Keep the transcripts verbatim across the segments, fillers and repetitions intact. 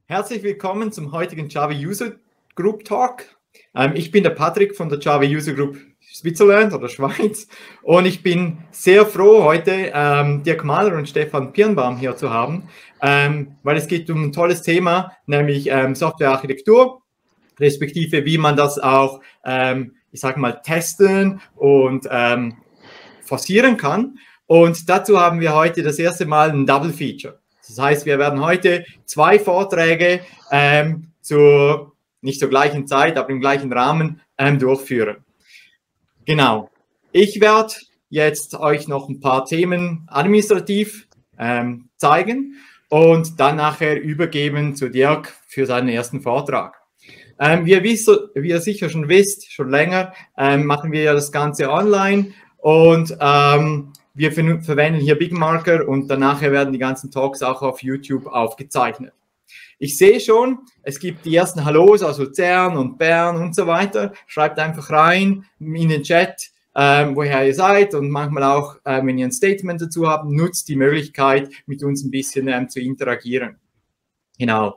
Herzlich willkommen zum heutigen Java User Group Talk. Ähm, ich bin der Patrick von der Java User Group Switzerland oder Schweiz und ich bin sehr froh, heute ähm, Dirk Mahler und Stefan Pirnbaum hier zu haben, ähm, weil es geht um ein tolles Thema, nämlich ähm, Softwarearchitektur, respektive wie man das auch, ähm, ich sage mal, testen und ähm, forcieren kann. Und dazu haben wir heute das erste Mal ein Double Feature. Das heißt, wir werden heute zwei Vorträge ähm, zur nicht zur gleichen Zeit, aber im gleichen Rahmen ähm, durchführen. Genau. Ich werde jetzt euch noch ein paar Themen administrativ ähm, zeigen und dann nachher übergeben zu Dirk für seinen ersten Vortrag. Ähm, wie, ihr wisst, wie ihr sicher schon wisst, schon länger, ähm, machen wir ja das Ganze online und ähm, wir ver verwenden hier Bigmarker und danach werden die ganzen Talks auch auf YouTube aufgezeichnet. Ich sehe schon, es gibt die ersten Hallos aus Luzern und Bern und so weiter. Schreibt einfach rein in den Chat, ähm, woher ihr seid und manchmal auch, äh, wenn ihr ein Statement dazu habt, nutzt die Möglichkeit, mit uns ein bisschen ähm, zu interagieren. Genau.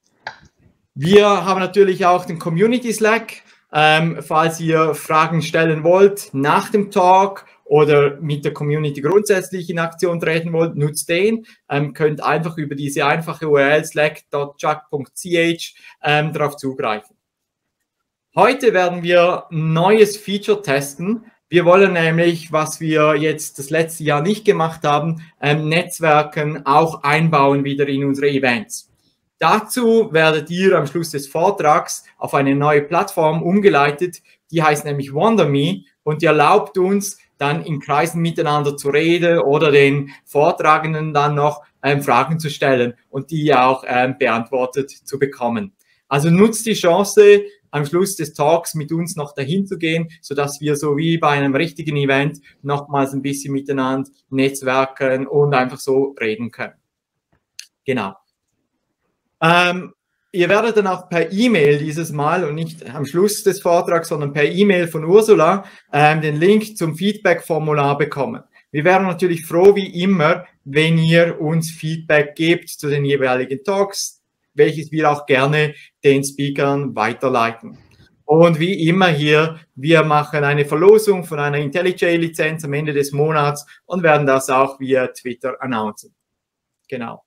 Wir haben natürlich auch den Community Slack, ähm, falls ihr Fragen stellen wollt nach dem Talk oder mit der Community grundsätzlich in Aktion treten wollt, nutzt den. Ähm, könnt einfach über diese einfache U R L slack punkt chuck punkt c h ähm, darauf zugreifen. Heute werden wir ein neues Feature testen. Wir wollen nämlich, was wir jetzt das letzte Jahr nicht gemacht haben, ähm, Netzwerken auch einbauen wieder in unsere Events. Dazu werdet ihr am Schluss des Vortrags auf eine neue Plattform umgeleitet, die heißt nämlich WonderMe und die erlaubt uns, dann in Kreisen miteinander zu reden oder den Vortragenden dann noch ähm, Fragen zu stellen und die auch ähm, beantwortet zu bekommen. Also nutzt die Chance, am Schluss des Talks mit uns noch dahin zu gehen, sodass wir so wie bei einem richtigen Event nochmals ein bisschen miteinander netzwerken und einfach so reden können. Genau. Ähm, Ihr werdet dann auch per E-Mail dieses Mal und nicht am Schluss des Vortrags, sondern per E-Mail von Ursula ähm, den Link zum Feedback-Formular bekommen. Wir wären natürlich froh wie immer, wenn ihr uns Feedback gebt zu den jeweiligen Talks, welches wir auch gerne den Speakern weiterleiten. Und wie immer hier, wir machen eine Verlosung von einer IntelliJ-Lizenz am Ende des Monats und werden das auch via Twitter announcen. Genau.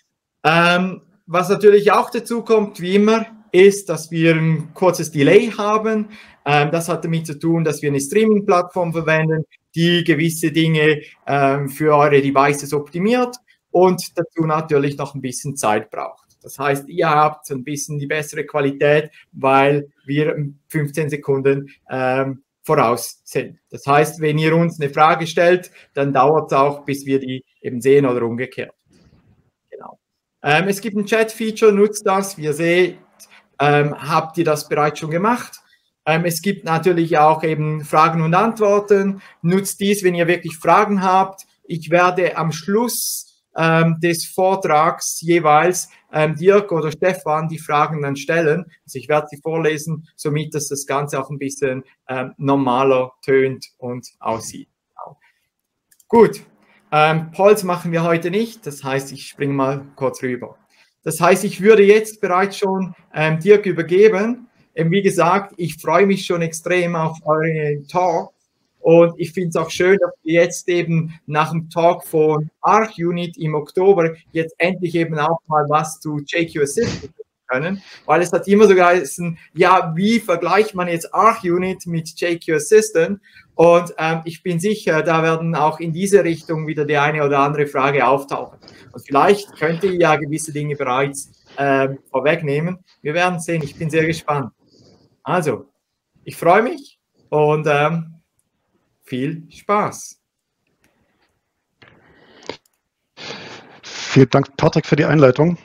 Ähm, Was natürlich auch dazu kommt, wie immer, ist, dass wir ein kurzes Delay haben. Ähm, das hat damit zu tun, dass wir eine Streaming-Plattform verwenden, die gewisse Dinge ähm, für eure Devices optimiert und dazu natürlich noch ein bisschen Zeit braucht. Das heißt, ihr habt ein bisschen die bessere Qualität, weil wir fünfzehn Sekunden ähm, voraus sind. Das heißt, wenn ihr uns eine Frage stellt, dann dauert es auch, bis wir die eben sehen oder umgekehrt. Genau. Ähm, es gibt ein Chat-Feature, nutzt das. Wie ihr seht, ähm, habt ihr das bereits schon gemacht. Ähm, es gibt natürlich auch eben Fragen und Antworten. Nutzt dies, wenn ihr wirklich Fragen habt. Ich werde am Schluss ähm, des Vortrags jeweils ähm, Dirk oder Stefan die Fragen dann stellen. Also ich werde sie vorlesen, somit dass das Ganze auch ein bisschen ähm, normaler tönt und aussieht. Genau. Gut. Ähm, Polls machen wir heute nicht, das heißt, ich springe mal kurz rüber. Das heißt, ich würde jetzt bereits schon ähm, Dirk übergeben. Ähm, wie gesagt, ich freue mich schon extrem auf euren Talk und ich finde es auch schön, dass wir jetzt eben nach dem Talk von ArchUnit im Oktober jetzt endlich eben auch mal was zu J Q Assistant können, weil es hat immer so geheißen, ja, wie vergleicht man jetzt ArchUnit mit J Q Assistant? Und ähm, ich bin sicher, da werden auch in diese Richtung wieder die eine oder andere Frage auftauchen. Und vielleicht könnt ihr ja gewisse Dinge bereits ähm, vorwegnehmen. Wir werden sehen, ich bin sehr gespannt. Also, ich freue mich und ähm, viel Spaß. Vielen Dank, Patrick, für die Einleitung.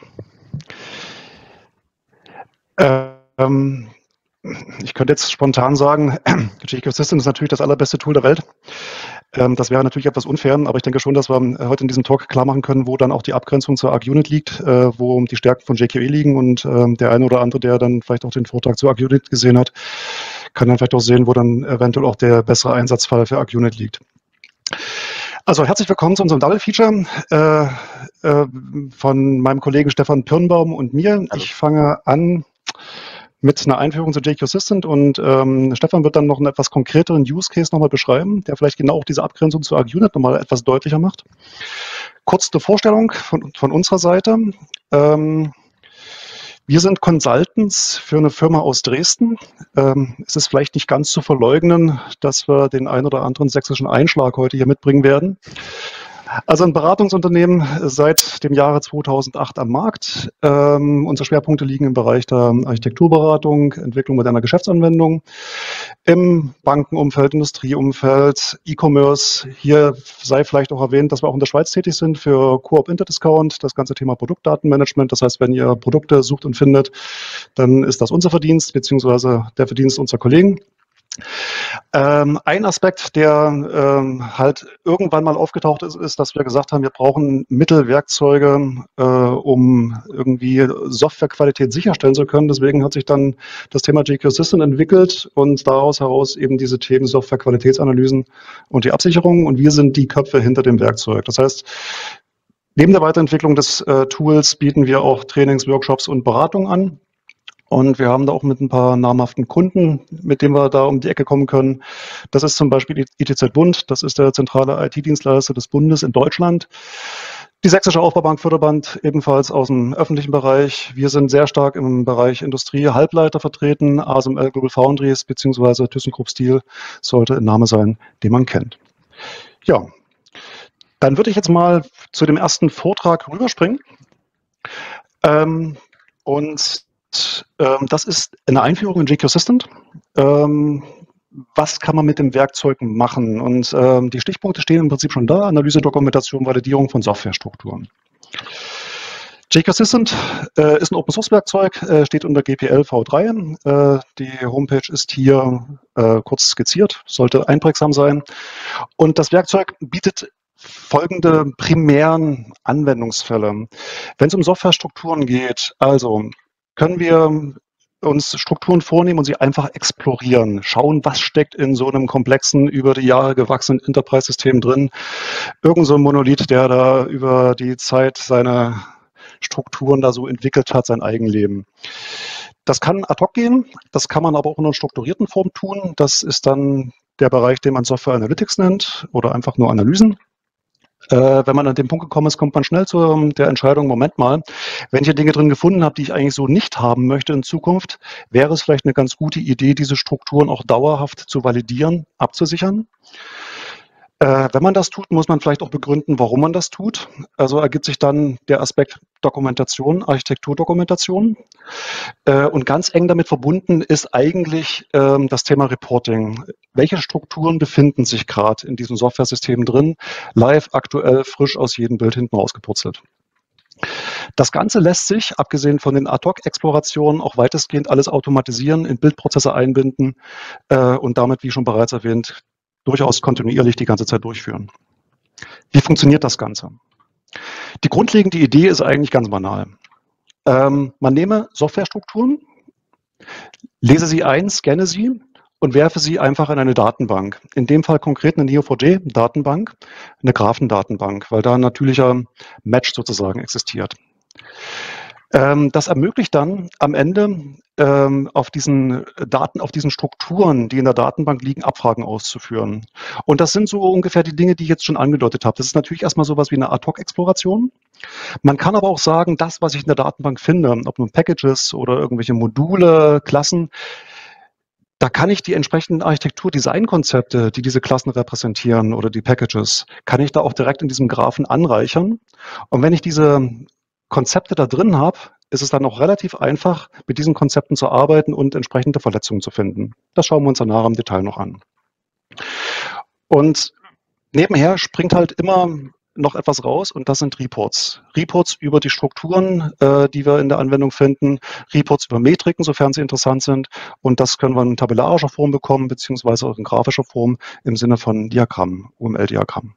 Ähm, ich könnte jetzt spontan sagen, J Q Assistant ist natürlich das allerbeste Tool der Welt. Ähm, das wäre natürlich etwas unfair, aber ich denke schon, dass wir heute in diesem Talk klar machen können, wo dann auch die Abgrenzung zur ArchUnit liegt, äh, wo die Stärken von J Q E liegen und äh, der eine oder andere, der dann vielleicht auch den Vortrag zu ArchUnit gesehen hat, kann dann vielleicht auch sehen, wo dann eventuell auch der bessere Einsatzfall für ArchUnit liegt. Also herzlich willkommen zu unserem Double Feature äh, äh, von meinem Kollegen Stefan Pirnbaum und mir. Hallo. Ich fange an mit einer Einführung zu J Q Assistant und ähm, Stefan wird dann noch einen etwas konkreteren Use Case nochmal beschreiben, der vielleicht genau auch diese Abgrenzung zu ArcUnit nochmal etwas deutlicher macht. Kurz eine Vorstellung von, von unserer Seite. Ähm, Wir sind Consultants für eine Firma aus Dresden. Ähm, es ist vielleicht nicht ganz zu verleugnen, dass wir den ein oder anderen sächsischen Einschlag heute hier mitbringen werden. Also ein Beratungsunternehmen seit dem Jahre zweitausendacht am Markt. Ähm, unsere Schwerpunkte liegen im Bereich der Architekturberatung, Entwicklung moderner Geschäftsanwendungen, im Bankenumfeld, Industrieumfeld, E-Commerce. Hier sei vielleicht auch erwähnt, dass wir auch in der Schweiz tätig sind für Coop Interdiscount, das ganze Thema Produktdatenmanagement. Das heißt, wenn ihr Produkte sucht und findet, dann ist das unser Verdienst, beziehungsweise der Verdienst unserer Kollegen. Ähm, ein Aspekt, der ähm, halt irgendwann mal aufgetaucht ist, ist, dass wir gesagt haben, wir brauchen Mittel, Werkzeuge, äh, um irgendwie Softwarequalität sicherstellen zu können. Deswegen hat sich dann das Thema J Q Assistant entwickelt und daraus heraus eben diese Themen Softwarequalitätsanalysen und die Absicherung. Und wir sind die Köpfe hinter dem Werkzeug. Das heißt, neben der Weiterentwicklung des äh, Tools bieten wir auch Trainings, Workshops und Beratung an. Und wir haben da auch mit ein paar namhaften Kunden, mit denen wir da um die Ecke kommen können. Das ist zum Beispiel I T Z Bund, das ist der zentrale I T-Dienstleister des Bundes in Deutschland. Die Sächsische Aufbaubank Förderband ebenfalls aus dem öffentlichen Bereich. Wir sind sehr stark im Bereich Industrie, Halbleiter vertreten. A S M L Global Foundries bzw. ThyssenKrupp Steel sollte ein Name sein, den man kennt. Ja, dann würde ich jetzt mal zu dem ersten Vortrag rüberspringen. Ähm, und ähm, das ist eine Einführung in J Q Assistant. Ähm, was kann man mit dem Werkzeug machen? Und ähm, die Stichpunkte stehen im Prinzip schon da. Analyse, Dokumentation, Validierung von Softwarestrukturen. J Q Assistant äh, ist ein Open-Source-Werkzeug, äh, steht unter G P L v drei. Äh, die Homepage ist hier äh, kurz skizziert, sollte einprägsam sein. Und das Werkzeug bietet folgende primären Anwendungsfälle. Wenn es um Softwarestrukturen geht, also können wir uns Strukturen vornehmen und sie einfach explorieren, schauen, was steckt in so einem komplexen, über die Jahre gewachsenen Enterprise-System drin. Irgend so ein Monolith, der da über die Zeit seine Strukturen da so entwickelt hat, sein Eigenleben. Das kann ad hoc gehen, das kann man aber auch in einer strukturierten Form tun. Das ist dann der Bereich, den man Software Analytics nennt oder einfach nur Analysen. Äh, wenn man an den Punkt gekommen ist, kommt man schnell zu der Entscheidung, Moment mal, wenn ich hier Dinge drin gefunden habe, die ich eigentlich so nicht haben möchte in Zukunft, wäre es vielleicht eine ganz gute Idee, diese Strukturen auch dauerhaft zu validieren, abzusichern. Äh, wenn man das tut, muss man vielleicht auch begründen, warum man das tut. Also ergibt sich dann der Aspekt Dokumentation, Architekturdokumentation. Äh, und ganz eng damit verbunden ist eigentlich ähm, das Thema Reporting. Welche Strukturen befinden sich gerade in diesem Software-System drin? Live, aktuell, frisch aus jedem Bild hinten rausgepurzelt. Das Ganze lässt sich, abgesehen von den Ad-Hoc-Explorationen, auch weitestgehend alles automatisieren, in Bildprozesse einbinden äh, und damit, wie schon bereits erwähnt, durchaus kontinuierlich die ganze Zeit durchführen. Wie funktioniert das Ganze? Die grundlegende Idee ist eigentlich ganz banal. Ähm, man nehme Softwarestrukturen, lese sie ein, scanne sie und werfe sie einfach in eine Datenbank. In dem Fall konkret eine N E O vier J-Datenbank, eine Graphendatenbank, weil da ein natürlicher Match sozusagen existiert. Ähm, das ermöglicht dann am Ende ähm, auf diesen Daten, auf diesen Strukturen, die in der Datenbank liegen, Abfragen auszuführen. Und das sind so ungefähr die Dinge, die ich jetzt schon angedeutet habe. Das ist natürlich erstmal sowas wie eine Ad-Hoc-Exploration. Man kann aber auch sagen, das, was ich in der Datenbank finde, ob nun Packages oder irgendwelche Module, Klassen, da kann ich die entsprechenden Architektur-Design-Konzepte, die diese Klassen repräsentieren oder die Packages, kann ich da auch direkt in diesem Graphen anreichern. Und wenn ich diese Konzepte da drin habe, ist es dann auch relativ einfach, mit diesen Konzepten zu arbeiten und entsprechende Verletzungen zu finden. Das schauen wir uns danach im Detail noch an. Und nebenher springt halt immer noch etwas raus und das sind Reports. Reports über die Strukturen, äh, die wir in der Anwendung finden, Reports über Metriken, sofern sie interessant sind, und das können wir in tabellarischer Form bekommen, beziehungsweise auch in grafischer Form im Sinne von Diagramm, U M L-Diagramm.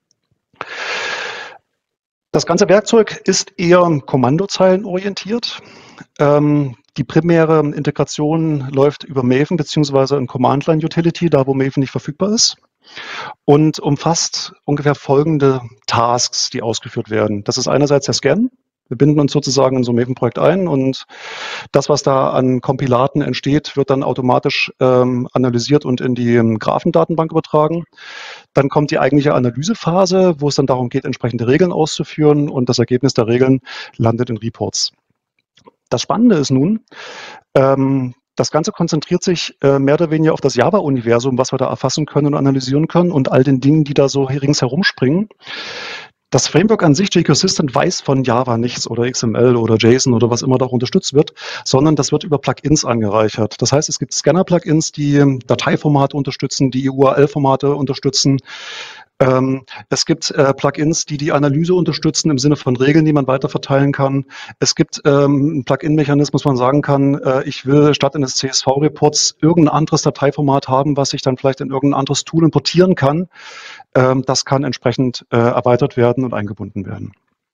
Das ganze Werkzeug ist eher kommandozeilenorientiert. Ähm, die primäre Integration läuft über Maven beziehungsweise ein Command-Line-Utility, da wo Maven nicht verfügbar ist. und umfasst ungefähr folgende Tasks, die ausgeführt werden. Das ist einerseits der Scan. Wir binden uns sozusagen in so ein Maven-Projekt ein und das, was da an Kompilaten entsteht, wird dann automatisch ähm, analysiert und in die ähm, Graphendatenbank übertragen. Dann kommt die eigentliche Analysephase, wo es dann darum geht, entsprechende Regeln auszuführen und das Ergebnis der Regeln landet in Reports. Das Spannende ist nun, ähm, das Ganze konzentriert sich äh, mehr oder weniger auf das Java-Universum, was wir da erfassen können und analysieren können und all den Dingen, die da so ringsherum springen. Das Framework an sich, jQuery-Assistant, weiß von Java nichts oder X M L oder JSON oder was immer da auch unterstützt wird, sondern das wird über Plugins angereichert. Das heißt, es gibt Scanner-Plugins, die Dateiformate unterstützen, die U R L-Formate unterstützen. Ähm, es gibt äh, Plugins, die die Analyse unterstützen im Sinne von Regeln, die man weiter verteilen kann. Es gibt ähm, einen Plugin-Mechanismus, man sagen kann, äh, ich will statt eines C S V-Reports irgendein anderes Dateiformat haben, was ich dann vielleicht in irgendein anderes Tool importieren kann. Ähm, das kann entsprechend äh, erweitert werden und eingebunden werden.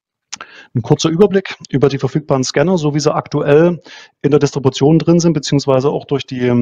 Ein kurzer Überblick über die verfügbaren Scanner, so wie sie aktuell in der Distribution drin sind, beziehungsweise auch durch die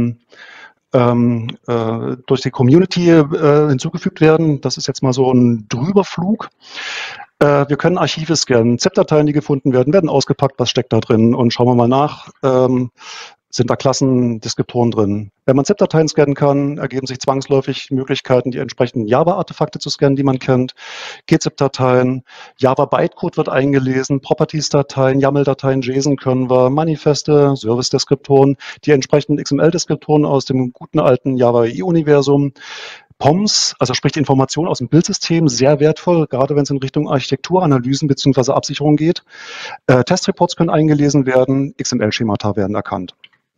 Ähm, äh, durch die Community äh, hinzugefügt werden. Das ist jetzt mal so ein Drüberflug. Äh, wir können Archive scannen, ZIP-Dateien, die gefunden werden, werden ausgepackt, was steckt da drin und schauen wir mal nach. Ähm, sind da Klassen, Deskriptoren drin. Wenn man ZIP-Dateien scannen kann, ergeben sich zwangsläufig Möglichkeiten, die entsprechenden Java-Artefakte zu scannen, die man kennt. G ZIP-Dateien, Java-Bytecode wird eingelesen, Properties-Dateien, YAML-Dateien, JSON können wir, Manifeste, Service-Deskriptoren, die entsprechenden X M L-Deskriptoren aus dem guten alten Java E I-Universum. P O M S, also sprich die Information aus dem Bildsystem, sehr wertvoll, gerade wenn es in Richtung Architekturanalysen bzw. Absicherung geht. Äh, Testreports können eingelesen werden, X M L-Schemata werden erkannt.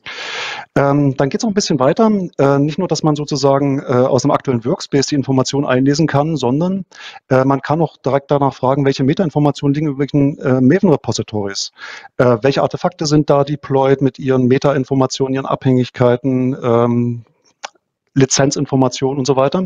Ähm, dann geht es noch ein bisschen weiter. Äh, nicht nur, dass man sozusagen äh, aus einem aktuellen Workspace die Informationen einlesen kann, sondern äh, man kann auch direkt danach fragen, welche Metainformationen liegen über welchen äh, Maven-Repositories. Äh, welche Artefakte sind da deployed mit ihren Metainformationen, ihren Abhängigkeiten, ähm, Lizenzinformationen und so weiter.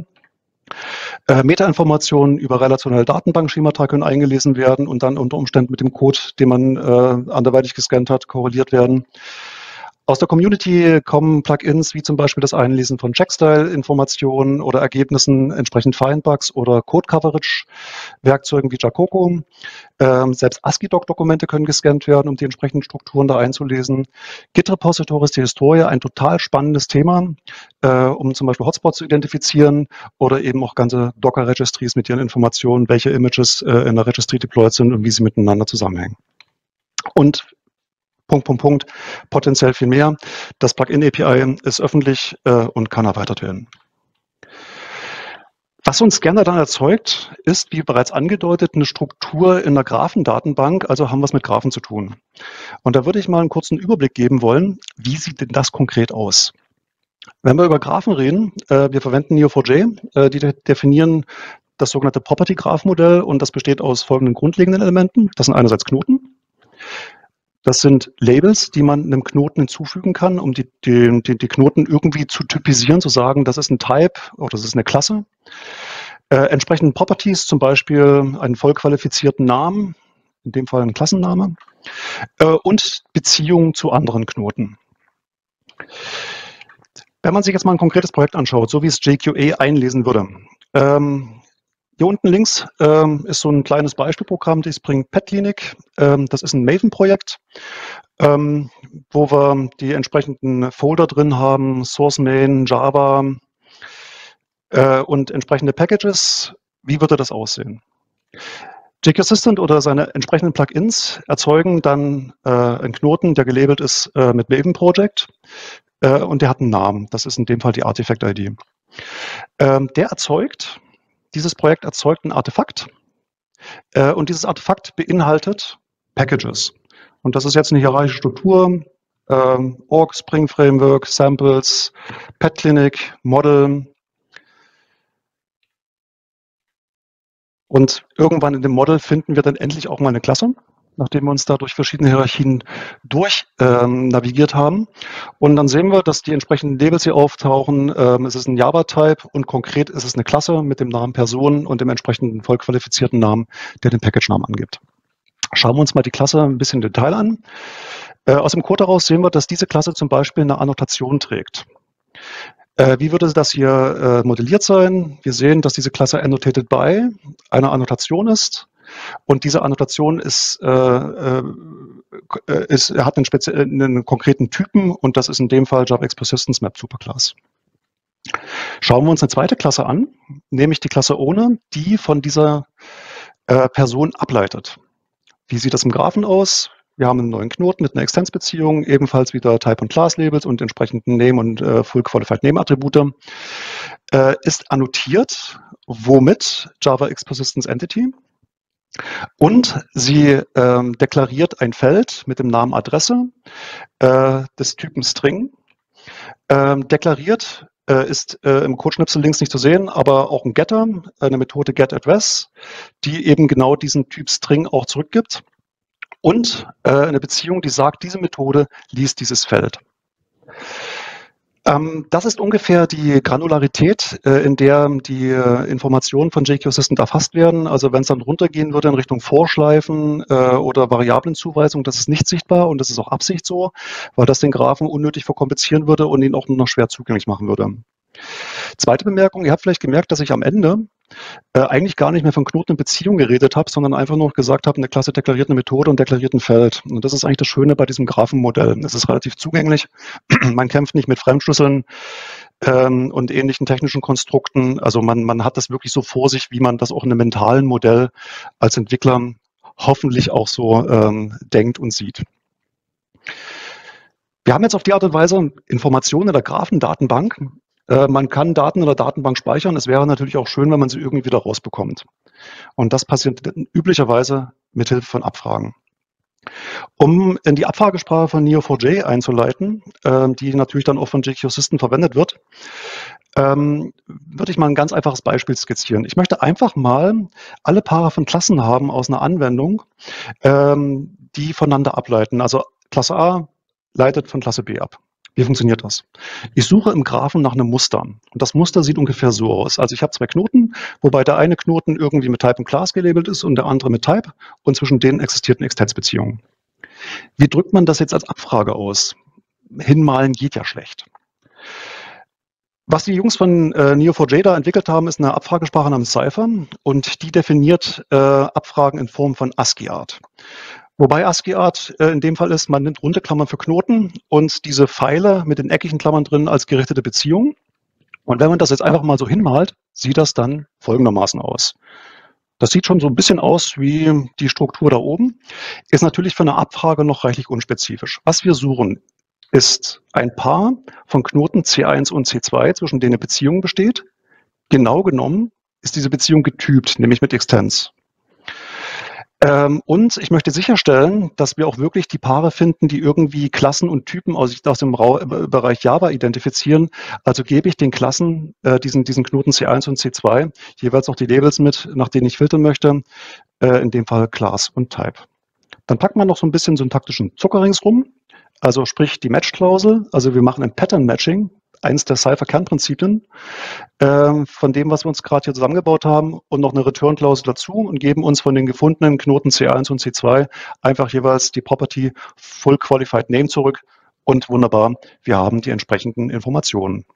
Äh, Metainformationen über relationelle Datenbankschemata können eingelesen werden und dann unter Umständen mit dem Code, den man äh, anderweitig gescannt hat, korreliert werden. Aus der Community kommen Plugins wie zum Beispiel das Einlesen von Checkstyle-Informationen oder Ergebnissen, entsprechend Findbugs oder Code-Coverage-Werkzeugen wie Jacoco. Ähm, selbst ASCII-Doc-Dokumente können gescannt werden, um die entsprechenden Strukturen da einzulesen. Git-Repositories, die Historie, ein total spannendes Thema, äh, um zum Beispiel Hotspots zu identifizieren oder eben auch ganze Docker-Registries mit ihren Informationen, welche Images äh, in der Registry deployed sind und wie sie miteinander zusammenhängen. Und Punkt, Punkt, Punkt, potenziell viel mehr. Das Plugin-A P I ist öffentlich äh, und kann erweitert werden. Was so ein Scanner dann erzeugt, ist, wie bereits angedeutet, eine Struktur in der Graphendatenbank, also haben wir es mit Graphen zu tun. Und da würde ich mal einen kurzen Überblick geben wollen, wie sieht denn das konkret aus? Wenn wir über Graphen reden, äh, wir verwenden Neo four j, äh, die de definieren das sogenannte Property-Graph-Modell und das besteht aus folgenden grundlegenden Elementen. Das sind einerseits Knoten. Das sind Labels, die man einem Knoten hinzufügen kann, um die, die, die, die Knoten irgendwie zu typisieren, zu sagen, das ist ein Type oder das ist eine Klasse. Äh, entsprechenden Properties, zum Beispiel einen voll qualifizierten Namen, in dem Fall ein Klassenname, äh, und Beziehungen zu anderen Knoten. Wenn man sich jetzt mal ein konkretes Projekt anschaut, so wie es J Q A einlesen würde, ähm, hier unten links ähm, ist so ein kleines Beispielprogramm, das bringt Petclinic. Ähm, das ist ein Maven-Projekt, ähm, wo wir die entsprechenden Folder drin haben, Source Main, Java äh, und entsprechende Packages. Wie würde das aussehen? jQuery-Assistant oder seine entsprechenden Plugins erzeugen dann äh, einen Knoten, der gelabelt ist äh, mit Maven-Project äh, und der hat einen Namen. Das ist in dem Fall die Artifact-I D. Ähm, der erzeugt Dieses Projekt erzeugt ein Artefakt äh, und dieses Artefakt beinhaltet Packages. Und das ist jetzt eine hierarchische Struktur, ähm, Org, Spring Framework, Samples, Petclinic, Model. Und irgendwann in dem Model finden wir dann endlich auch mal eine Klasse, nachdem wir uns da durch verschiedene Hierarchien durch ähm, navigiert haben. Und dann sehen wir, dass die entsprechenden Labels hier auftauchen. Ähm, es ist ein Java-Type und konkret ist es eine Klasse mit dem Namen Person und dem entsprechenden voll qualifizierten Namen, der den Package-Namen angibt. Schauen wir uns mal die Klasse ein bisschen im Detail an. Äh, aus dem Code heraus sehen wir, dass diese Klasse zum Beispiel eine Annotation trägt. Äh, wie würde das hier äh, modelliert sein? Wir sehen, dass diese Klasse annotated by eine Annotation ist. Und diese Annotation ist, äh, äh, ist, hat einen, speziellen, einen konkreten Typen und das ist in dem Fall JavaX Persistence Map Superclass. Schauen wir uns eine zweite Klasse an, nämlich die Klasse Owner, die von dieser äh, Person ableitet. Wie sieht das im Graphen aus? Wir haben einen neuen Knoten mit einer Extens-Beziehung, ebenfalls wieder Type- und Class-Labels und entsprechenden Name- und äh, Full-Qualified-Name-Attribute. Äh, ist annotiert, womit JavaX Persistence Entity. Und sie ähm, deklariert ein Feld mit dem Namen Adresse äh, des Typen String. Ähm, deklariert äh, ist äh, im Codeschnipsel links nicht zu sehen, aber auch ein Getter, eine Methode getAddress, die eben genau diesen Typ String auch zurückgibt. Und äh, eine Beziehung, die sagt, diese Methode liest dieses Feld. Ähm, das ist ungefähr die Granularität, äh, in der die äh, Informationen von J Q Assistant erfasst werden. Also wenn es dann runtergehen würde in Richtung Vorschleifen äh, oder Variablenzuweisung, das ist nicht sichtbar und das ist auch Absicht so, weil das den Graphen unnötig verkomplizieren würde und ihn auch nur noch schwer zugänglich machen würde. Zweite Bemerkung, ihr habt vielleicht gemerkt, dass ich am Ende äh, eigentlich gar nicht mehr von Knoten in Beziehung geredet habe, sondern einfach nur gesagt habe, eine Klasse deklariert eine Methode und deklariert ein Feld. Und das ist eigentlich das Schöne bei diesem Graphenmodell. Es ist relativ zugänglich. Man kämpft nicht mit Fremdschlüsseln ähm, und ähnlichen technischen Konstrukten. Also man, man hat das wirklich so vor sich, wie man das auch in einem mentalen Modell als Entwickler hoffentlich auch so ähm, denkt und sieht. Wir haben jetzt auf die Art und Weise Informationen in der Graphendatenbank. Äh, man kann Daten in der Datenbank speichern. Es wäre natürlich auch schön, wenn man sie irgendwie wieder rausbekommt. Und das passiert üblicherweise mithilfe von Abfragen. Um in die Abfragesprache von N E O vier j einzuleiten, äh, die natürlich dann auch von J Q Assistant verwendet wird, ähm, würde ich mal ein ganz einfaches Beispiel skizzieren. Ich möchte einfach mal alle Paare von Klassen haben aus einer Anwendung, ähm, die voneinander ableiten. Also Klasse A leitet von Klasse B ab. Wie funktioniert das? Ich suche im Graphen nach einem Muster. Und das Muster sieht ungefähr so aus. Also ich habe zwei Knoten, wobei der eine Knoten irgendwie mit Type und Class gelabelt ist und der andere mit Type. Und zwischen denen existiert eine Extensbeziehung. Wie drückt man das jetzt als Abfrage aus? Hinmalen geht ja schlecht. Was die Jungs von äh, N E O vier j da entwickelt haben, ist eine Abfragesprache namens Cypher. Und die definiert äh, Abfragen in Form von ASCII-Art. Wobei ASCII-Art äh, in dem Fall ist, man nimmt runde Klammern für Knoten und diese Pfeile mit den eckigen Klammern drin als gerichtete Beziehung. Und wenn man das jetzt einfach mal so hinmalt, sieht das dann folgendermaßen aus. Das sieht schon so ein bisschen aus wie die Struktur da oben, ist natürlich für eine Abfrage noch reichlich unspezifisch. Was wir suchen, ist ein Paar von Knoten C eins und C zwei, zwischen denen eine Beziehung besteht. Genau genommen ist diese Beziehung getypt, nämlich mit Extens. Ähm, und ich möchte sicherstellen, dass wir auch wirklich die Paare finden, die irgendwie Klassen und Typen aus, aus dem Ra Bereich Java identifizieren. Also gebe ich den Klassen, äh, diesen, diesen Knoten C eins und C zwei, jeweils auch die Labels mit, nach denen ich filtern möchte, äh, in dem Fall Class und Type. Dann packt man noch so ein bisschen syntaktischen Zucker ringsrum, also sprich die Match-Klausel. Also wir machen ein Pattern-Matching, eins der Cypher-Kernprinzipien, äh, von dem, was wir uns gerade hier zusammengebaut haben, und noch eine Return-Klausel dazu und geben uns von den gefundenen Knoten C eins und C zwei einfach jeweils die Property Full Qualified Name zurück und wunderbar, wir haben die entsprechenden Informationen.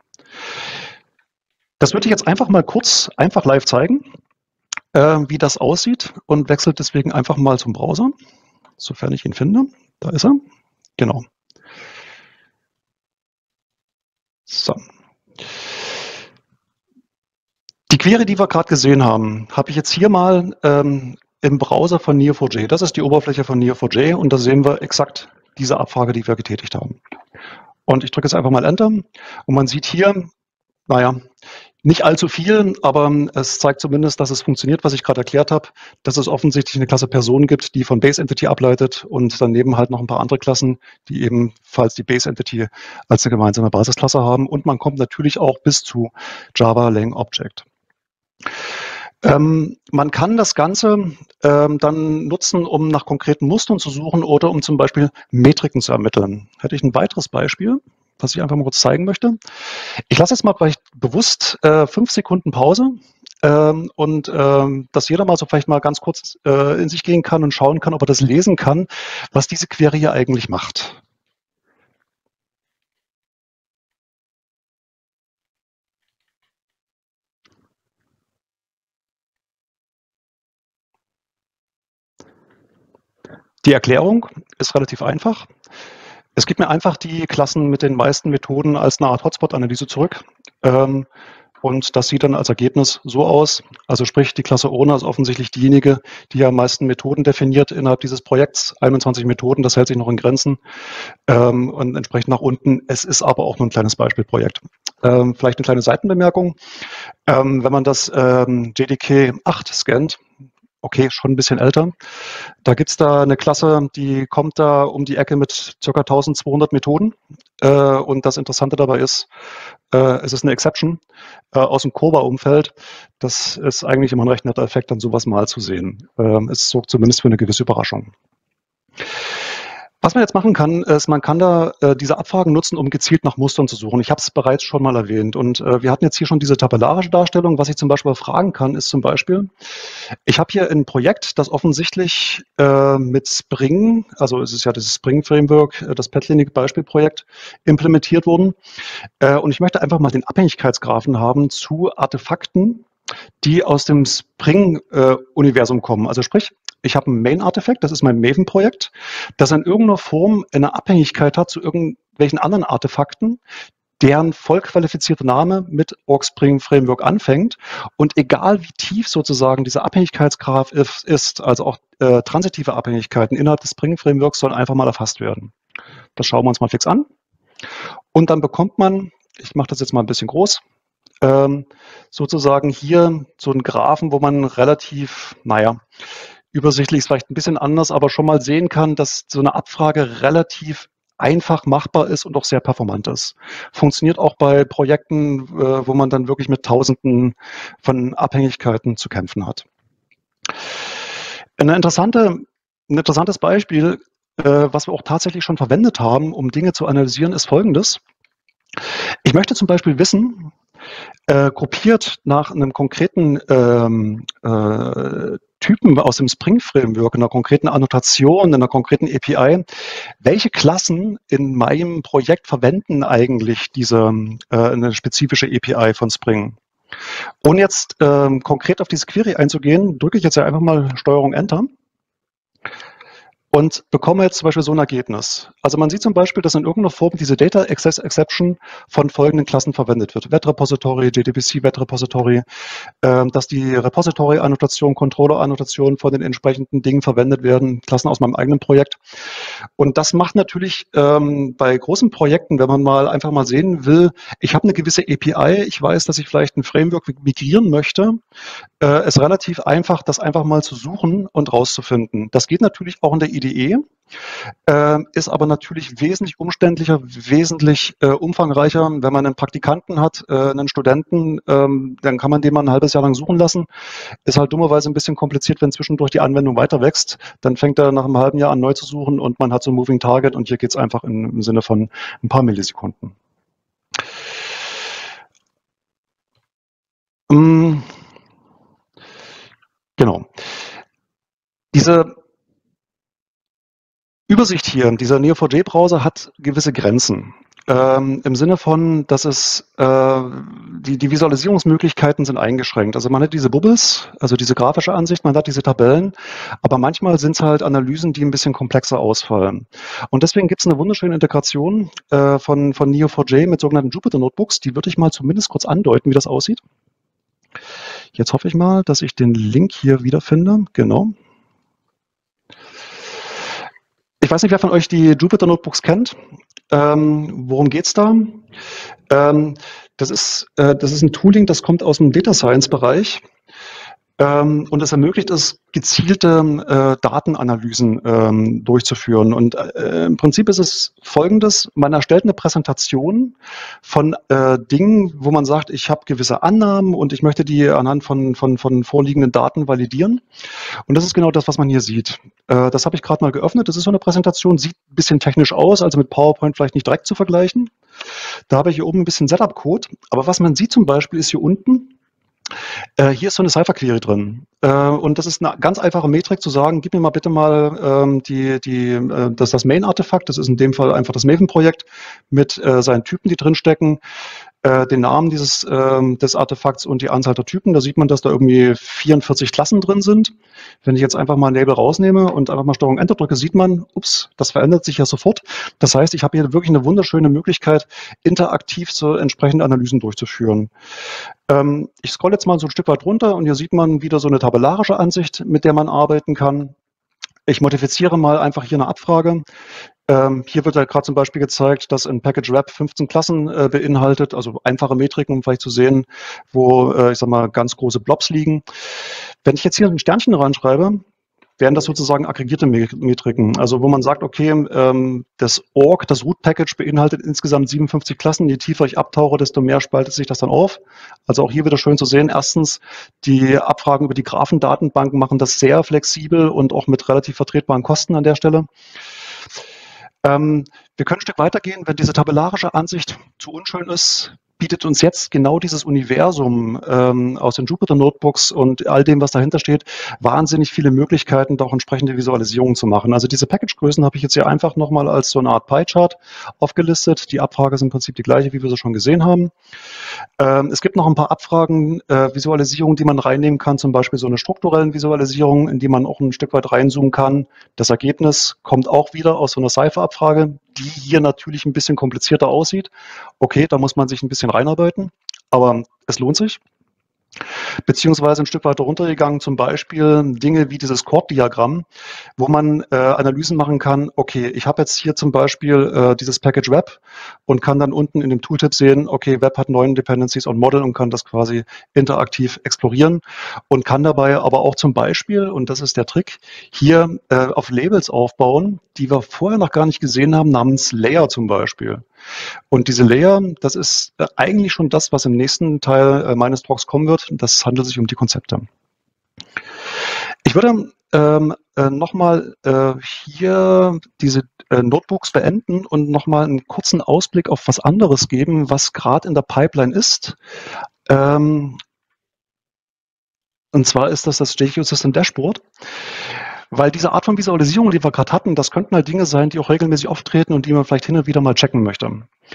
Das würde ich jetzt einfach mal kurz, einfach live zeigen, äh, wie das aussieht, und wechselt deswegen einfach mal zum Browser, sofern ich ihn finde. Da ist er. Genau. So. Die Query, die wir gerade gesehen haben, habe ich jetzt hier mal ähm, im Browser von N E O vier j. Das ist die Oberfläche von N E O vier j und da sehen wir exakt diese Abfrage, die wir getätigt haben. Und ich drücke jetzt einfach mal Enter und man sieht hier, naja, nicht allzu viel, aber es zeigt zumindest, dass es funktioniert, was ich gerade erklärt habe, dass es offensichtlich eine Klasse Person gibt, die von Base Entity ableitet und daneben halt noch ein paar andere Klassen, die ebenfalls die Base Entity als eine gemeinsame Basisklasse haben. Und man kommt natürlich auch bis zu Java Lang Object. Ähm, man kann das Ganze ähm, dann nutzen, um nach konkreten Mustern zu suchen oder um zum Beispiel Metriken zu ermitteln. Hätte ich ein weiteres Beispiel, was ich einfach mal kurz zeigen möchte. Ich lasse jetzt mal vielleicht bewusst äh, fünf Sekunden Pause ähm, und ähm, dass jeder mal so vielleicht mal ganz kurz äh, in sich gehen kann und schauen kann, ob er das lesen kann, was diese Query hier eigentlich macht. Die Erklärung ist relativ einfach. Es gibt mir einfach die Klassen mit den meisten Methoden als eine Art Hotspot-Analyse zurück. Ähm, und das sieht dann als Ergebnis so aus. Also sprich, die Klasse Owner ist offensichtlich diejenige, die am meisten Methoden definiert innerhalb dieses Projekts. einundzwanzig Methoden, das hält sich noch in Grenzen. Ähm, und entsprechend nach unten. Es ist aber auch nur ein kleines Beispielprojekt. Ähm, vielleicht eine kleine Seitenbemerkung. Ähm, wenn man das ähm, J D K acht scannt, okay, schon ein bisschen älter. Da gibt es da eine Klasse, die kommt da um die Ecke mit ca. eintausendzweihundert Methoden. Äh, und das Interessante dabei ist, äh, es ist eine Exception äh, aus dem CORBA-Umfeld. Das ist eigentlich immer ein recht netter Effekt, dann sowas mal zu sehen. Ähm, es sorgt zumindest für eine gewisse Überraschung. Was man jetzt machen kann, ist, man kann da äh, diese Abfragen nutzen, um gezielt nach Mustern zu suchen. Ich habe es bereits schon mal erwähnt und äh, wir hatten jetzt hier schon diese tabellarische Darstellung. Was ich zum Beispiel fragen kann, ist zum Beispiel, ich habe hier ein Projekt, das offensichtlich äh, mit Spring, also es ist ja das Spring-Framework, äh, das Petlinic-Beispielprojekt, implementiert worden. Äh, und ich möchte einfach mal den Abhängigkeitsgraphen haben zu Artefakten, die aus dem Spring-Universum äh, kommen. Also sprich, ich habe ein Main-Artefakt, das ist mein Maven-Projekt, das in irgendeiner Form eine Abhängigkeit hat zu irgendwelchen anderen Artefakten, deren voll qualifizierter Name mit Org Spring Framework anfängt. Und egal wie tief sozusagen dieser Abhängigkeitsgraph ist, also auch äh, transitive Abhängigkeiten innerhalb des Spring Frameworks sollen einfach mal erfasst werden. Das schauen wir uns mal fix an. Und dann bekommt man, ich mache das jetzt mal ein bisschen groß, ähm, sozusagen hier so einen Graphen, wo man relativ, naja, übersichtlich ist vielleicht ein bisschen anders, aber schon mal sehen kann, dass so eine Abfrage relativ einfach machbar ist und auch sehr performant ist. Funktioniert auch bei Projekten, äh, wo man dann wirklich mit Tausenden von Abhängigkeiten zu kämpfen hat. Eine interessante, ein interessantes Beispiel, äh, was wir auch tatsächlich schon verwendet haben, um Dinge zu analysieren, ist Folgendes. Ich möchte zum Beispiel wissen, äh, gruppiert nach einem konkreten ähm, äh, Typen aus dem Spring-Framework, einer konkreten Annotation, einer konkreten A P I, welche Klassen in meinem Projekt verwenden eigentlich diese äh, eine spezifische A P I von Spring? Ohne jetzt ähm, konkret auf diese Query einzugehen, drücke ich jetzt ja einfach mal Steuerung Enter und bekomme jetzt zum Beispiel so ein Ergebnis. Also man sieht zum Beispiel, dass in irgendeiner Form diese Data Access Exception von folgenden Klassen verwendet wird. Web Repository, J D B C Web Repository, äh, dass die Repository-Annotation, Controller-Annotation von den entsprechenden Dingen verwendet werden, Klassen aus meinem eigenen Projekt. Und das macht natürlich ähm, bei großen Projekten, wenn man mal einfach mal sehen will, ich habe eine gewisse A P I, ich weiß, dass ich vielleicht ein Framework migrieren möchte, äh, ist relativ einfach, das einfach mal zu suchen und rauszufinden. Das geht natürlich auch in der I D E, äh, ist aber natürlich wesentlich umständlicher, wesentlich äh, umfangreicher. Wenn man einen Praktikanten hat, äh, einen Studenten, ähm, dann kann man den mal ein halbes Jahr lang suchen lassen. Ist halt dummerweise ein bisschen kompliziert, wenn zwischendurch die Anwendung weiter wächst. Dann fängt er nach einem halben Jahr an, neu zu suchen und man hat so ein Moving Target und hier geht es einfach in, im Sinne von ein paar Millisekunden. Ähm, genau. Diese Übersicht hier, dieser Neo four j Browser hat gewisse Grenzen. Ähm, Im Sinne von, dass es äh, die, die Visualisierungsmöglichkeiten sind eingeschränkt. Also man hat diese Bubbles, also diese grafische Ansicht, man hat diese Tabellen, aber manchmal sind es halt Analysen, die ein bisschen komplexer ausfallen. Und deswegen gibt es eine wunderschöne Integration äh, von, von Neo four j mit sogenannten Jupyter Notebooks. Die würde ich mal zumindest kurz andeuten, wie das aussieht. Jetzt hoffe ich mal, dass ich den Link hier wiederfinde. Genau. Ich weiß nicht, wer von euch die Jupyter Notebooks kennt. Ähm, worum geht es da? Ähm, das ist, äh, das ist ein Tooling, das kommt aus dem Data Science-Bereich. Ähm, und es ermöglicht es, gezielte äh, Datenanalysen ähm, durchzuführen. Und äh, im Prinzip ist es Folgendes: Man erstellt eine Präsentation von äh, Dingen, wo man sagt, ich habe gewisse Annahmen und ich möchte die anhand von, von, von vorliegenden Daten validieren. Und das ist genau das, was man hier sieht. Äh, das habe ich gerade mal geöffnet. Das ist so eine Präsentation, sieht ein bisschen technisch aus, also mit PowerPoint vielleicht nicht direkt zu vergleichen. Da habe ich hier oben ein bisschen Setup-Code. Aber was man sieht zum Beispiel ist hier unten, Äh, hier ist so eine Cypher-Query drin. Äh, und das ist eine ganz einfache Metrik zu sagen, gib mir mal bitte mal ähm, die, die, äh, das, das Main-Artefakt, das ist in dem Fall einfach das Maven-Projekt mit äh, seinen Typen, die drin stecken. äh, den Namen dieses äh, des Artefakts und die Anzahl der Typen. Da sieht man, dass da irgendwie vierundvierzig Klassen drin sind. Wenn ich jetzt einfach mal ein Label rausnehme und einfach mal Steuerung Enter drücke, sieht man, ups, das verändert sich ja sofort. Das heißt, ich habe hier wirklich eine wunderschöne Möglichkeit, interaktiv so entsprechende Analysen durchzuführen. Ähm, ich scrolle jetzt mal so ein Stück weit runter und hier sieht man wieder so eine tabellarische Ansicht, mit der man arbeiten kann. Ich modifiziere mal einfach hier eine Abfrage. Ähm, hier wird ja gerade zum Beispiel gezeigt, dass ein Package Wrap fünfzehn Klassen äh, beinhaltet, also einfache Metriken, um vielleicht zu sehen, wo, äh, ich sag mal, ganz große Blobs liegen. Wenn ich jetzt hier ein Sternchen reinschreibe, wären das sozusagen aggregierte Metriken. Also wo man sagt, okay, ähm, das Org, das Root-Package beinhaltet insgesamt siebenundfünfzig Klassen. Je tiefer ich abtauche, desto mehr spaltet sich das dann auf. Also auch hier wieder schön zu sehen. Erstens, die Abfragen über die Graphendatenbanken machen das sehr flexibel und auch mit relativ vertretbaren Kosten an der Stelle. Ähm, wir können ein Stück weitergehen, wenn diese tabellarische Ansicht zu unschön ist, bietet uns jetzt genau dieses Universum ähm, aus den Jupyter Notebooks und all dem, was dahinter steht, wahnsinnig viele Möglichkeiten, da auch entsprechende Visualisierungen zu machen. Also diese Package-Größen habe ich jetzt hier einfach nochmal als so eine Art Pie-Chart aufgelistet. Die Abfrage ist im Prinzip die gleiche, wie wir sie schon gesehen haben. Ähm, es gibt noch ein paar Abfragen, äh, Visualisierungen, die man reinnehmen kann, zum Beispiel so eine strukturellen Visualisierung, in die man auch ein Stück weit reinzoomen kann. Das Ergebnis kommt auch wieder aus so einer Cypher-Abfrage, die hier natürlich ein bisschen komplizierter aussieht. Okay, da muss man sich ein bisschen reinarbeiten, aber es lohnt sich. Beziehungsweise ein Stück weiter runtergegangen, zum Beispiel Dinge wie dieses Chord-Diagramm, wo man äh, Analysen machen kann, okay, ich habe jetzt hier zum Beispiel äh, dieses Package Web und kann dann unten in dem Tooltip sehen, okay, Web hat neun Dependencies on Model und kann das quasi interaktiv explorieren und kann dabei aber auch zum Beispiel, und das ist der Trick, hier äh, auf Labels aufbauen, die wir vorher noch gar nicht gesehen haben, namens Layer zum Beispiel. Und diese Layer, das ist äh, eigentlich schon das, was im nächsten Teil äh, meines Talks kommen wird. Das handelt sich um die Konzepte. Ich würde ähm, äh, nochmal äh, hier diese äh, Notebooks beenden und nochmal einen kurzen Ausblick auf was anderes geben, was gerade in der Pipeline ist. Ähm, und zwar ist das das J Q System Dashboard. Weil diese Art von Visualisierung, die wir gerade hatten, das könnten halt Dinge sein, die auch regelmäßig auftreten und die man vielleicht hin und wieder mal checken möchte.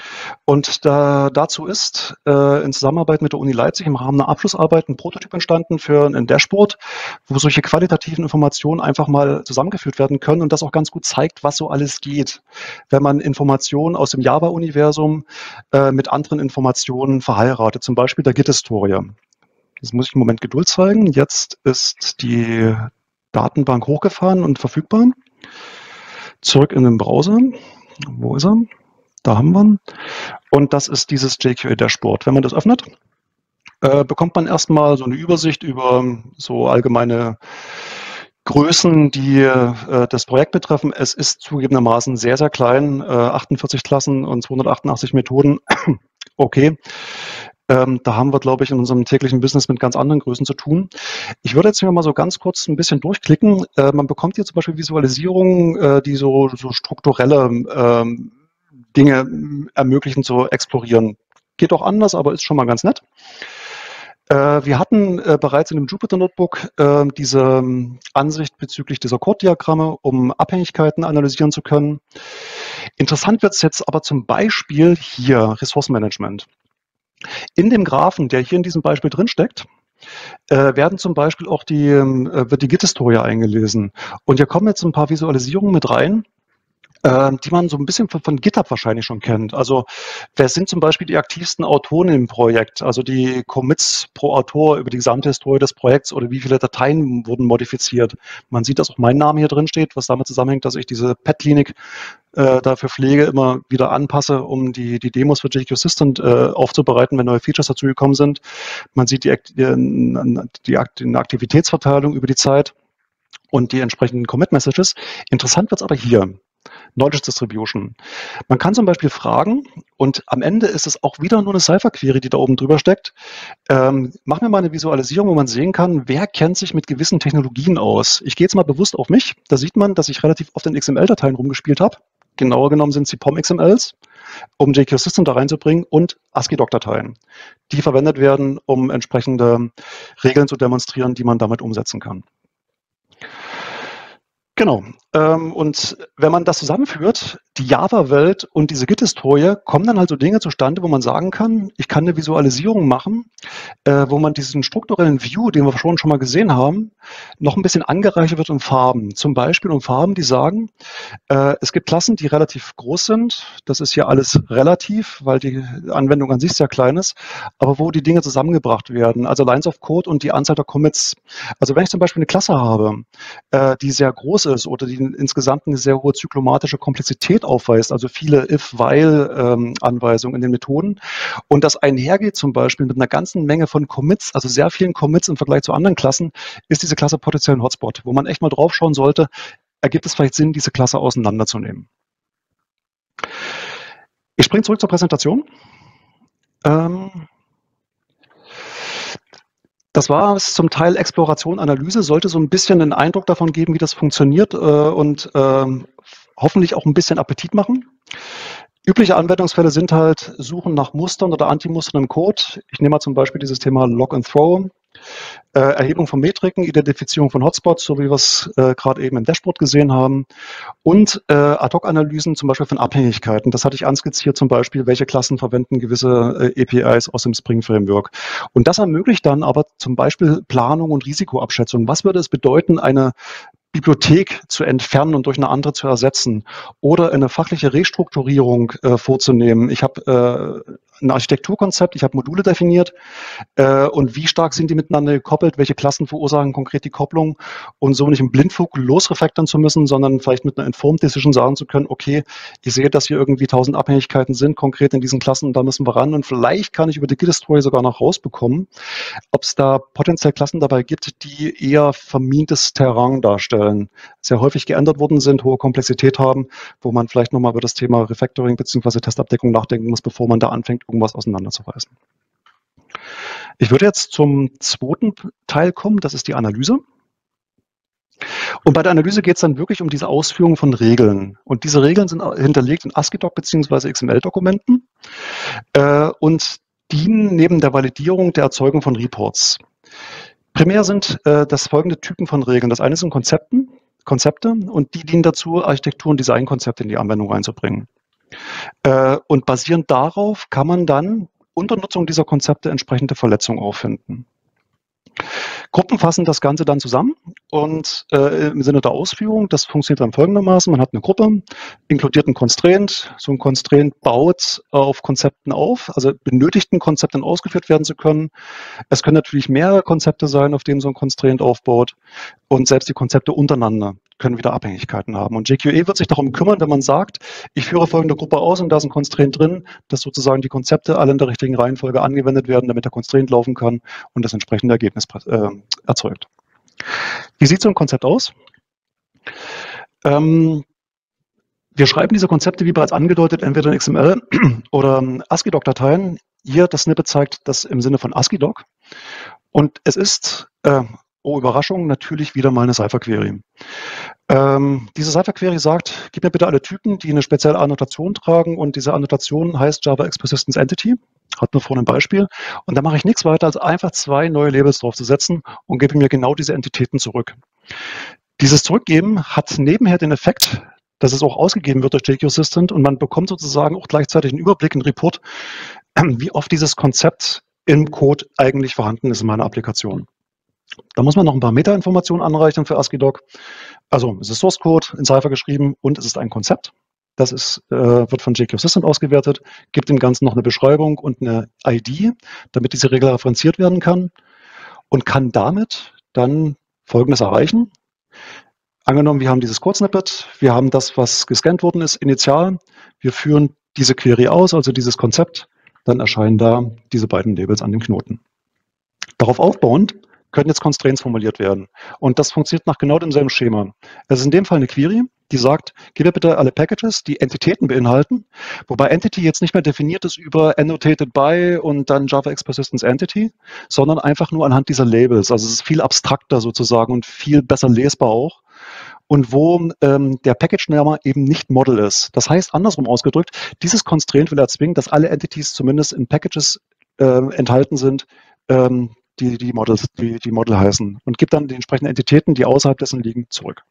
Und da, dazu ist äh, in Zusammenarbeit mit der Uni Leipzig im Rahmen einer Abschlussarbeit ein Prototyp entstanden für ein Dashboard, wo solche qualitativen Informationen einfach mal zusammengeführt werden können und das auch ganz gut zeigt, was so alles geht, wenn man Informationen aus dem Java-Universum äh, mit anderen Informationen verheiratet, zum Beispiel der Git-Historie. Jetzt muss ich einen Moment Geduld zeigen. Jetzt ist die Datenbank hochgefahren und verfügbar. Zurück in den Browser. Wo ist er? Da haben wir ihn. Und das ist dieses J Q A-Dashboard. Wenn man das öffnet, äh, bekommt man erstmal so eine Übersicht über so allgemeine Größen, die äh, das Projekt betreffen. Es ist zugegebenermaßen sehr, sehr klein. Äh, achtundvierzig Klassen und zweihundertachtundachtzig Methoden. Okay. Ähm, da haben wir, glaube ich, in unserem täglichen Business mit ganz anderen Größen zu tun. Ich würde jetzt hier mal so ganz kurz ein bisschen durchklicken. Äh, man bekommt hier zum Beispiel Visualisierungen, äh, die so, so strukturelle ähm, Dinge ermöglichen zu explorieren. Geht auch anders, aber ist schon mal ganz nett. Äh, wir hatten äh, bereits in dem Jupyter Notebook äh, diese ähm, Ansicht bezüglich dieser Chord-Diagramme, um Abhängigkeiten analysieren zu können. Interessant wird es jetzt aber zum Beispiel hier Ressourcenmanagement. In dem Graphen, der hier in diesem Beispiel drinsteckt, äh, werden zum Beispiel auch die, äh, wird die Git-Historie eingelesen. Und hier kommen jetzt ein paar Visualisierungen mit rein, äh, die man so ein bisschen von, von GitHub wahrscheinlich schon kennt. Also wer sind zum Beispiel die aktivsten Autoren im Projekt? Also die Commits pro Autor über die gesamte Historie des Projekts oder wie viele Dateien wurden modifiziert. Man sieht, dass auch mein Name hier drin steht, was damit zusammenhängt, dass ich diese Pet-Klinik äh, dafür Pflege immer wieder anpasse, um die, die Demos für J Q Assistant äh, aufzubereiten, wenn neue Features dazu gekommen sind. Man sieht die, die, die, die Aktivitätsverteilung über die Zeit und die entsprechenden Commit-Messages. Interessant wird es aber hier. Knowledge Distribution. Man kann zum Beispiel fragen, und am Ende ist es auch wieder nur eine Cypher-Query, die da oben drüber steckt. Ähm, mach mir mal eine Visualisierung, wo man sehen kann, wer kennt sich mit gewissen Technologien aus. Ich gehe jetzt mal bewusst auf mich. Da sieht man, dass ich relativ oft in X M L-Dateien rumgespielt habe. Genauer genommen sind sie P O M-X M Ls, um J Q System da reinzubringen, und ASCII-Doc-Dateien, die verwendet werden, um entsprechende Regeln zu demonstrieren, die man damit umsetzen kann. Genau. Ähm, und wenn man das zusammenführt, die Java-Welt und diese Git-Historie, kommen dann halt so Dinge zustande, wo man sagen kann, ich kann eine Visualisierung machen, äh, wo man diesen strukturellen View, den wir schon schon mal gesehen haben, noch ein bisschen angereichert wird um Farben. Zum Beispiel um Farben, die sagen, äh, es gibt Klassen, die relativ groß sind. Das ist hier alles relativ, weil die Anwendung an sich sehr klein ist, aber wo die Dinge zusammengebracht werden, also Lines of Code und die Anzahl der Commits. Also wenn ich zum Beispiel eine Klasse habe, äh, die sehr groß ist oder die insgesamt eine sehr hohe zyklomatische Komplexität aufweist, also viele If-While-Anweisungen ähm, in den Methoden und das einhergeht zum Beispiel mit einer ganzen Menge von Commits, also sehr vielen Commits im Vergleich zu anderen Klassen, ist diese Klasse potenziell ein Hotspot, wo man echt mal drauf schauen sollte, ergibt es vielleicht Sinn, diese Klasse auseinanderzunehmen. Ich springe zurück zur Präsentation. Ähm, Das war es zum Teil Exploration, Analyse, sollte so ein bisschen einen Eindruck davon geben, wie das funktioniert äh, und ähm, hoffentlich auch ein bisschen Appetit machen. Übliche Anwendungsfälle sind halt Suchen nach Mustern oder Antimustern im Code. Ich nehme mal zum Beispiel dieses Thema Log and Throw, äh, Erhebung von Metriken, Identifizierung von Hotspots, so wie wir es äh, gerade eben im Dashboard gesehen haben, und äh, Ad-Hoc-Analysen zum Beispiel von Abhängigkeiten. Das hatte ich anskizziert, zum Beispiel, welche Klassen verwenden gewisse äh, A P Is aus dem Spring-Framework. Und das ermöglicht dann aber zum Beispiel Planung und Risikoabschätzung. Was würde es bedeuten, eine Bibliothek zu entfernen und durch eine andere zu ersetzen oder eine fachliche Restrukturierung äh, vorzunehmen. Ich habe äh, ein Architekturkonzept, ich habe Module definiert äh, und wie stark sind die miteinander gekoppelt, welche Klassen verursachen konkret die Kopplung und so nicht im Blindflug losrefactoren zu müssen, sondern vielleicht mit einer Informed Decision sagen zu können, okay, ich sehe, dass hier irgendwie tausend Abhängigkeiten sind, konkret in diesen Klassen, und da müssen wir ran und vielleicht kann ich über die Git-History sogar noch rausbekommen, ob es da potenziell Klassen dabei gibt, die eher vermintes Terrain darstellen, sehr häufig geändert worden sind, hohe Komplexität haben, wo man vielleicht nochmal über das Thema Refactoring bzw. Testabdeckung nachdenken muss, bevor man da anfängt, irgendwas auseinanderzureißen. Ich würde jetzt zum zweiten Teil kommen, das ist die Analyse. Und bei der Analyse geht es dann wirklich um diese Ausführung von Regeln. Und diese Regeln sind hinterlegt in ASCII-Doc bzw. X M L-Dokumenten äh, und dienen neben der Validierung der Erzeugung von Reports. Primär sind äh, das folgende Typen von Regeln. Das eine sind Konzepten, Konzepte und die dienen dazu, Architektur- und Designkonzepte in die Anwendung reinzubringen. Äh, und basierend darauf kann man dann unter Nutzung dieser Konzepte entsprechende Verletzungen auffinden. Gruppen fassen das Ganze dann zusammen und äh, im Sinne der Ausführung, das funktioniert dann folgendermaßen, man hat eine Gruppe, inkludiert ein Constraint, so ein Constraint baut auf Konzepten auf, also benötigten Konzepten ausgeführt werden zu können. Es können natürlich mehrere Konzepte sein, auf denen so ein Constraint aufbaut und selbst die Konzepte untereinander können wieder Abhängigkeiten haben. Und J Q A wird sich darum kümmern, wenn man sagt, ich führe folgende Gruppe aus und da ist ein Constraint drin, dass sozusagen die Konzepte alle in der richtigen Reihenfolge angewendet werden, damit der Constraint laufen kann und das entsprechende Ergebnis äh, erzeugt. Wie sieht so ein Konzept aus? Ähm, wir schreiben diese Konzepte, wie bereits angedeutet, entweder in X M L oder ASCII-Doc-Dateien. Hier das Snippet zeigt das im Sinne von ASCII-Doc. Und es ist, äh, oh Überraschung, natürlich wieder mal eine Cypher-Query. Ähm, diese Cypher-Query sagt, gib mir bitte alle Typen, die eine spezielle Annotation tragen und diese Annotation heißt Java X Persistence Entity, hat nur vorne ein Beispiel und da mache ich nichts weiter, als einfach zwei neue Labels draufzusetzen und gebe mir genau diese Entitäten zurück. Dieses Zurückgeben hat nebenher den Effekt, dass es auch ausgegeben wird durch J Q Assistant und man bekommt sozusagen auch gleichzeitig einen Überblick, einen Report, wie oft dieses Konzept im Code eigentlich vorhanden ist in meiner Applikation. Da muss man noch ein paar Metainformationen anreichern für ASCII-Doc. Also es ist Source Code in Cypher geschrieben und es ist ein Konzept. Das ist, äh, wird von J Q Assistant ausgewertet, gibt dem Ganzen noch eine Beschreibung und eine I D, damit diese Regel referenziert werden kann und kann damit dann Folgendes erreichen. Angenommen, wir haben dieses Code-Snippet, wir haben das, was gescannt worden ist, initial. Wir führen diese Query aus, also dieses Konzept, dann erscheinen da diese beiden Labels an den Knoten. Darauf aufbauend können jetzt Constraints formuliert werden. Und das funktioniert nach genau demselben Schema. Es ist in dem Fall eine Query, die sagt, gib mir bitte alle Packages, die Entitäten beinhalten, wobei Entity jetzt nicht mehr definiert ist über annotated by und dann Java X Persistence Entity, sondern einfach nur anhand dieser Labels. Also es ist viel abstrakter sozusagen und viel besser lesbar auch. Und wo ähm, der Package-Name eben nicht Model ist. Das heißt, andersrum ausgedrückt, dieses Constraint will erzwingen, dass alle Entities zumindest in Packages äh, enthalten sind, ähm, die die Models, die, die Model heißen und gibt dann die entsprechenden Entitäten, die außerhalb dessen liegen, zurück.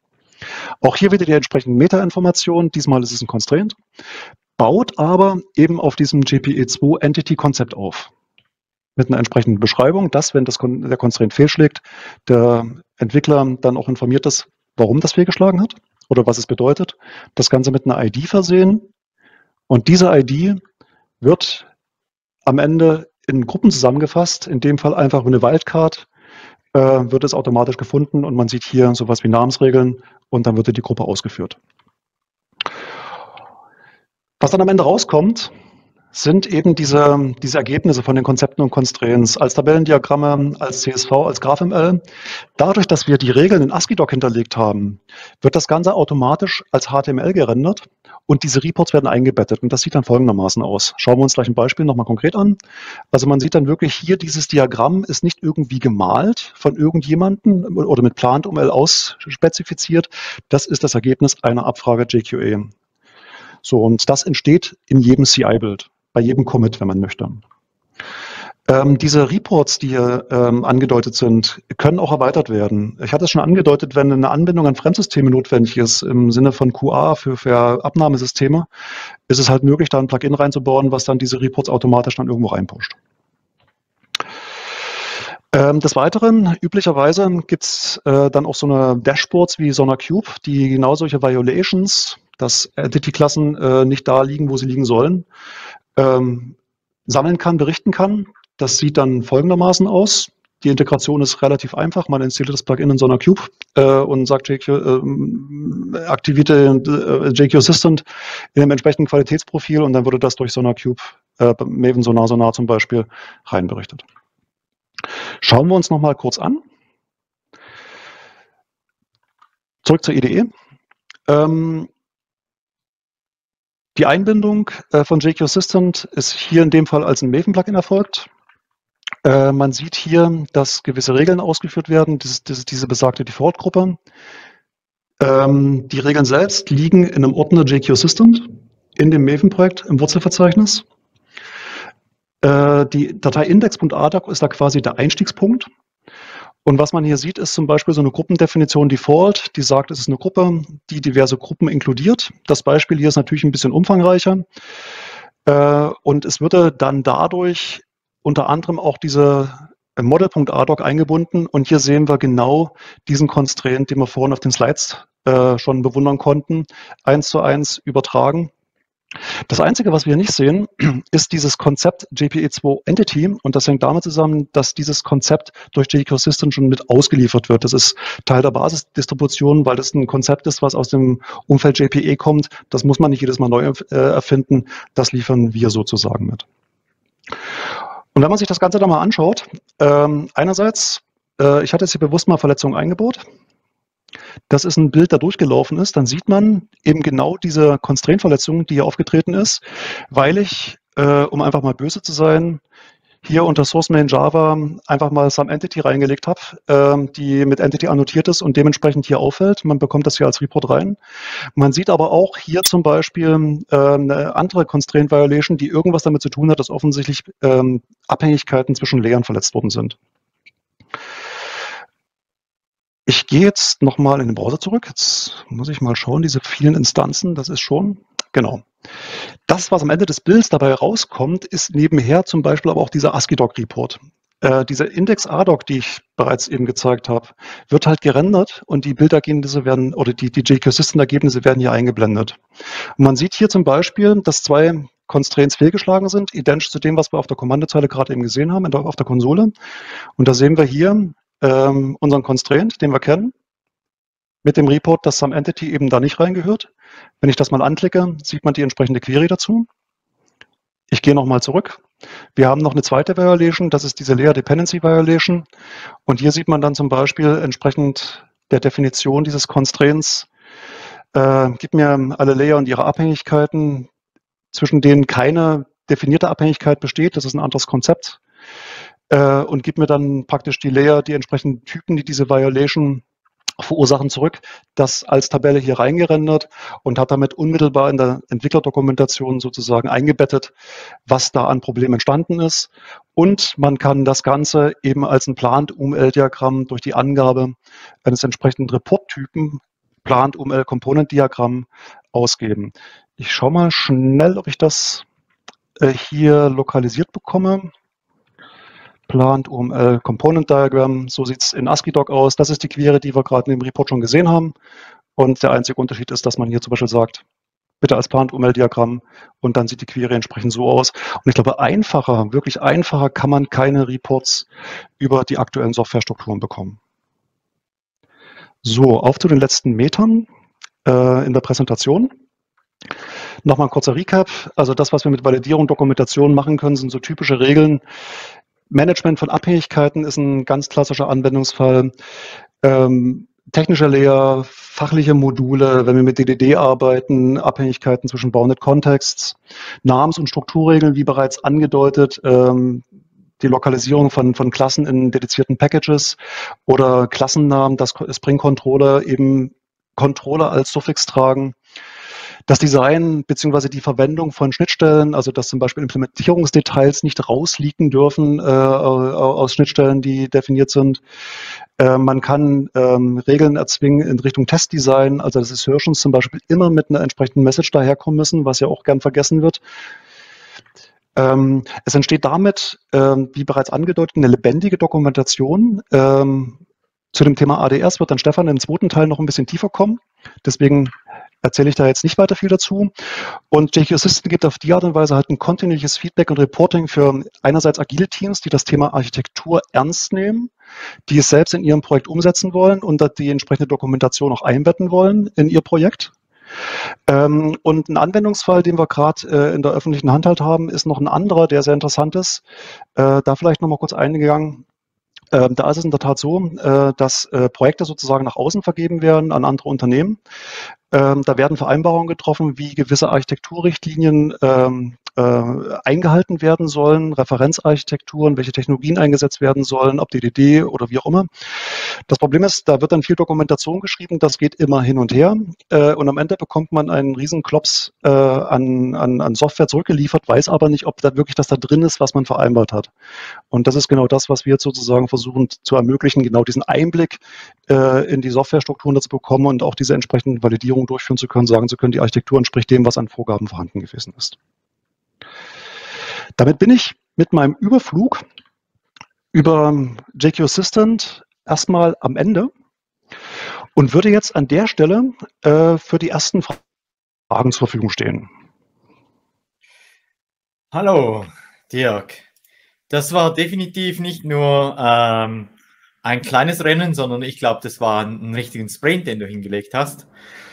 Auch hier wieder die entsprechenden Metainformationen. Diesmal ist es ein Constraint, baut aber eben auf diesem J P E zwei Entity Konzept auf. Mit einer entsprechenden Beschreibung, dass, wenn das, der Constraint fehlschlägt, der Entwickler dann auch informiert ist, warum das fehlgeschlagen hat oder was es bedeutet. Das Ganze mit einer I D versehen. Und diese I D wird am Ende in Gruppen zusammengefasst, in dem Fall einfach eine Wildcard, äh, wird es automatisch gefunden und man sieht hier sowas wie Namensregeln und dann wird die Gruppe ausgeführt. Was dann am Ende rauskommt, sind eben diese, diese Ergebnisse von den Konzepten und Constraints als Tabellendiagramme, als C S V, als GraphML. Dadurch, dass wir die Regeln in ASCII-Doc hinterlegt haben, wird das Ganze automatisch als H T M L gerendert und diese Reports werden eingebettet. Und das sieht dann folgendermaßen aus. Schauen wir uns gleich ein Beispiel nochmal konkret an. Also man sieht dann wirklich hier, dieses Diagramm ist nicht irgendwie gemalt von irgendjemandem oder mit Plant-U M L ausspezifiziert. Das ist das Ergebnis einer Abfrage J Q A. So, und das entsteht in jedem C I-Bild. Bei jedem Commit, wenn man möchte. Ähm, diese Reports, die hier ähm, angedeutet sind, können auch erweitert werden. Ich hatte es schon angedeutet, wenn eine Anbindung an Fremdsysteme notwendig ist, im Sinne von Q A für, für Abnahmesysteme, ist es halt möglich, da ein Plugin reinzubauen, was dann diese Reports automatisch dann irgendwo reinpusht. Ähm, des Weiteren, üblicherweise gibt es äh, dann auch so eine Dashboards wie SonarQube, die genau solche Violations, dass Entity-Klassen äh, nicht da liegen, wo sie liegen sollen, Ähm, sammeln kann, berichten kann. Das sieht dann folgendermaßen aus. Die Integration ist relativ einfach. Man installiert das Plugin in SonarQube äh, und sagt J Q, äh, aktivierte äh, J Q Assistant in dem entsprechenden Qualitätsprofil und dann wurde das durch SonarQube, äh, Maven Sonar Sonar zum Beispiel, reinberichtet. Schauen wir uns nochmal kurz an. Zurück zur I D E. Ähm, Die Einbindung äh, von J Q Assistant ist hier in dem Fall als ein Maven-Plugin erfolgt. Äh, man sieht hier, dass gewisse Regeln ausgeführt werden, das, das, diese besagte Default-Gruppe. Ähm, die Regeln selbst liegen in einem Ordner J Q Assistant in dem Maven-Projekt im Wurzelverzeichnis. Äh, die Datei index.adoc ist da quasi der Einstiegspunkt. Und was man hier sieht, ist zum Beispiel so eine Gruppendefinition Default, die sagt, es ist eine Gruppe, die diverse Gruppen inkludiert. Das Beispiel hier ist natürlich ein bisschen umfangreicher. Äh, und es würde dann dadurch unter anderem auch diese Model.adoc eingebunden. Und hier sehen wir genau diesen Constraint, den wir vorhin auf den Slides äh, schon bewundern konnten, eins zu eins übertragen. Das Einzige, was wir nicht sehen, ist dieses Konzept J P E zwei Entity und das hängt damit zusammen, dass dieses Konzept durch J Q Assistant schon mit ausgeliefert wird. Das ist Teil der Basisdistribution, weil das ein Konzept ist, was aus dem Umfeld J P E kommt. Das muss man nicht jedes Mal neu äh, erfinden. Das liefern wir sozusagen mit. Und wenn man sich das Ganze da mal anschaut, ähm, einerseits, äh, ich hatte jetzt hier bewusst mal Verletzungen eingebaut. Das ist ein Bild, da durchgelaufen ist, dann sieht man eben genau diese Constraint-Verletzung, die hier aufgetreten ist, weil ich, äh, um einfach mal böse zu sein, hier unter Source Main Java einfach mal some Entity reingelegt habe, äh, die mit Entity annotiert ist und dementsprechend hier auffällt. Man bekommt das hier als Report rein. Man sieht aber auch hier zum Beispiel äh, eine andere Constraint Violation, die irgendwas damit zu tun hat, dass offensichtlich ähm, Abhängigkeiten zwischen Layern verletzt worden sind. Ich gehe jetzt nochmal in den Browser zurück. Jetzt muss ich mal schauen, diese vielen Instanzen, das ist schon, genau. Das, was am Ende des Bilds dabei rauskommt, ist nebenher zum Beispiel aber auch dieser ASCII-Doc-Report. Äh, dieser Index-adoc, die ich bereits eben gezeigt habe, wird halt gerendert und die Bildergebnisse werden, oder die, die J Q Assistant-Ergebnisse werden hier eingeblendet. Und man sieht hier zum Beispiel, dass zwei Constraints fehlgeschlagen sind, identisch zu dem, was wir auf der Kommandozeile gerade eben gesehen haben, auf der Konsole. Und da sehen wir hier ähm, unseren Constraint, den wir kennen, mit dem Report, dass some Entity eben da nicht reingehört. Wenn ich das mal anklicke, sieht man die entsprechende Query dazu. Ich gehe nochmal zurück. Wir haben noch eine zweite Violation, das ist diese Layer Dependency Violation. Und hier sieht man dann zum Beispiel entsprechend der Definition dieses Constraints, äh, gib mir alle Layer und ihre Abhängigkeiten, zwischen denen keine definierte Abhängigkeit besteht. Das ist ein anderes Konzept. Äh, und gib mir dann praktisch die Layer, die entsprechenden Typen, die diese Violation verursachen, zurück, das als Tabelle hier reingerendert und hat damit unmittelbar in der Entwicklerdokumentation sozusagen eingebettet, was da an Problemen entstanden ist. Und man kann das Ganze eben als ein Plant-U M L-Diagramm durch die Angabe eines entsprechenden Report-Typen Plant-U M L-Component-Diagramm ausgeben. Ich schaue mal schnell, ob ich das äh, hier lokalisiert bekomme. Plant-U M L-Component-Diagramm, so sieht es in ASCII-Doc aus. Das ist die Query, die wir gerade in dem Report schon gesehen haben. Und der einzige Unterschied ist, dass man hier zum Beispiel sagt, bitte als Plant-U M L-Diagramm, und dann sieht die Query entsprechend so aus. Und ich glaube, einfacher, wirklich einfacher kann man keine Reports über die aktuellen Softwarestrukturen bekommen. So, auf zu den letzten Metern äh, in der Präsentation. Nochmal ein kurzer Recap. Also das, was wir mit Validierung und Dokumentation machen können, sind so typische Regeln. Management von Abhängigkeiten ist ein ganz klassischer Anwendungsfall. Ähm, technischer Layer, fachliche Module, wenn wir mit D D D arbeiten, Abhängigkeiten zwischen Bounded Contexts, Namens- und Strukturregeln, wie bereits angedeutet, ähm, die Lokalisierung von, von Klassen in dedizierten Packages oder Klassennamen, dass Spring Controller eben Controller als Suffix tragen. Das Design bzw. die Verwendung von Schnittstellen, also dass zum Beispiel Implementierungsdetails nicht rausleaken dürfen äh, aus Schnittstellen, die definiert sind. Äh, man kann ähm, Regeln erzwingen in Richtung Testdesign, also dass Assertions zum Beispiel immer mit einer entsprechenden Message daherkommen müssen, was ja auch gern vergessen wird. Ähm, es entsteht damit, ähm, wie bereits angedeutet, eine lebendige Dokumentation. Ähm, zu dem Thema A D S wird dann Stefan im zweiten Teil noch ein bisschen tiefer kommen. Deswegen erzähle ich da jetzt nicht weiter viel dazu. Und J Q Assistant gibt auf die Art und Weise halt ein kontinuierliches Feedback und Reporting für einerseits agile Teams, die das Thema Architektur ernst nehmen, die es selbst in ihrem Projekt umsetzen wollen und die entsprechende Dokumentation auch einbetten wollen in ihr Projekt. Ähm, und ein Anwendungsfall, den wir gerade äh, in der öffentlichen Hand halt haben, ist noch ein anderer, der sehr interessant ist. Äh, da vielleicht nochmal kurz eingegangen. Ähm, da ist es in der Tat so, äh, dass äh, Projekte sozusagen nach außen vergeben werden an andere Unternehmen. Ähm, da werden Vereinbarungen getroffen, wie gewisse Architekturrichtlinien ähm, äh, eingehalten werden sollen, Referenzarchitekturen, welche Technologien eingesetzt werden sollen, ob D D D oder wie auch immer. Das Problem ist, da wird dann viel Dokumentation geschrieben, das geht immer hin und her äh, und am Ende bekommt man einen riesen Klops äh, an, an, an Software zurückgeliefert, weiß aber nicht, ob da wirklich das da drin ist, was man vereinbart hat. Und das ist genau das, was wir jetzt sozusagen versuchen zu ermöglichen, genau diesen Einblick äh, in die Softwarestrukturen dazu bekommen und auch diese entsprechenden Validierungen durchführen zu können, sagen zu können, die Architektur entspricht dem, was an Vorgaben vorhanden gewesen ist. Damit bin ich mit meinem Überflug über J Q Assistant erstmal am Ende und würde jetzt an der Stelle äh, für die ersten Fragen zur Verfügung stehen. Hallo, Dirk. Das war definitiv nicht nur ähm, ein kleines Rennen, sondern ich glaube, das war ein, ein richtigen Sprint, den du hingelegt hast.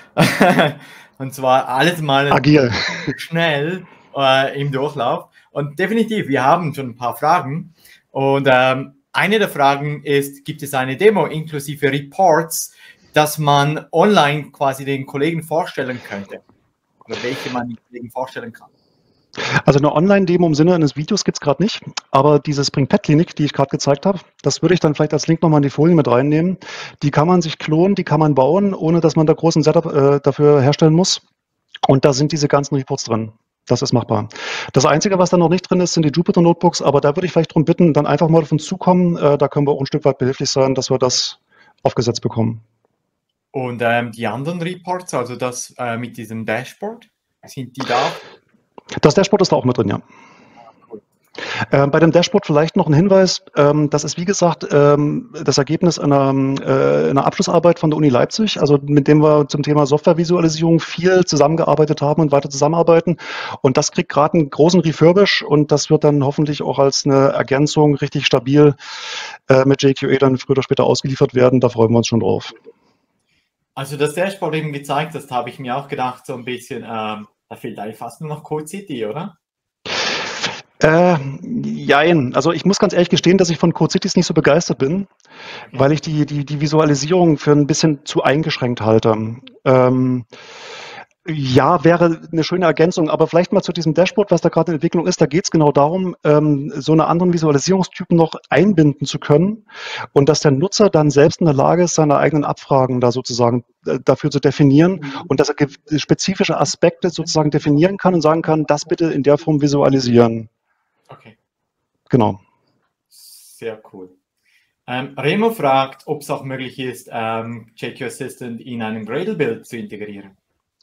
Und zwar alles mal agil, schnell äh, im Durchlauf. Und definitiv, wir haben schon ein paar Fragen. Und ähm, eine der Fragen ist, gibt es eine Demo inklusive Reports, dass man online quasi den Kollegen vorstellen könnte? Oder welche man den Kollegen vorstellen kann? Also eine Online-Demo im Sinne eines Videos gibt es gerade nicht, aber diese Spring-Pad-Klinik, die ich gerade gezeigt habe, das würde ich dann vielleicht als Link nochmal in die Folien mit reinnehmen. Die kann man sich klonen, die kann man bauen, ohne dass man da großen Setup äh, dafür herstellen muss. Und da sind diese ganzen Reports drin. Das ist machbar. Das Einzige, was da noch nicht drin ist, sind die Jupyter Notebooks, aber da würde ich vielleicht darum bitten, dann einfach mal auf uns zukommen. Äh, da können wir auch ein Stück weit behilflich sein, dass wir das aufgesetzt bekommen. Und ähm, die anderen Reports, also das äh, mit diesem Dashboard, sind die da? Das Dashboard ist da auch mit drin, ja. Äh, bei dem Dashboard vielleicht noch ein Hinweis, ähm, das ist wie gesagt ähm, das Ergebnis einer, äh, einer Abschlussarbeit von der Uni Leipzig, also mit dem wir zum Thema Softwarevisualisierung viel zusammengearbeitet haben und weiter zusammenarbeiten, und das kriegt gerade einen großen Refurbish und das wird dann hoffentlich auch als eine Ergänzung richtig stabil äh, mit J Q A dann früher oder später ausgeliefert werden, da freuen wir uns schon drauf. Also das Dashboard eben gezeigt, das habe ich mir auch gedacht, so ein bisschen, ähm, da fehlt eigentlich fast nur noch Code City, oder? Äh, jein. Also ich muss ganz ehrlich gestehen, dass ich von Code Cities nicht so begeistert bin, okay, weil ich die, die, die Visualisierung für ein bisschen zu eingeschränkt halte. Ähm, ja, wäre eine schöne Ergänzung, aber vielleicht mal zu diesem Dashboard, was da gerade in Entwicklung ist, da geht es genau darum, ähm, so eine anderen Visualisierungstypen noch einbinden zu können und dass der Nutzer dann selbst in der Lage ist, seine eigenen Abfragen da sozusagen äh, dafür zu definieren, mhm, und dass er spezifische Aspekte sozusagen definieren kann und sagen kann, das bitte in der Form visualisieren. Okay. Genau. Sehr cool. Ähm, Remo fragt, ob es auch möglich ist, ähm, J Q Assistant in einem Gradle-Build zu integrieren.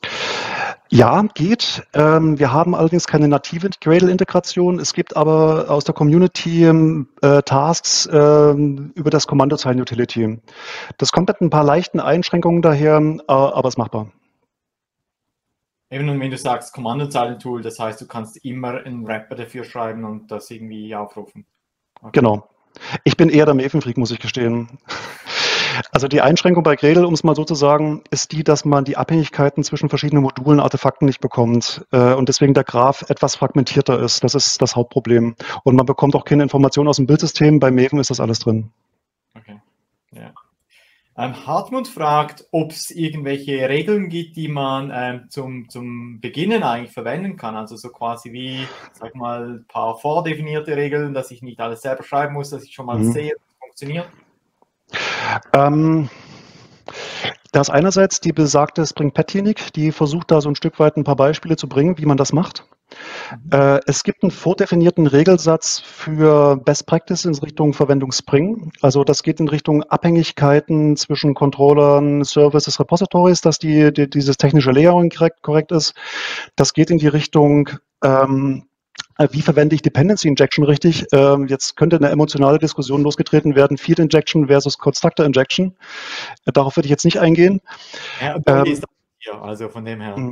Ja, geht. Ähm, wir haben allerdings keine native Gradle-Integration. Es gibt aber aus der Community äh, Tasks äh, über das Kommandozeilen-Utility. Das kommt mit ein paar leichten Einschränkungen daher, äh, aber ist machbar. Eben, und wenn du sagst Kommandozeilen-Tool, das heißt, du kannst immer einen Wrapper dafür schreiben und das irgendwie aufrufen. Okay. Genau. Ich bin eher der Maven-Freak, muss ich gestehen. Also die Einschränkung bei Gradle, um es mal so zu sagen, ist die, dass man die Abhängigkeiten zwischen verschiedenen Modulen, Artefakten nicht bekommt äh, und deswegen der Graph etwas fragmentierter ist. Das ist das Hauptproblem. Und man bekommt auch keine Informationen aus dem Bildsystem. Bei Maven ist das alles drin. Okay, ja. Ähm, Hartmut fragt, ob es irgendwelche Regeln gibt, die man ähm, zum, zum Beginnen eigentlich verwenden kann. Also so quasi wie, sag mal, ein paar vordefinierte Regeln, dass ich nicht alles selber schreiben muss, dass ich schon mal mhm. sehe, dass es funktioniert. Ähm, da ist einerseits die besagte Spring-Pad-Klinik, die versucht da so ein Stück weit ein paar Beispiele zu bringen, wie man das macht. Mhm. Äh, es gibt einen vordefinierten Regelsatz für Best Practice in Richtung Verwendung Spring. Also das geht in Richtung Abhängigkeiten zwischen Controllern, Services, Repositories, dass die, die, dieses technische Layering korrekt, korrekt ist. Das geht in die Richtung ähm, wie verwende ich Dependency Injection richtig? Ähm, jetzt könnte eine emotionale Diskussion losgetreten werden, Field Injection versus Constructor Injection. Äh, darauf würde ich jetzt nicht eingehen. Ja, ähm, ist das hier, also von dem her.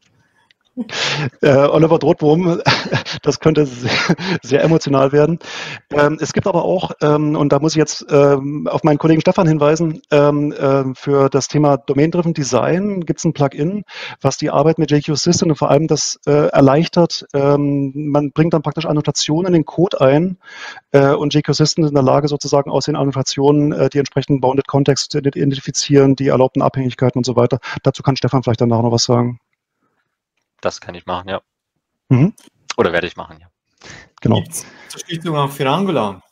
Äh, Oliver Drohtwurm, das könnte sehr, sehr emotional werden. Ähm, es gibt aber auch, ähm, und da muss ich jetzt ähm, auf meinen Kollegen Stefan hinweisen, ähm, äh, für das Thema Domain-Driven Design gibt es ein Plugin, was die Arbeit mit J Q Assistant und vor allem das äh, erleichtert. Ähm, man bringt dann praktisch Annotationen in den Code ein äh, und J Q Assistant ist in der Lage, sozusagen aus den Annotationen äh, die entsprechenden Bounded Contexts zu identifizieren, die erlaubten Abhängigkeiten und so weiter. Dazu kann Stefan vielleicht danach noch was sagen. Das kann ich machen, ja. Mhm. Oder werde ich machen, ja. Genau. Gibt es Unterstützung auch für Angular?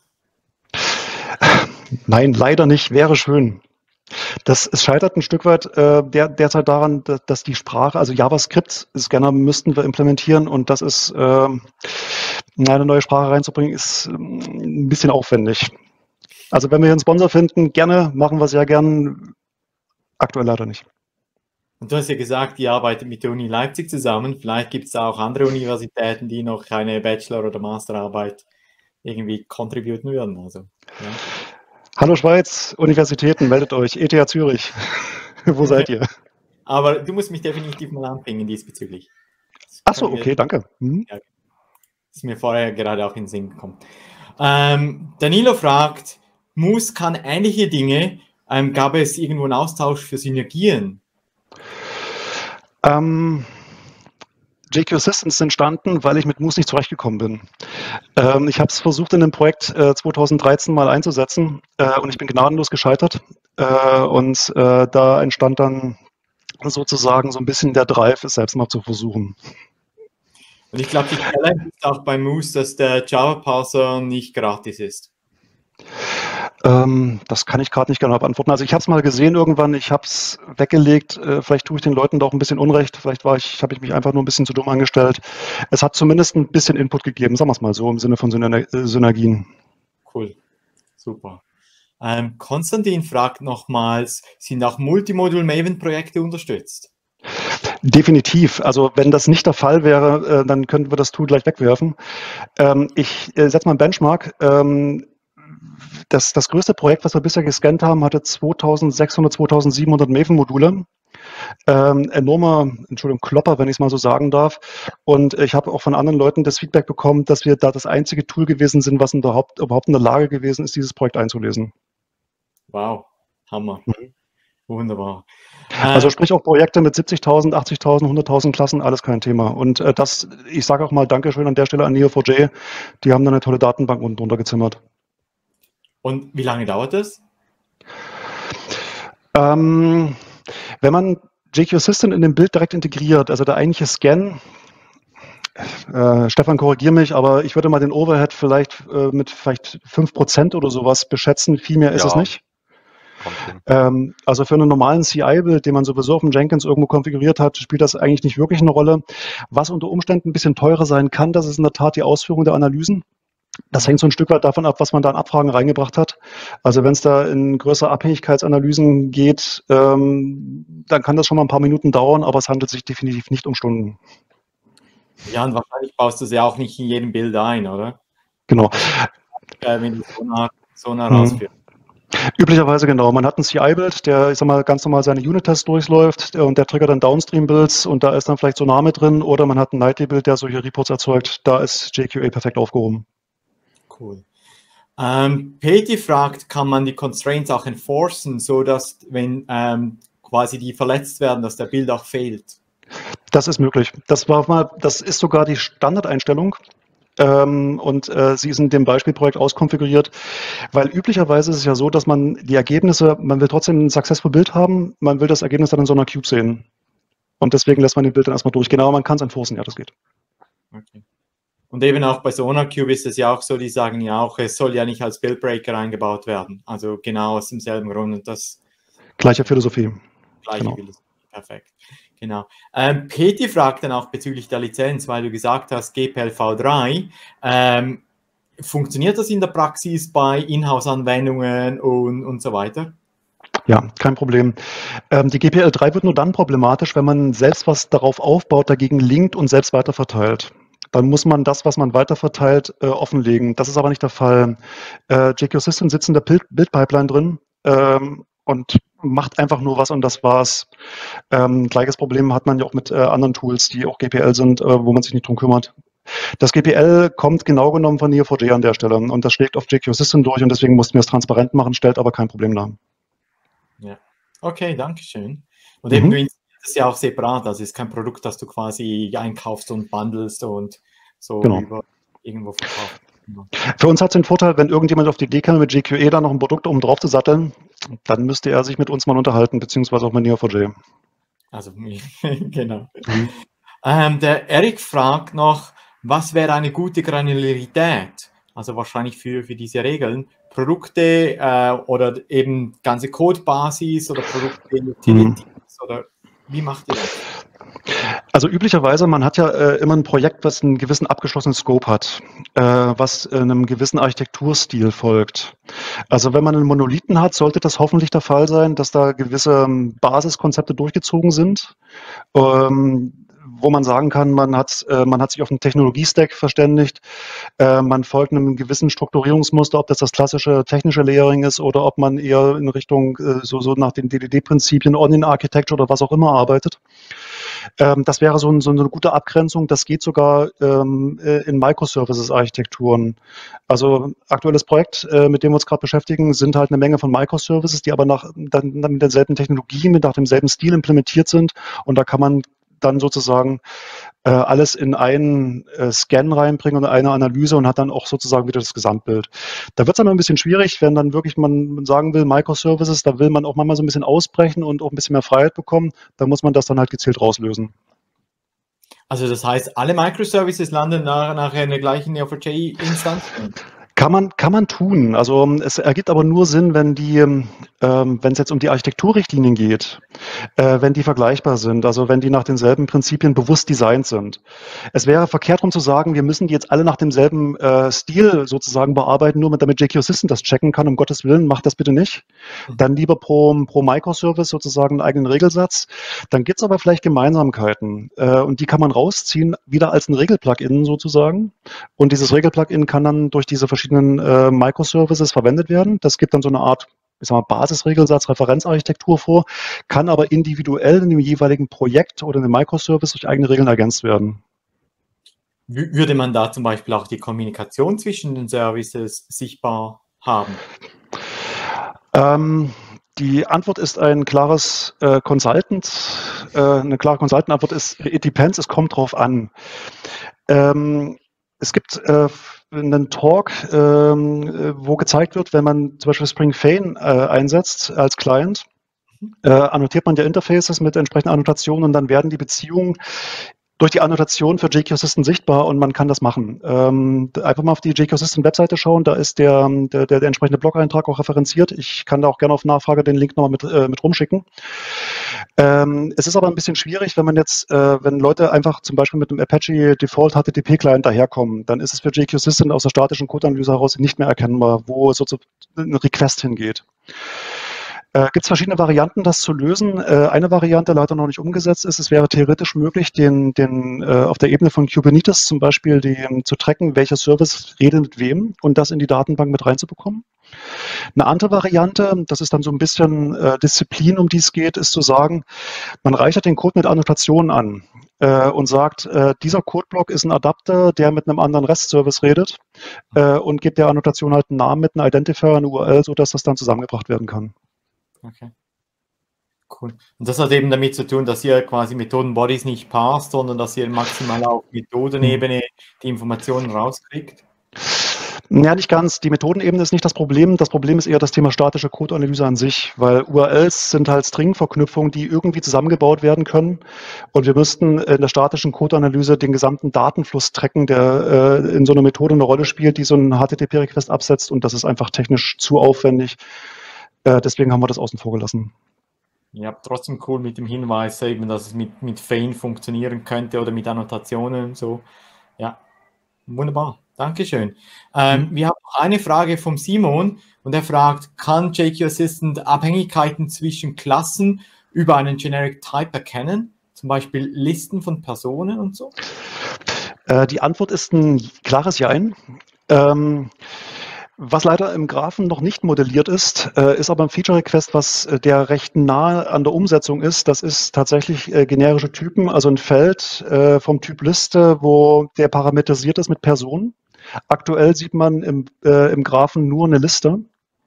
Nein, leider nicht. Wäre schön. Das es scheitert ein Stück weit äh, der, derzeit daran, dass, dass die Sprache, also JavaScript, Scanner müssten wir implementieren und das ist, äh, eine neue Sprache reinzubringen, ist äh, ein bisschen aufwendig. Also wenn wir hier einen Sponsor finden, gerne, machen wir sehr gern. Aktuell leider nicht. Und du hast ja gesagt, ihr arbeitet mit der Uni Leipzig zusammen. Vielleicht gibt es auch andere Universitäten, die noch eine Bachelor- oder Masterarbeit irgendwie contributen würden. Also, ja. Hallo Schweiz, Universitäten, meldet euch. E T H Zürich, wo seid ihr? Aber du musst mich definitiv mal anpingen diesbezüglich. Achso, okay, danke. Hm? Ja, ist mir vorher gerade auch in den Sinn gekommen. Ähm, Danilo fragt, Moose kann ähnliche Dinge. Ähm, gab es irgendwo einen Austausch für Synergien? Ähm, J Q Assistant ist entstanden, weil ich mit Moose nicht zurechtgekommen bin. Ähm, ich habe es versucht, in einem Projekt äh, zweitausenddreizehn mal einzusetzen äh, und ich bin gnadenlos gescheitert. Äh, und äh, da entstand dann sozusagen so ein bisschen der Drive, es selbst mal zu versuchen. Und ich glaube, die Challenge ist auch bei Moose, dass der Java-Parser nicht gratis ist. Ähm, das kann ich gerade nicht genau beantworten. Also ich habe es mal gesehen irgendwann, ich habe es weggelegt. Äh, vielleicht tue ich den Leuten doch ein bisschen Unrecht. Vielleicht war ich, habe ich mich einfach nur ein bisschen zu dumm angestellt. Es hat zumindest ein bisschen Input gegeben, sagen wir es mal so, im Sinne von Syner Synergien. Cool, super. Ähm, Konstantin fragt nochmals, sind auch Multimodul-Maven-Projekte unterstützt? Definitiv. Also wenn das nicht der Fall wäre, äh, dann könnten wir das Tool gleich wegwerfen. Ähm, ich äh, setze mal ein Benchmark. Ähm, Das, das größte Projekt, was wir bisher gescannt haben, hatte zweitausendsechshundert, zweitausendsiebenhundert Maven-Module. Ähm, enormer, Entschuldigung, Klopper, wenn ich es mal so sagen darf. Und ich habe auch von anderen Leuten das Feedback bekommen, dass wir da das einzige Tool gewesen sind, was in der Haupt, überhaupt in der Lage gewesen ist, dieses Projekt einzulesen. Wow, Hammer. Mhm. Wunderbar. Also sprich auch Projekte mit siebzigtausend, achtzigtausend, hunderttausend Klassen, alles kein Thema. Und äh, das, ich sage auch mal Dankeschön an der Stelle an N E O vier j, die haben da eine tolle Datenbank unten drunter gezimmert. Und wie lange dauert das? Ähm, wenn man J Q Assistant in dem Bild direkt integriert, also der eigentliche Scan, äh, Stefan, korrigier mich, aber ich würde mal den Overhead vielleicht äh, mit vielleicht fünf Prozent oder sowas beschätzen. Viel mehr ist Ja, es nicht. kommt hin. Ähm, also für einen normalen C I-Bild, den man sowieso auf dem Jenkins irgendwo konfiguriert hat, spielt das eigentlich nicht wirklich eine Rolle. Was unter Umständen ein bisschen teurer sein kann, das ist in der Tat die Ausführung der Analysen. Das hängt so ein Stück weit davon ab, was man da an Abfragen reingebracht hat. Also wenn es da in größere Abhängigkeitsanalysen geht, ähm, dann kann das schon mal ein paar Minuten dauern, aber es handelt sich definitiv nicht um Stunden. Ja, und wahrscheinlich baust du sie auch nicht in jedem Bild ein, oder? Genau. Äh, wenn du Sonar, Sonar Mhm. rausführst. Üblicherweise genau. Man hat ein C I-Bild, der, ich sag mal, ganz normal seine Unit-Tests durchläuft und der triggert dann Downstream-Builds und da ist dann vielleicht Sonar mit drin oder man hat ein Nightly-Bild, der solche Reports erzeugt. Da ist J Q A perfekt aufgehoben. Cool. Ähm, Peti fragt, kann man die Constraints auch enforcen, so dass, wenn ähm, quasi die verletzt werden, dass der Bild auch fehlt? Das ist möglich. Das war mal, das ist sogar die Standardeinstellung. Ähm, und äh, sie ist in dem Beispielprojekt auskonfiguriert, weil üblicherweise ist es ja so, dass man die Ergebnisse, man will trotzdem ein Successful Bild haben, man will das Ergebnis dann in so einer Cube sehen. Und deswegen lässt man den Bild dann erstmal durchgehen. Aber man kann es enforcen, ja, das geht. Okay. Und eben auch bei SonarCube ist es ja auch so, die sagen ja auch, es soll ja nicht als Bildbreaker eingebaut werden. Also genau aus demselben Grund. Und das Gleiche Philosophie. gleiche Genau. Philosophie. Perfekt. Genau. Ähm, Peti fragt dann auch bezüglich der Lizenz, weil du gesagt hast, G P L v drei. Ähm, funktioniert das in der Praxis bei Inhouse-Anwendungen und, und so weiter? Ja, kein Problem. Ähm, die G P L drei wird nur dann problematisch, wenn man selbst was darauf aufbaut, dagegen linkt und selbst weiterverteilt. Dann muss man das, was man weiterverteilt, äh, offenlegen. Das ist aber nicht der Fall. Äh, J Q System sitzt in der Build-Pipeline drin ähm, und macht einfach nur was und das war's. Ähm, gleiches Problem hat man ja auch mit äh, anderen Tools, die auch G P L sind, äh, wo man sich nicht drum kümmert. Das G P L kommt genau genommen von N E O four j an der Stelle und das schlägt auf J Q System durch und deswegen mussten wir es transparent machen, stellt aber kein Problem dar. Ja. Okay, danke schön. Und Mhm. eben, du installierst es ja auch separat, also es ist kein Produkt, das du quasi einkaufst und bundelst und so Genau. über irgendwo verkaufst. Für uns hat es den Vorteil, wenn irgendjemand auf die Idee käme, mit J Q A da noch ein Produkt oben drauf zu satteln, dann müsste er sich mit uns mal unterhalten, beziehungsweise auch mit N E O four j. Also, genau. Ähm, der Erik fragt noch, was wäre eine gute Granularität? Also wahrscheinlich für, für diese Regeln. Produkte äh, oder eben ganze Codebasis oder Produkte, Utilities mhm. oder wie macht ihr das? Also üblicherweise, man hat ja äh, immer ein Projekt, was einen gewissen abgeschlossenen Scope hat, äh, was äh, einem gewissen Architekturstil folgt. Also wenn man einen Monolithen hat, sollte das hoffentlich der Fall sein, dass da gewisse ähm, Basiskonzepte durchgezogen sind, ähm, wo man sagen kann, man hat, äh, man hat sich auf einen Technologie-Stack verständigt, äh, man folgt einem gewissen Strukturierungsmuster, ob das das klassische technische Layering ist oder ob man eher in Richtung äh, so, so nach den D D D-Prinzipien, Onion Architecture oder was auch immer arbeitet. Ähm, das wäre so, ein, so, eine gute Abgrenzung. Das geht sogar ähm, in Microservices-Architekturen. Also aktuelles Projekt, äh, mit dem wir uns gerade beschäftigen, sind halt eine Menge von Microservices, die aber nach, dann, dann mit derselben Technologie, mit nach demselben Stil implementiert sind. Und da kann man dann sozusagen äh, alles in einen äh, Scan reinbringen und eine Analyse und hat dann auch sozusagen wieder das Gesamtbild. Da wird es dann ein bisschen schwierig, wenn dann wirklich man sagen will, Microservices, da will man auch manchmal so ein bisschen ausbrechen und auch ein bisschen mehr Freiheit bekommen. Da muss man das dann halt gezielt rauslösen. Also das heißt, alle Microservices landen nach, nachher in der gleichen N E O four j-Instanz? Kann man, kann man tun. Also es ergibt aber nur Sinn, wenn die, ähm, wenn es jetzt um die Architekturrichtlinien geht, äh, wenn die vergleichbar sind, also wenn die nach denselben Prinzipien bewusst designt sind. Es wäre verkehrt rum zu sagen, wir müssen die jetzt alle nach demselben äh, Stil sozusagen bearbeiten, nur damit J Q System das checken kann. Um Gottes Willen, macht das bitte nicht. Dann lieber pro, pro Microservice sozusagen einen eigenen Regelsatz. Dann gibt es aber vielleicht Gemeinsamkeiten äh, und die kann man rausziehen, wieder als ein Regelplugin sozusagen. Und dieses Regelplugin kann dann durch diese verschiedenen Äh, Microservices verwendet werden. Das gibt dann so eine Art, ich sag mal, Basisregelsatz, Referenzarchitektur vor, kann aber individuell in dem jeweiligen Projekt oder in dem Microservice durch eigene Regeln ergänzt werden. Würde man da zum Beispiel auch die Kommunikation zwischen den Services sichtbar haben? Ähm, die Antwort ist ein klares äh, Consultant. Äh, eine klare Consultant-Antwort ist, it depends, es kommt drauf an. Ähm, es gibt äh, einen Talk, ähm, wo gezeigt wird, wenn man zum Beispiel Spring Feign äh, einsetzt als Client, äh, annotiert man ja Interfaces mit entsprechenden Annotationen und dann werden die Beziehungen durch die Annotation für J Q Assistant sichtbar und man kann das machen. Ähm, einfach mal auf die J Q Assistant Webseite schauen, da ist der, der, der entsprechende Blog-Eintrag auch referenziert. Ich kann da auch gerne auf Nachfrage den Link nochmal mit, äh, mit rumschicken. Ähm, es ist aber ein bisschen schwierig, wenn man jetzt, äh, wenn Leute einfach zum Beispiel mit einem Apache Default H T T P-Client daherkommen, dann ist es für J Q Assistant aus der statischen Code-Analyse heraus nicht mehr erkennbar, wo sozusagen ein Request hingeht. Äh, Gibt es verschiedene Varianten, das zu lösen. Äh, eine Variante, leider noch nicht umgesetzt ist, es wäre theoretisch möglich, den, den, äh, auf der Ebene von Kubernetes zum Beispiel den, zu tracken, welcher Service redet mit wem und das in die Datenbank mit reinzubekommen. Eine andere Variante, das ist dann so ein bisschen äh, Disziplin, um die es geht, ist zu sagen, man reichert den Code mit Annotationen an äh, und sagt, äh, dieser Codeblock ist ein Adapter, der mit einem anderen REST-Service redet äh, und gibt der Annotation halt einen Namen mit einem Identifier, eine U R L, sodass das dann zusammengebracht werden kann. Okay. Cool. Und das hat eben damit zu tun, dass ihr quasi Methodenbodies nicht passt, sondern dass ihr maximal auf Methodenebene die Informationen rauskriegt? Ja, nicht ganz. Die Methodenebene ist nicht das Problem. Das Problem ist eher das Thema statische Codeanalyse an sich, weil U R Ls sind halt String-Verknüpfungen, die irgendwie zusammengebaut werden können. Und wir müssten in der statischen Codeanalyse den gesamten Datenfluss tracken, der äh, in so einer Methode eine Rolle spielt, die so einen H T T P-Request absetzt. Und das ist einfach technisch zu aufwendig. Äh, deswegen haben wir das außen vor gelassen. Ja, trotzdem cool mit dem Hinweis, eben, dass es mit, mit Fein funktionieren könnte oder mit Annotationen und so. Ja, wunderbar. Dankeschön. Ähm, mhm. Wir haben noch eine Frage vom Simon und er fragt, kann J Q Assistant Abhängigkeiten zwischen Klassen über einen Generic Type erkennen? Zum Beispiel Listen von Personen und so? Äh, die Antwort ist ein klares Jein. Ähm, Was leider im Graphen noch nicht modelliert ist, äh, ist aber ein Feature-Request, was äh, der recht nahe an der Umsetzung ist. Das ist tatsächlich äh, generische Typen, also ein Feld äh, vom Typ Liste, wo der parametrisiert ist mit Personen. Aktuell sieht man im, äh, im Graphen nur eine Liste.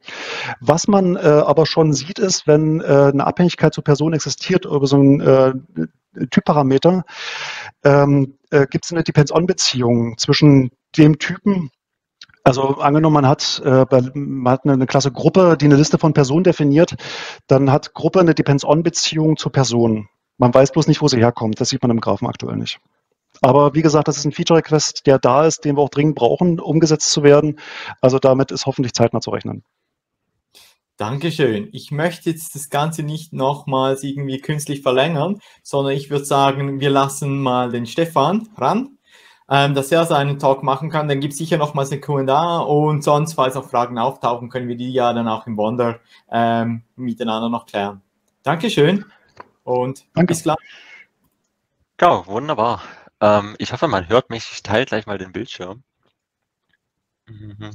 Was man äh, aber schon sieht, ist, wenn äh, eine Abhängigkeit zur Person existiert über so einen äh, Typparameter, ähm, äh, gibt es eine Depends-on-Beziehung zwischen dem Typen. Also angenommen, man hat, äh, man hat eine, eine Klasse Gruppe, die eine Liste von Personen definiert, dann hat Gruppe eine Depends-on-Beziehung zur Person. Man weiß bloß nicht, wo sie herkommt. Das sieht man im Graphen aktuell nicht. Aber wie gesagt, das ist ein Feature-Request, der da ist, den wir auch dringend brauchen, umgesetzt zu werden. Also damit ist hoffentlich zeitnah zu rechnen. Dankeschön. Ich möchte jetzt das Ganze nicht nochmals irgendwie künstlich verlängern, sondern ich würde sagen, wir lassen mal den Stefan ran, ähm, dass er seinen Talk machen kann. Dann gibt es sicher nochmals eine Q und A und sonst, falls auch Fragen auftauchen, können wir die ja dann auch im Wonder ähm, miteinander noch klären. Dankeschön und Danke. Bis gleich. Ja, wunderbar. Ähm, ich hoffe, man hört mich. Ich teile gleich mal den Bildschirm. Mhm.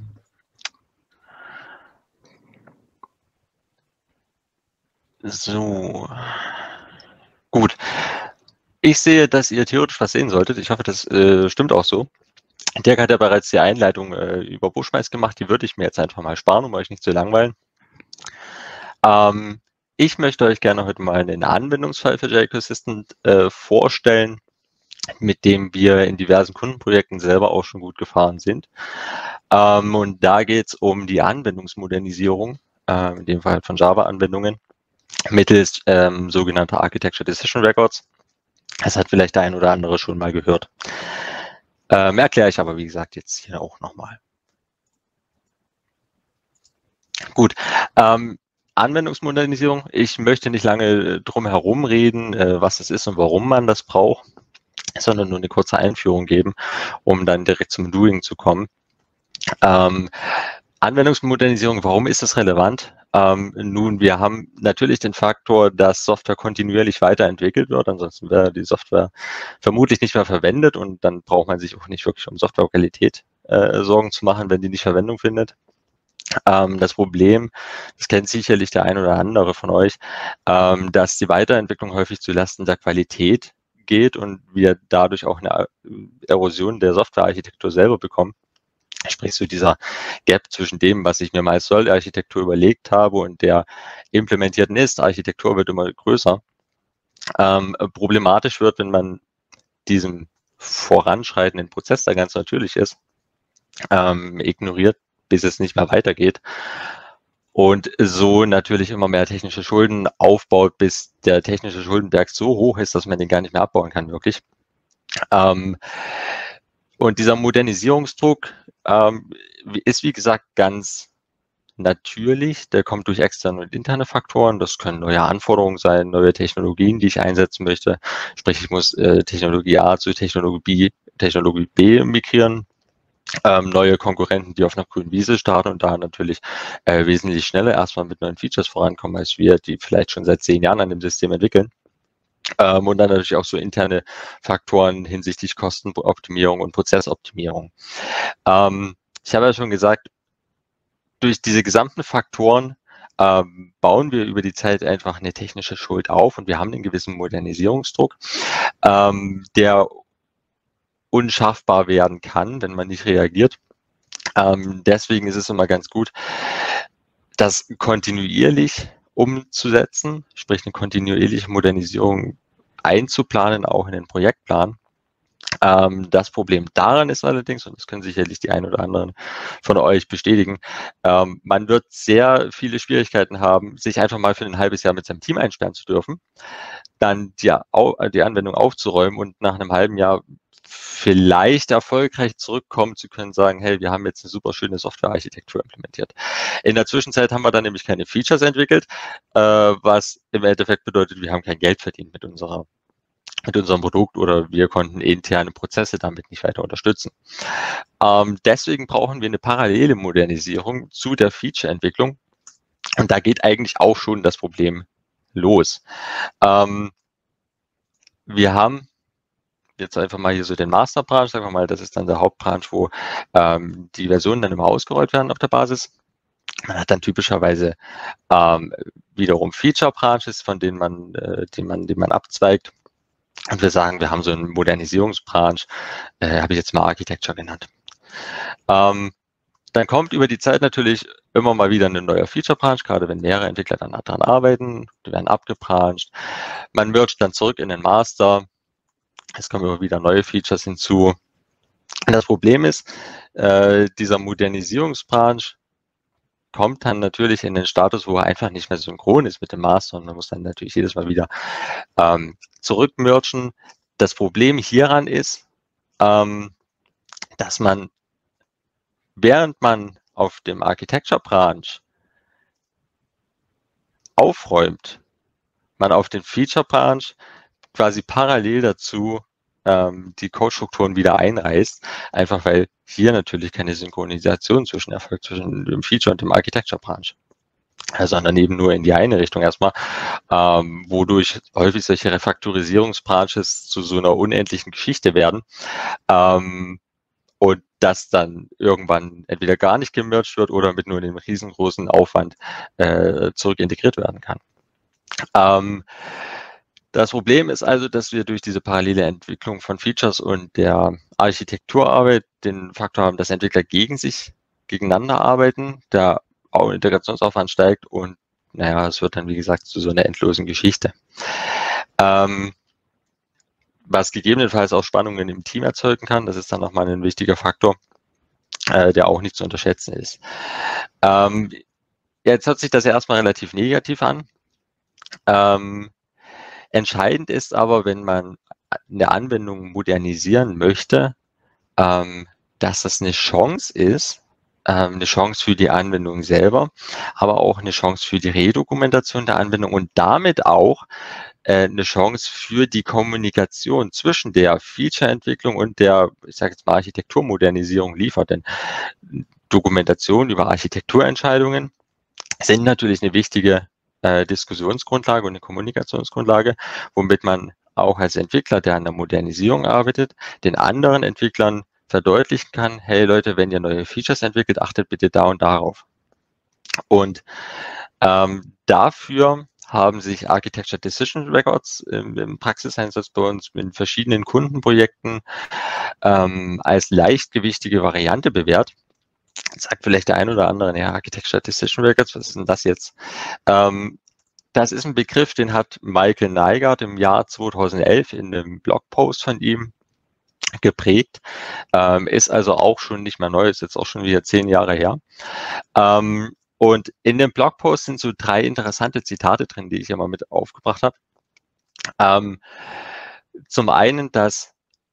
So. Gut. Ich sehe, dass ihr theoretisch was sehen solltet. Ich hoffe, das äh, stimmt auch so. Dirk hat ja bereits die Einleitung äh, über Bushmice gemacht. Die würde ich mir jetzt einfach mal sparen, um euch nicht zu langweilen. Ähm, ich möchte euch gerne heute mal einen Anwendungsfall für J Q Assistant äh, vorstellen, mit dem wir in diversen Kundenprojekten selber auch schon gut gefahren sind. Ähm, und da geht es um die Anwendungsmodernisierung, äh, in dem Fall von Java-Anwendungen, mittels ähm, sogenannter Architecture Decision Records. Das hat vielleicht der ein oder andere schon mal gehört. Ähm, erkläre ich aber, wie gesagt, jetzt hier auch nochmal. Gut, ähm, Anwendungsmodernisierung. Ich möchte nicht lange drum herum reden, äh, was es ist und warum man das braucht, sondern nur eine kurze Einführung geben, um dann direkt zum Doing zu kommen. Ähm, Anwendungsmodernisierung, warum ist das relevant? Ähm, nun, wir haben natürlich den Faktor, dass Software kontinuierlich weiterentwickelt wird, ansonsten wäre die Software vermutlich nicht mehr verwendet und dann braucht man sich auch nicht wirklich um Softwarequalität äh, Sorgen zu machen, wenn die nicht Verwendung findet. Ähm, das Problem, das kennt sicherlich der ein oder andere von euch, ähm, dass die Weiterentwicklung häufig zu Lasten der Qualität geht und wir dadurch auch eine Erosion der Softwarearchitektur selber bekommen. Sprich, so dieser Gap zwischen dem, was ich mir mal als Soll-Architektur überlegt habe und der implementierten Ist-Architektur wird immer größer. Ähm, problematisch wird, wenn man diesen voranschreitenden Prozess, der ganz natürlich ist, ähm, ignoriert, bis es nicht mehr weitergeht. Und so natürlich immer mehr technische Schulden aufbaut, bis der technische Schuldenberg so hoch ist, dass man den gar nicht mehr abbauen kann, wirklich. Ähm, und dieser Modernisierungsdruck ähm, ist, wie gesagt, ganz natürlich. Der kommt durch externe und interne Faktoren. Das können neue Anforderungen sein, neue Technologien, die ich einsetzen möchte. Sprich, ich muss äh, Technologie A zu Technologie B, Technologie B migrieren. Ähm, neue Konkurrenten, die auf einer grünen Wiese starten und da natürlich äh, wesentlich schneller erstmal mit neuen Features vorankommen, als wir, die vielleicht schon seit zehn Jahren an dem System entwickeln. Ähm, und dann natürlich auch so interne Faktoren hinsichtlich Kostenoptimierung und Prozessoptimierung. Ähm, ich habe ja schon gesagt, durch diese gesamten Faktoren ähm, bauen wir über die Zeit einfach eine technische Schuld auf und wir haben einen gewissen Modernisierungsdruck, ähm, der unschaffbar werden kann, wenn man nicht reagiert. Ähm, deswegen ist es immer ganz gut, das kontinuierlich umzusetzen, sprich eine kontinuierliche Modernisierung einzuplanen, auch in den Projektplan. Ähm, das Problem daran ist allerdings, und das können sicherlich die einen oder anderen von euch bestätigen, ähm, man wird sehr viele Schwierigkeiten haben, sich einfach mal für ein halbes Jahr mit seinem Team einsperren zu dürfen, dann die, die Anwendung aufzuräumen und nach einem halben Jahr vielleicht erfolgreich zurückkommen zu können, sagen, hey, wir haben jetzt eine super schöne Softwarearchitektur implementiert. In der Zwischenzeit haben wir dann nämlich keine Features entwickelt, äh, was im Endeffekt bedeutet, wir haben kein Geld verdient mit unserer mit unserem Produkt oder wir konnten interne Prozesse damit nicht weiter unterstützen. Ähm, deswegen brauchen wir eine parallele Modernisierung zu der Feature-Entwicklung und da geht eigentlich auch schon das Problem los. Ähm, wir haben jetzt einfach mal hier so den Master-Branch, sagen wir mal, das ist dann der Hauptbranch, wo ähm, die Versionen dann immer ausgerollt werden auf der Basis. Man hat dann typischerweise ähm, wiederum Feature-Branches, von denen man, äh, die man, die man abzweigt. Und wir sagen, wir haben so einen Modernisierungsbranch, äh, habe ich jetzt mal Architecture genannt. Ähm, dann kommt über die Zeit natürlich immer mal wieder eine neue Feature-Branch, gerade wenn mehrere Entwickler dann daran arbeiten, die werden abgebrancht. Man mergt dann zurück in den Master. Es kommen immer wieder neue Features hinzu. Und das Problem ist, äh, dieser Modernisierungsbranch kommt dann natürlich in den Status, wo er einfach nicht mehr synchron ist mit dem Master und man muss dann natürlich jedes Mal wieder ähm, zurückmergen. Das Problem hieran ist, ähm, dass man, während man auf dem Architecture Branch aufräumt, man auf den Feature Branch quasi parallel dazu ähm, die Codestrukturen wieder einreißt, einfach weil hier natürlich keine Synchronisation zwischen erfolgt zwischen dem Feature und dem Architecture Branch, sondern eben nur in die eine Richtung erstmal, ähm, wodurch häufig solche Refaktorisierungsbranches zu so einer unendlichen Geschichte werden ähm, und das dann irgendwann entweder gar nicht gemerged wird oder mit nur einem riesengroßen Aufwand äh, zurück integriert werden kann. Ähm, das Problem ist also, dass wir durch diese parallele Entwicklung von Features und der Architekturarbeit den Faktor haben, dass Entwickler gegen sich, gegeneinander arbeiten, der Integrationsaufwand steigt und naja, es wird dann, wie gesagt, zu so einer endlosen Geschichte. Ähm, was gegebenenfalls auch Spannungen im Team erzeugen kann, das ist dann nochmal ein wichtiger Faktor, äh, der auch nicht zu unterschätzen ist. Ähm, jetzt hört sich das ja erstmal relativ negativ an. Ähm, entscheidend ist aber, wenn man eine Anwendung modernisieren möchte, ähm, dass das eine Chance ist, ähm, eine Chance für die Anwendung selber, aber auch eine Chance für die Redokumentation der Anwendung und damit auch äh, eine Chance für die Kommunikation zwischen der Feature-Entwicklung und der, ich sage jetzt mal, Architekturmodernisierung liefert. Denn Dokumentation über Architekturentscheidungen sind natürlich eine wichtige äh, Diskussionsgrundlage und eine Kommunikationsgrundlage, womit man auch als Entwickler, der an der Modernisierung arbeitet, den anderen Entwicklern verdeutlichen kann, hey Leute, wenn ihr neue Features entwickelt, achtet bitte da und darauf. Und ähm, dafür haben sich Architecture Decision Records im, im Praxiseinsatz bei uns in verschiedenen Kundenprojekten ähm, als leichtgewichtige Variante bewährt. Sagt vielleicht der ein oder andere, ja, Architecture Decision Records, was ist denn das jetzt? Ähm, das ist ein Begriff, den hat Michael Neigart im Jahr zweitausendelf in einem Blogpost von ihm geprägt, ähm, ist also auch schon nicht mehr neu, ist jetzt auch schon wieder zehn Jahre her. Ähm, und in dem Blogpost sind so drei interessante Zitate drin, die ich ja mal mit aufgebracht habe. Ähm, zum einen, dass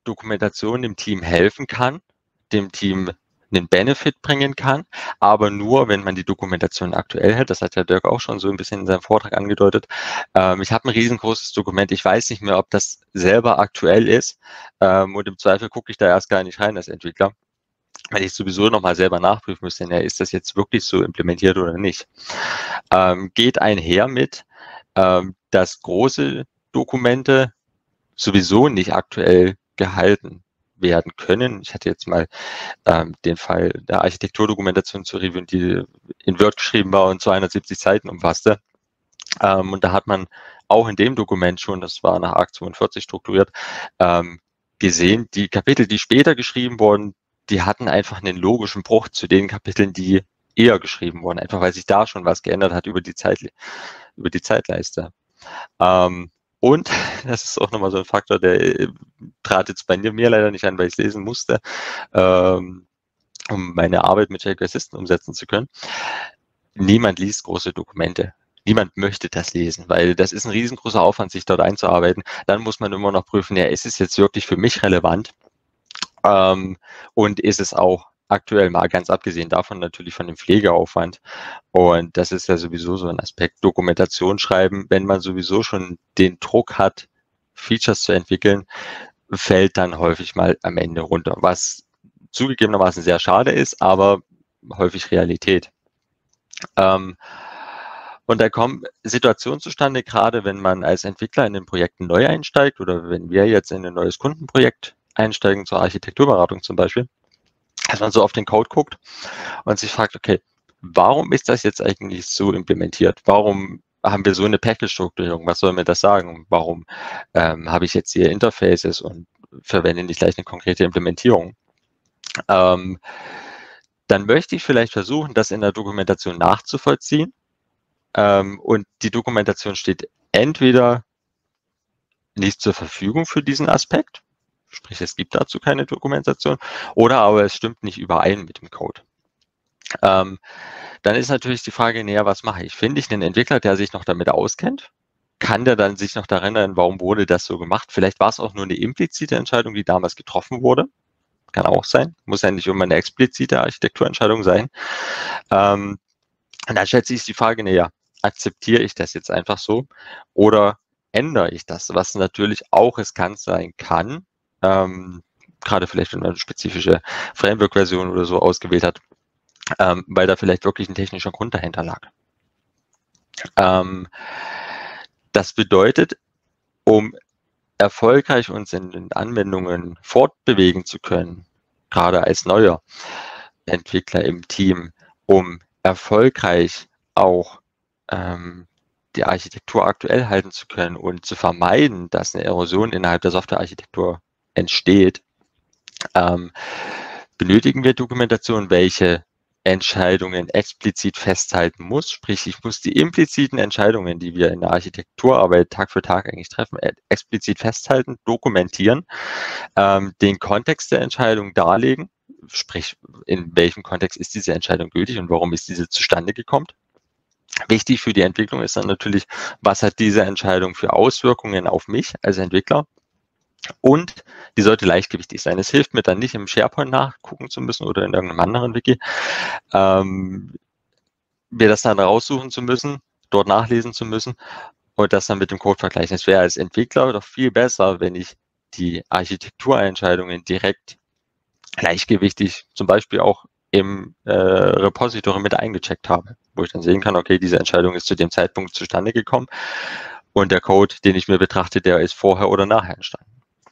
Dokumentation dem Team helfen kann, dem Team einen Benefit bringen kann, aber nur, wenn man die Dokumentation aktuell hält. Das hat ja Dirk auch schon so ein bisschen in seinem Vortrag angedeutet. Ähm, ich habe ein riesengroßes Dokument. Ich weiß nicht mehr, ob das selber aktuell ist. Ähm, und im Zweifel gucke ich da erst gar nicht rein als Entwickler, weil ich sowieso nochmal selber nachprüfen müsste, ja, ist das jetzt wirklich so implementiert oder nicht. Ähm, geht einher mit, ähm, dass große Dokumente sowieso nicht aktuell gehalten werden können. Ich hatte jetzt mal ähm, den Fall der Architekturdokumentation zu reviewen, die in Word geschrieben war und zweihundertsiebzig Seiten umfasste. Ähm, und da hat man auch in dem Dokument schon, das war nach A R C zweiundvierzig strukturiert, ähm, gesehen, die Kapitel, die später geschrieben wurden, die hatten einfach einen logischen Bruch zu den Kapiteln, die eher geschrieben wurden, einfach weil sich da schon was geändert hat über die Zeit, über die Zeitleiste. Ähm, Und das ist auch nochmal so ein Faktor, der äh, trat jetzt bei mir leider nicht an, weil ich es lesen musste, ähm, um meine Arbeit mit jQuery Assistant umsetzen zu können. Niemand liest große Dokumente. Niemand möchte das lesen, weil das ist ein riesengroßer Aufwand, sich dort einzuarbeiten. Dann muss man immer noch prüfen, ja, ist es jetzt wirklich für mich relevant? Ähm, und ist es auch aktuell, mal ganz abgesehen davon natürlich von dem Pflegeaufwand. Und das ist ja sowieso so ein Aspekt, Dokumentation schreiben, wenn man sowieso schon den Druck hat, Features zu entwickeln, fällt dann häufig mal am Ende runter, was zugegebenermaßen sehr schade ist, aber häufig Realität. Ähm, und da kommen Situationen zustande, gerade wenn man als Entwickler in den Projekten neu einsteigt oder wenn wir jetzt in ein neues Kundenprojekt einsteigen, zur Architekturberatung zum Beispiel, dass man so auf den Code guckt und sich fragt, okay, warum ist das jetzt eigentlich so implementiert? Warum haben wir so eine Package-Strukturierung? Was soll mir das sagen? Warum ähm, habe ich jetzt hier Interfaces und verwende nicht gleich eine konkrete Implementierung? Ähm, dann möchte ich vielleicht versuchen, das in der Dokumentation nachzuvollziehen. Ähm, und die Dokumentation steht entweder nicht zur Verfügung für diesen Aspekt, sprich es gibt dazu keine Dokumentation, oder aber es stimmt nicht überein mit dem Code. Ähm, dann ist natürlich die Frage, näher, was mache ich? Finde ich einen Entwickler, der sich noch damit auskennt? Kann der dann sich noch daran erinnern, warum wurde das so gemacht? Vielleicht war es auch nur eine implizite Entscheidung, die damals getroffen wurde. Kann auch sein. Muss ja nicht immer eine explizite Architekturentscheidung sein. Ähm, und dann stellt sich die Frage, naja, akzeptiere ich das jetzt einfach so oder ändere ich das? Was natürlich auch riskant sein kann, ähm, gerade vielleicht, wenn man eine spezifische Framework-Version oder so ausgewählt hat, ähm, weil da vielleicht wirklich ein technischer Grund dahinter lag. Ähm, das bedeutet, um erfolgreich uns in den Anwendungen fortbewegen zu können, gerade als neuer Entwickler im Team, um erfolgreich auch ähm, die Architektur aktuell halten zu können und zu vermeiden, dass eine Erosion innerhalb der Softwarearchitektur entsteht, ähm, benötigen wir Dokumentation, welche Entscheidungen explizit festhalten muss. Sprich, ich muss die impliziten Entscheidungen, die wir in der Architekturarbeit Tag für Tag eigentlich treffen, explizit festhalten, dokumentieren, ähm, den Kontext der Entscheidung darlegen, sprich, in welchem Kontext ist diese Entscheidung gültig und warum ist diese zustande gekommen. Wichtig für die Entwicklung ist dann natürlich, was hat diese Entscheidung für Auswirkungen auf mich als Entwickler? Und die sollte leichtgewichtig sein. Es hilft mir dann nicht, im SharePoint nachgucken zu müssen oder in irgendeinem anderen Wiki, ähm, mir das dann raussuchen zu müssen, dort nachlesen zu müssen und das dann mit dem Code vergleichen. Es wäre als Entwickler doch viel besser, wenn ich die Architekturentscheidungen direkt leichtgewichtig, zum Beispiel auch im äh, Repository mit eingecheckt habe, wo ich dann sehen kann, okay, diese Entscheidung ist zu dem Zeitpunkt zustande gekommen und der Code, den ich mir betrachte, der ist vorher oder nachher entstanden.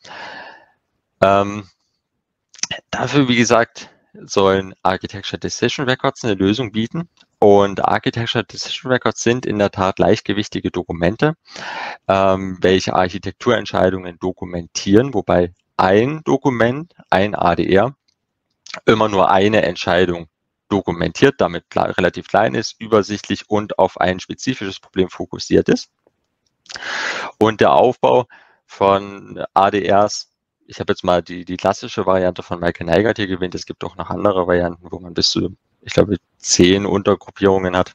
Ähm, dafür, wie gesagt, sollen Architecture Decision Records eine Lösung bieten. Und Architecture Decision Records sind in der Tat leichtgewichtige Dokumente, ähm, welche Architekturentscheidungen dokumentieren, wobei ein Dokument, ein A D R, immer nur eine Entscheidung dokumentiert, damit relativ klein ist, übersichtlich und auf ein spezifisches Problem fokussiert ist. Und der Aufbau von A D Rs, ich habe jetzt mal die, die klassische Variante von Michael Neigert hier gewählt. Es gibt auch noch andere Varianten, wo man bis zu, ich glaube, zehn Untergruppierungen hat.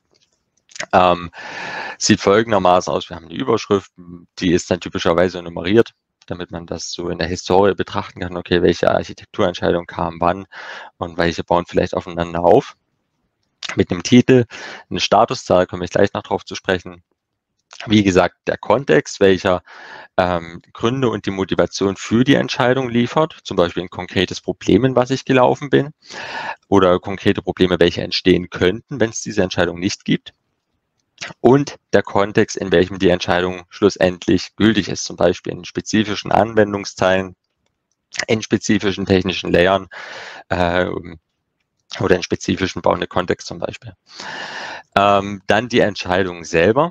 Ähm, sieht folgendermaßen aus. Wir haben die Überschrift, die ist dann typischerweise nummeriert. damit man das so in der Historie betrachten kann, okay, welche Architekturentscheidung kam wann und welche bauen vielleicht aufeinander auf. Mit einem Titel, eine Statuszahl, komme ich gleich noch drauf zu sprechen. Wie gesagt, der Kontext, welcher ähm, Gründe und die Motivation für die Entscheidung liefert, zum Beispiel ein konkretes Problem, in was ich gelaufen bin, oder konkrete Probleme, welche entstehen könnten, wenn es diese Entscheidung nicht gibt. Und der Kontext, in welchem die Entscheidung schlussendlich gültig ist, zum Beispiel in spezifischen Anwendungsteilen, in spezifischen technischen Layern äh, oder in spezifischen bauenden Kontext zum Beispiel. Ähm, dann die Entscheidung selber.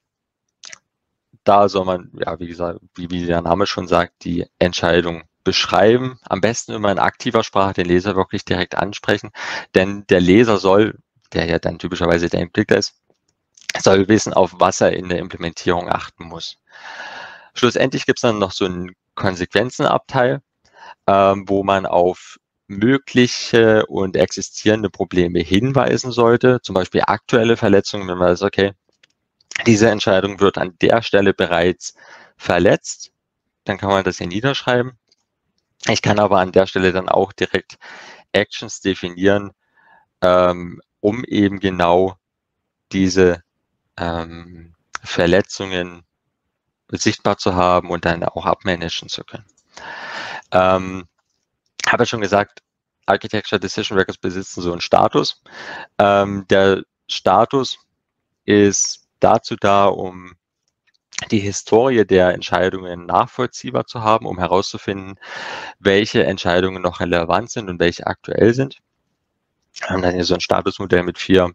Da soll man, ja, wie gesagt, wie, wie der Name schon sagt, die Entscheidung beschreiben. Am besten immer in aktiver Sprache den Leser wirklich direkt ansprechen, denn der Leser soll, der ja dann typischerweise der Entwickler ist, soll wissen, auf was er in der Implementierung achten muss. Schlussendlich gibt es dann noch so einen Konsequenzenabteil, ähm, wo man auf mögliche und existierende Probleme hinweisen sollte, zum Beispiel aktuelle Verletzungen, wenn man weiß, okay, diese Entscheidung wird an der Stelle bereits verletzt, dann kann man das hier niederschreiben. Ich kann aber an der Stelle dann auch direkt Actions definieren, ähm, um eben genau diese ähm, Verletzungen sichtbar zu haben und dann auch abmanagen zu können. Ähm, habe ja schon gesagt, Architecture Decision Records besitzen so einen Status. Ähm, der Status ist dazu da, um die Historie der Entscheidungen nachvollziehbar zu haben, um herauszufinden, welche Entscheidungen noch relevant sind und welche aktuell sind. Wir haben dann hier so ein Statusmodell mit vier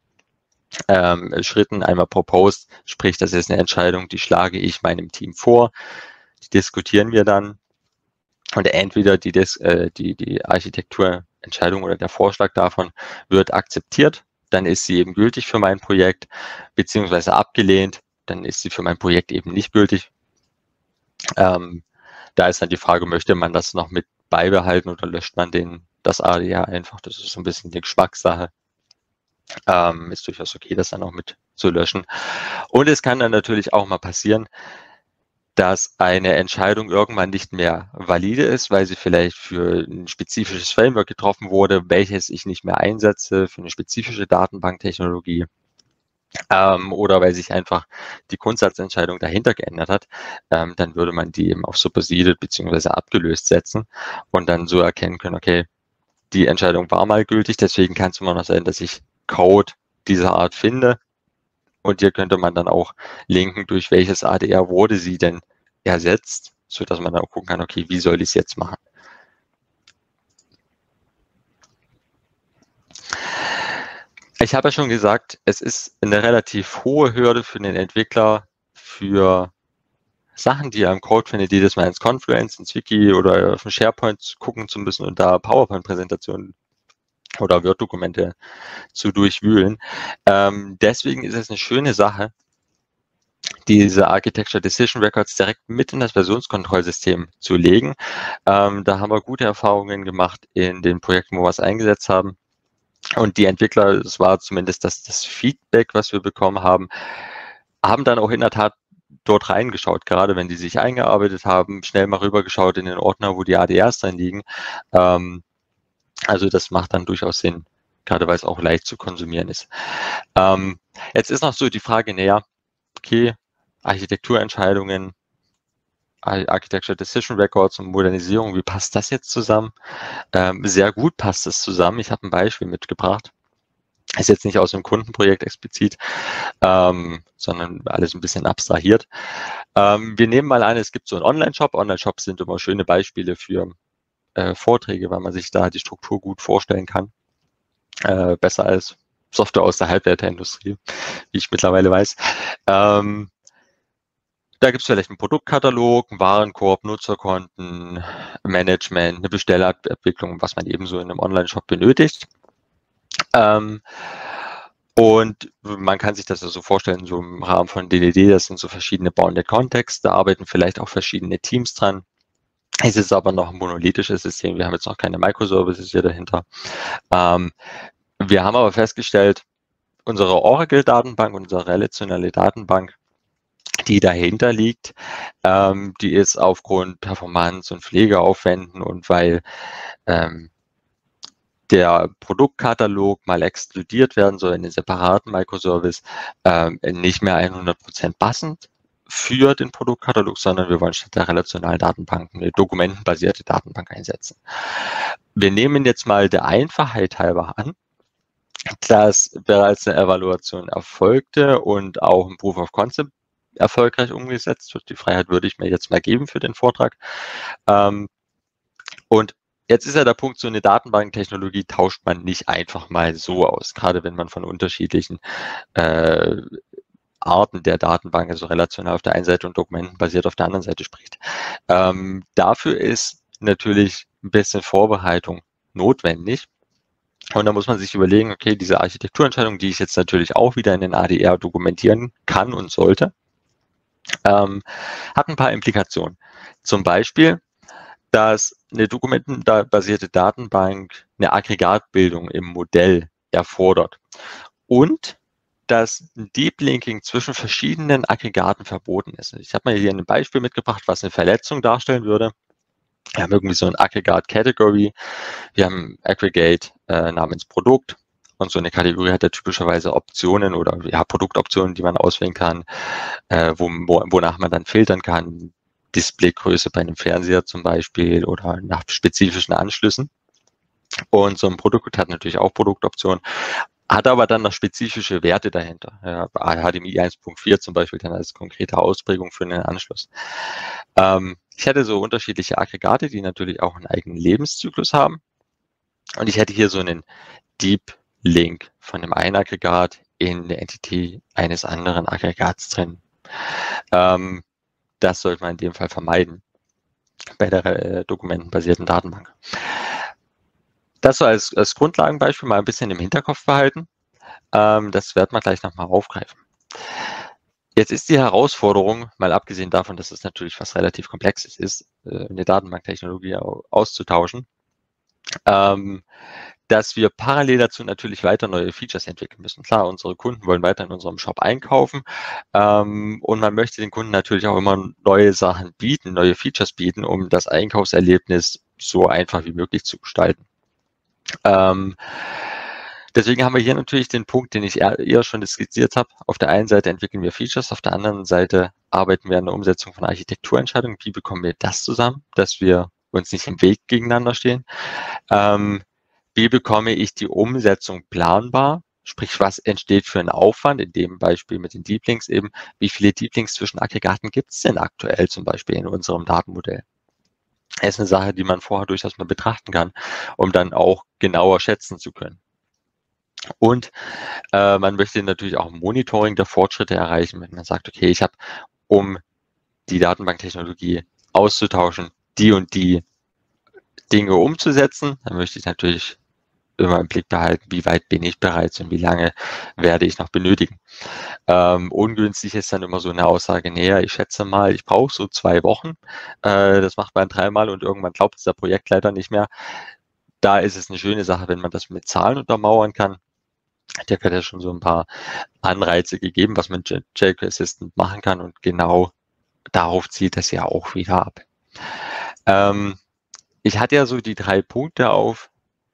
ähm, Schritten. Einmal proposed, sprich, das ist eine Entscheidung, die schlage ich meinem Team vor, die diskutieren wir dann und entweder die, Dis äh, die, die Architekturentscheidung oder der Vorschlag davon wird akzeptiert, dann ist sie eben gültig für mein Projekt, beziehungsweise abgelehnt, dann ist sie für mein Projekt eben nicht gültig. Ähm, da ist dann die Frage, möchte man das noch mit beibehalten oder löscht man den, das A D A einfach? Das ist so ein bisschen die Geschmackssache. Ähm, ist durchaus okay, das dann auch mit zu löschen. Und es kann dann natürlich auch mal passieren, dass eine Entscheidung irgendwann nicht mehr valide ist, weil sie vielleicht für ein spezifisches Framework getroffen wurde, welches ich nicht mehr einsetze, für eine spezifische Datenbanktechnologie, ähm, oder weil sich einfach die Grundsatzentscheidung dahinter geändert hat, ähm, dann würde man die eben auf superseded bzw. abgelöst setzen und dann so erkennen können, okay, die Entscheidung war mal gültig, deswegen kann es immer noch sein, dass ich Code dieser Art finde. Und hier könnte man dann auch linken, durch welches A D R wurde sie denn ersetzt, sodass man dann auch gucken kann, okay, wie soll ich es jetzt machen? Ich habe ja schon gesagt, es ist eine relativ hohe Hürde für den Entwickler, für Sachen, die er im Code findet, jedes Mal ins Confluence, ins Wiki oder auf den SharePoint gucken zu müssen und da PowerPoint-Präsentationen oder Word-Dokumente zu durchwühlen. Ähm, deswegen ist es eine schöne Sache, diese Architecture Decision Records direkt mit in das Versionskontrollsystem zu legen. Ähm, da haben wir gute Erfahrungen gemacht in den Projekten, wo wir es eingesetzt haben. Und die Entwickler, das war zumindest das, das Feedback, was wir bekommen haben, haben dann auch in der Tat dort reingeschaut, gerade wenn die sich eingearbeitet haben, schnell mal rübergeschaut in den Ordner, wo die A D Rs dann liegen. Ähm, Also das macht dann durchaus Sinn, gerade weil es auch leicht zu konsumieren ist. Ähm, jetzt ist noch so die Frage, naja, okay, Architekturentscheidungen, Architecture Decision Records und Modernisierung, wie passt das jetzt zusammen? Ähm, sehr gut passt es zusammen. Ich habe ein Beispiel mitgebracht. Ist jetzt nicht aus dem Kundenprojekt explizit, ähm, sondern alles ein bisschen abstrahiert. Ähm, wir nehmen mal an, es gibt so einen Online-Shop. Online-Shops sind immer schöne Beispiele für äh, Vorträge, weil man sich da die Struktur gut vorstellen kann. Äh, besser als Software aus der Halbwerterindustrie, wie ich mittlerweile weiß. Ähm, da gibt es vielleicht einen Produktkatalog, einen Warenkorb, Nutzerkonten, Management, eine Bestellabwicklung, was man ebenso in einem Online-Shop benötigt. Ähm, und man kann sich das so vorstellen, so im Rahmen von D D D, das sind so verschiedene Bounded Contexts, da arbeiten vielleicht auch verschiedene Teams dran. Es ist aber noch ein monolithisches System, wir haben jetzt noch keine Microservices hier dahinter. Ähm, wir haben aber festgestellt, unsere Oracle-Datenbank, unsere relationale Datenbank die dahinter liegt. Ähm, die ist aufgrund Performance und Pflegeaufwänden und weil ähm, der Produktkatalog mal exkludiert werden soll in den separaten Microservice, ähm, nicht mehr hundert Prozent passend für den Produktkatalog, sondern wir wollen statt der relationalen Datenbanken eine dokumentenbasierte Datenbank einsetzen. Wir nehmen jetzt mal der Einfachheit halber an, dass bereits eine Evaluation erfolgte und auch ein Proof of Concept erfolgreich umgesetzt wird. Die Freiheit würde ich mir jetzt mal geben für den Vortrag. Ähm, und jetzt ist ja der Punkt, so eine Datenbanktechnologie tauscht man nicht einfach mal so aus, gerade wenn man von unterschiedlichen äh, Arten der Datenbank, also relational auf der einen Seite und dokumentenbasiert auf der anderen Seite spricht. Ähm, dafür ist natürlich ein bisschen Vorbereitung notwendig. Und da muss man sich überlegen, okay, diese Architekturentscheidung, die ich jetzt natürlich auch wieder in den A D R dokumentieren kann und sollte, ähm, hat ein paar Implikationen. Zum Beispiel, dass eine dokumentenbasierte Datenbank eine Aggregatbildung im Modell erfordert und dass ein Deep Linking zwischen verschiedenen Aggregaten verboten ist. Ich habe mal hier ein Beispiel mitgebracht, was eine Verletzung darstellen würde. Wir haben irgendwie so ein Aggregate Category, wir haben Aggregate äh, namens Produkt und so eine Kategorie hat ja typischerweise Optionen oder ja, Produktoptionen, die man auswählen kann, äh, wo, wo, wonach man dann filtern kann, Displaygröße bei einem Fernseher zum Beispiel oder nach spezifischen Anschlüssen. Und so ein Produkt hat natürlich auch Produktoptionen, hat aber dann noch spezifische Werte dahinter. Ja, H D M I eins Punkt vier zum Beispiel dann als konkrete Ausprägung für einen Anschluss. Ähm, ich hätte so unterschiedliche Aggregate, die natürlich auch einen eigenen Lebenszyklus haben. Und ich hätte hier so einen Deep Link von dem einen Aggregat in der Entity eines anderen Aggregats drin. Ähm, das sollte man in dem Fall vermeiden bei der äh, dokumentenbasierten Datenbank. Das so als, als Grundlagenbeispiel mal ein bisschen im Hinterkopf behalten. Ähm, das werden wir gleich nochmal aufgreifen. Jetzt ist die Herausforderung, mal abgesehen davon, dass es natürlich was relativ Komplexes ist, äh, eine Datenbanktechnologie auszutauschen, ähm, dass wir parallel dazu natürlich weiter neue Features entwickeln müssen. Klar, unsere Kunden wollen weiter in unserem Shop einkaufen ähm, und man möchte den Kunden natürlich auch immer neue Sachen bieten, neue Features bieten, um das Einkaufserlebnis so einfach wie möglich zu gestalten. Ähm, deswegen haben wir hier natürlich den Punkt, den ich eher, eher schon skizziert habe. Auf der einen Seite entwickeln wir Features, auf der anderen Seite arbeiten wir an der Umsetzung von Architekturentscheidungen. Wie bekommen wir das zusammen, dass wir uns nicht im Weg gegeneinander stehen? Ähm, wie bekomme ich die Umsetzung planbar? Sprich, was entsteht für einen Aufwand? In dem Beispiel mit den Deep Links eben. Wie viele Deep Links zwischen Aggregaten gibt es denn aktuell zum Beispiel in unserem Datenmodell? Das ist eine Sache, die man vorher durchaus mal betrachten kann, um dann auch genauer schätzen zu können. Und äh, man möchte natürlich auch Monitoring der Fortschritte erreichen, wenn man sagt, okay, ich habe, um die Datenbanktechnologie auszutauschen, die und die Dinge umzusetzen, dann möchte ich natürlich immer im Blick behalten, wie weit bin ich bereits und wie lange werde ich noch benötigen. Ähm, ungünstig ist dann immer so eine Aussage, näher, ich schätze mal, ich brauche so zwei Wochen. Äh, das macht man dreimal und irgendwann glaubt es der Projektleiter nicht mehr. Da ist es eine schöne Sache, wenn man das mit Zahlen untermauern kann. Der hat ja schon so ein paar Anreize gegeben, was man mit jQuery Assistant machen kann und genau darauf zielt das ja auch wieder ab. Ähm, ich hatte ja so die drei Punkte auf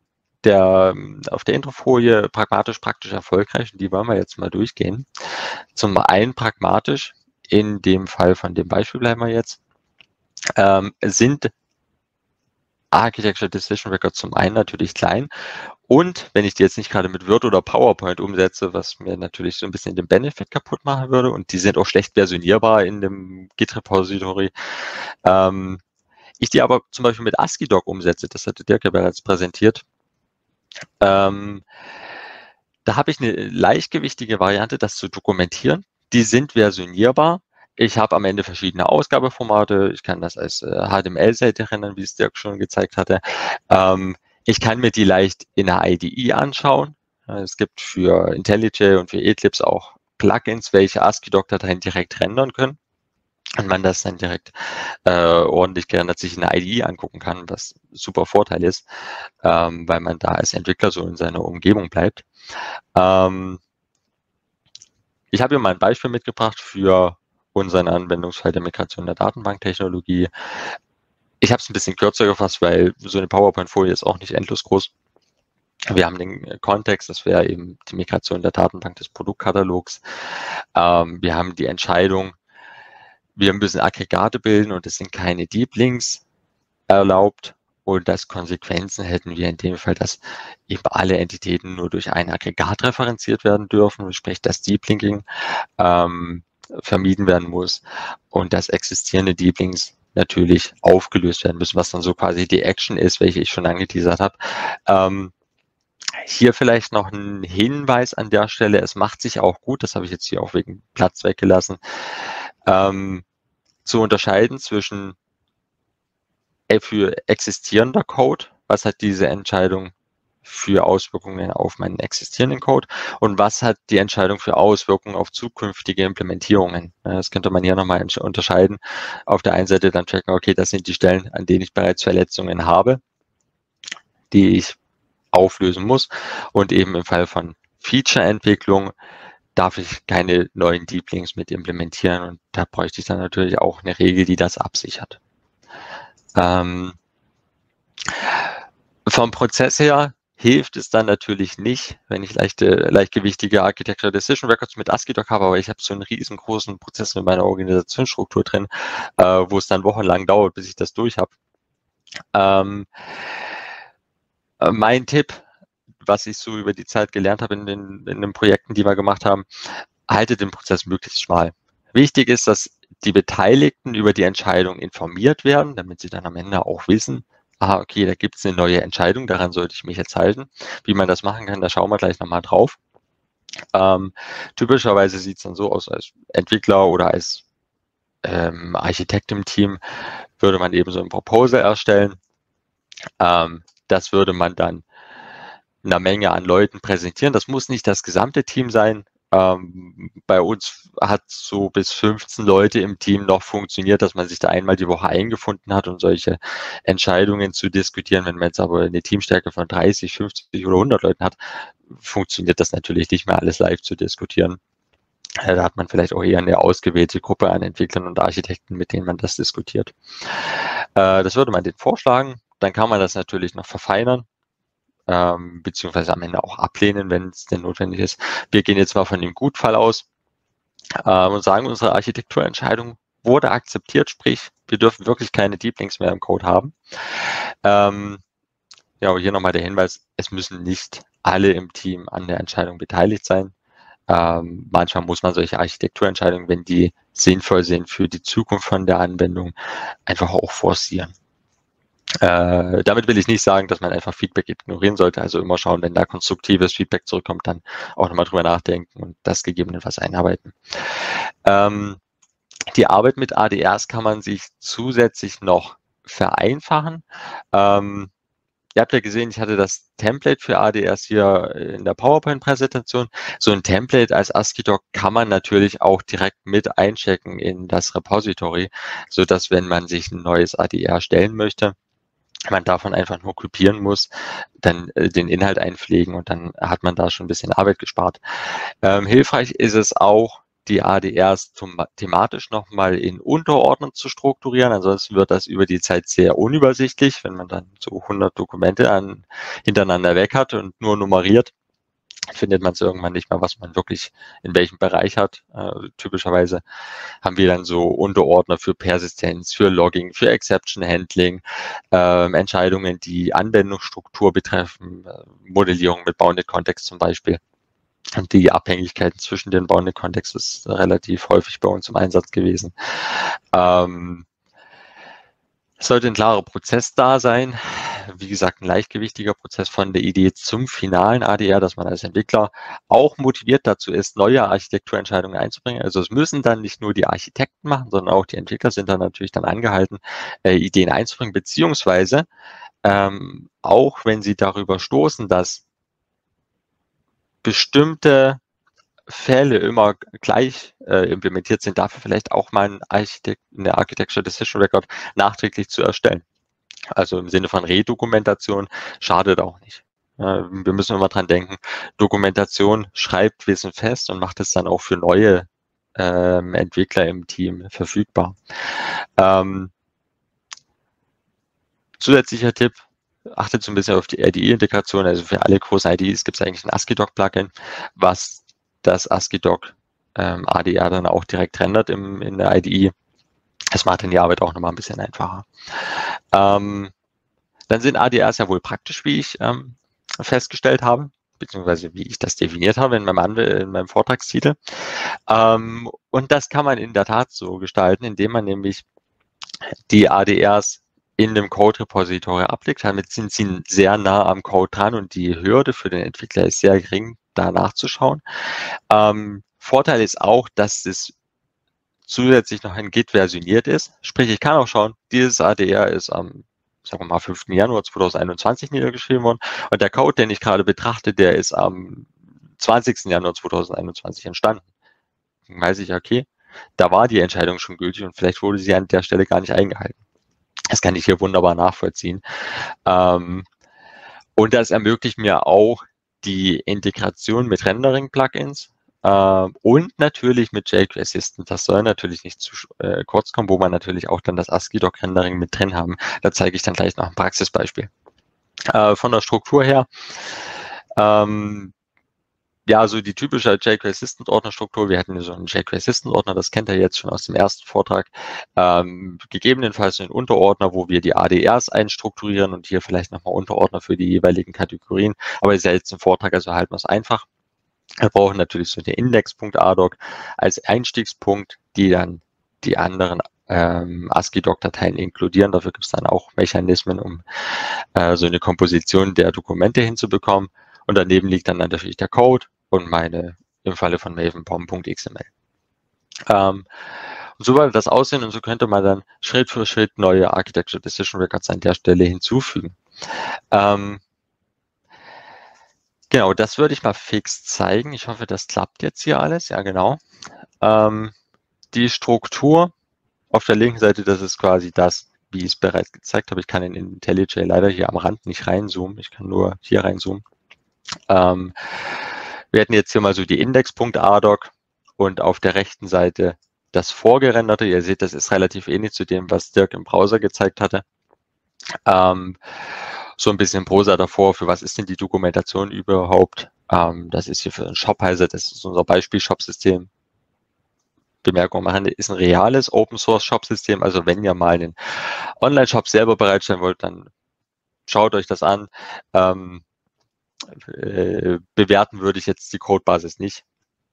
der, auf der Introfolie, pragmatisch, praktisch, erfolgreich, und die wollen wir jetzt mal durchgehen. Zum einen pragmatisch, in dem Fall von dem Beispiel bleiben wir jetzt, ähm, sind Architecture Decision Records zum einen natürlich klein und wenn ich die jetzt nicht gerade mit Word oder PowerPoint umsetze, was mir natürlich so ein bisschen den Benefit kaputt machen würde, und die sind auch schlecht versionierbar in dem Git-Repository, ähm, ich die aber zum Beispiel mit ASCII-Doc umsetze, das hatte Dirk ja bereits präsentiert, ähm, da habe ich eine leichtgewichtige Variante, das zu dokumentieren. Die sind versionierbar. Ich habe am Ende verschiedene Ausgabeformate. Ich kann das als äh, H T M L-Seite rendern, wie es Dirk schon gezeigt hatte. Ähm, ich kann mir die leicht in der I D E anschauen. Es gibt für IntelliJ und für Eclipse auch Plugins, welche ASCII-Doc-Dateien direkt rendern können. Und man das dann direkt äh, ordentlich gerendert sich in der I D E angucken kann, was super Vorteil ist, ähm, weil man da als Entwickler so in seiner Umgebung bleibt. Ähm, ich habe hier mal ein Beispiel mitgebracht für unseren Anwendungsfall der Migration der Datenbanktechnologie. Ich habe es ein bisschen kürzer gefasst, weil so eine PowerPoint-Folie ist auch nicht endlos groß. Wir haben den Kontext, das wäre eben die Migration der Datenbank des Produktkatalogs. Ähm, wir haben die Entscheidung, wir müssen Aggregate bilden und es sind keine Deep Links erlaubt. Und als Konsequenzen hätten wir in dem Fall, dass eben alle Entitäten nur durch ein Aggregat referenziert werden dürfen, sprich das Deep Linking ähm, vermieden werden muss und dass existierende Deep Links natürlich aufgelöst werden müssen, was dann so quasi die Action ist, welche ich schon angeteasert habe. Ähm, hier vielleicht noch ein Hinweis an der Stelle, es macht sich auch gut, das habe ich jetzt hier auch wegen Platz weggelassen, ähm, zu unterscheiden zwischen für existierender Code, was hat diese Entscheidung für Auswirkungen auf meinen existierenden Code und was hat die Entscheidung für Auswirkungen auf zukünftige Implementierungen. Das könnte man hier nochmal unterscheiden. Auf der einen Seite dann checken, okay, das sind die Stellen, an denen ich bereits Verletzungen habe, die ich auflösen muss und eben im Fall von Feature-Entwicklung darf ich keine neuen Deep Links mit implementieren und da bräuchte ich dann natürlich auch eine Regel, die das absichert. Ähm, vom Prozess her hilft es dann natürlich nicht, wenn ich leichte, leichtgewichtige Architecture Decision Records mit ASCII-Doc habe, aber ich habe so einen riesengroßen Prozess in meiner Organisationsstruktur drin, äh, wo es dann wochenlang dauert, bis ich das durch habe. Ähm, mein Tipp, was ich so über die Zeit gelernt habe in den, in den Projekten, die wir gemacht haben, halte den Prozess möglichst schmal. Wichtig ist, dass die Beteiligten über die Entscheidung informiert werden, damit sie dann am Ende auch wissen, aha, okay, da gibt es eine neue Entscheidung, daran sollte ich mich jetzt halten. Wie man das machen kann, da schauen wir gleich nochmal drauf. Ähm, typischerweise sieht es dann so aus, als Entwickler oder als ähm, Architekt im Team würde man eben so ein Proposal erstellen. Ähm, das würde man dann einer Menge an Leuten präsentieren. Das muss nicht das gesamte Team sein. Ähm, bei uns hat so bis fünfzehn Leute im Team noch funktioniert, dass man sich da einmal die Woche eingefunden hat, um solche Entscheidungen zu diskutieren. Wenn man jetzt aber eine Teamstärke von dreißig, fünfzig oder hundert Leuten hat, funktioniert das natürlich nicht mehr, alles live zu diskutieren. Da hat man vielleicht auch eher eine ausgewählte Gruppe an Entwicklern und Architekten, mit denen man das diskutiert. Äh, das würde man denen vorschlagen. Dann kann man das natürlich noch verfeinern. Ähm, beziehungsweise am Ende auch ablehnen, wenn es denn notwendig ist. Wir gehen jetzt mal von dem Gutfall aus ähm, und sagen, unsere Architekturentscheidung wurde akzeptiert, sprich, wir dürfen wirklich keine Deep Links mehr im Code haben. Ähm, ja, aber hier nochmal der Hinweis, es müssen nicht alle im Team an der Entscheidung beteiligt sein. Ähm, manchmal muss man solche Architekturentscheidungen, wenn die sinnvoll sind für die Zukunft von der Anwendung, einfach auch forcieren. Äh, damit will ich nicht sagen, dass man einfach Feedback ignorieren sollte, also immer schauen, wenn da konstruktives Feedback zurückkommt, dann auch nochmal drüber nachdenken und das gegebenenfalls einarbeiten. Ähm, die Arbeit mit A D Rs kann man sich zusätzlich noch vereinfachen. Ähm, ihr habt ja gesehen, ich hatte das Template für A D Rs hier in der PowerPoint-Präsentation. So ein Template als ASCII-Doc kann man natürlich auch direkt mit einchecken in das Repository, sodass, wenn man sich ein neues A D R stellen möchte, man davon einfach nur kopieren muss, dann äh, den Inhalt einpflegen und dann hat man da schon ein bisschen Arbeit gespart. Ähm, hilfreich ist es auch, die A D Rs thematisch nochmal in Unterordnern zu strukturieren. Ansonsten wird das über die Zeit sehr unübersichtlich, wenn man dann so hundert Dokumente an, hintereinander weg hat und nur nummeriert. Findet man es irgendwann nicht mehr, was man wirklich in welchem Bereich hat. Äh, typischerweise haben wir dann so Unterordner für Persistenz, für Logging, für Exception Handling, äh, Entscheidungen, die Anwendungsstruktur betreffen, äh, Modellierung mit Bounded Context zum Beispiel. Und die Abhängigkeiten zwischen den Bounded Context ist relativ häufig bei uns im Einsatz gewesen. Ähm, Es sollte ein klarer Prozess da sein. Wie gesagt, ein leichtgewichtiger Prozess von der Idee zum finalen A D R, dass man als Entwickler auch motiviert dazu ist, neue Architekturentscheidungen einzubringen. Also es müssen dann nicht nur die Architekten machen, sondern auch die Entwickler sind dann natürlich dann angehalten, äh, Ideen einzubringen, beziehungsweise ähm, auch wenn sie darüber stoßen, dass bestimmte Fälle immer gleich äh, implementiert sind, dafür vielleicht auch mal ein Architekt, eine Architecture Decision Record nachträglich zu erstellen. Also im Sinne von Redokumentation schadet auch nicht. Äh, wir müssen immer dran denken, Dokumentation schreibt Wissen fest und macht es dann auch für neue ähm, Entwickler im Team verfügbar. Ähm, zusätzlicher Tipp, achtet so ein bisschen auf die I D E-Integration. Also für alle großen I D Es gibt es eigentlich ein ASCII-Doc-Plugin, was das ASCII-Doc ähm, A D R dann auch direkt rendert im, in der I D E. Das macht dann die Arbeit auch nochmal ein bisschen einfacher. Ähm, dann sind A D Rs ja wohl praktisch, wie ich ähm, festgestellt habe, beziehungsweise wie ich das definiert habe in meinem, Anw in meinem Vortragstitel. Ähm, und das kann man in der Tat so gestalten, indem man nämlich die A D Rs in dem Code-Repository ablegt. Damit sind sie sehr nah am Code dran und die Hürde für den Entwickler ist sehr gering, da nachzuschauen. Ähm, Vorteil ist auch, dass es zusätzlich noch in Git versioniert ist. Sprich, ich kann auch schauen, dieses A D R ist am, sagen wir mal, fünften Januar zweitausendeinundzwanzig niedergeschrieben worden und der Code, den ich gerade betrachte, der ist am zwanzigsten Januar zweitausendeinundzwanzig entstanden. Dann weiß ich, okay, da war die Entscheidung schon gültig und vielleicht wurde sie an der Stelle gar nicht eingehalten. Das kann ich hier wunderbar nachvollziehen. Ähm, und das ermöglicht mir auch die Integration mit Rendering-Plugins. Ähm, und natürlich mit jQuery Assistant. Das soll natürlich nicht zu äh, kurz kommen, wo man natürlich auch dann das ASCII-Doc-Rendering mit drin haben. Da zeige ich dann gleich noch ein Praxisbeispiel. Äh, von der Struktur her, ähm, ja, so die typische jQuery Assistant Ordnerstruktur. Wir hatten so einen jQuery Assistant Ordner, das kennt ihr jetzt schon aus dem ersten Vortrag. Ähm, gegebenenfalls einen Unterordner, wo wir die A D Rs einstrukturieren und hier vielleicht nochmal Unterordner für die jeweiligen Kategorien. Aber ist ja jetzt ein Vortrag, also halten wir es einfach. Wir brauchen natürlich so den Index.adoc als Einstiegspunkt, die dann die anderen ähm, ASCII-Doc-Dateien inkludieren. Dafür gibt es dann auch Mechanismen, um äh, so eine Komposition der Dokumente hinzubekommen. Und daneben liegt dann natürlich der Code und meine, im Falle von Maven, P O M.xml. Ähm, und so würde das aussehen und so könnte man dann Schritt für Schritt neue Architecture Decision Records an der Stelle hinzufügen. Ähm, Genau, das würde ich mal fix zeigen. Ich hoffe, das klappt jetzt hier alles. Ja, genau. Ähm, die Struktur auf der linken Seite, das ist quasi das, wie ich es bereits gezeigt habe. Ich kann in IntelliJ leider hier am Rand nicht reinzoomen. Ich kann nur hier reinzoomen. Ähm, wir hätten jetzt hier mal so die Index.adoc und auf der rechten Seite das vorgerenderte. Ihr seht, das ist relativ ähnlich zu dem, was Dirk im Browser gezeigt hatte. Ähm, so ein bisschen Prosa davor, für was ist denn die Dokumentation überhaupt? Ähm, das ist hier für ein Shop-Heiser, das ist unser Beispiel-Shop-System. Bemerkung machen, ist ein reales Open-Source-Shop-System, also wenn ihr mal einen Online-Shop selber bereitstellen wollt, dann schaut euch das an. Ähm, äh, bewerten würde ich jetzt die Codebasis nicht.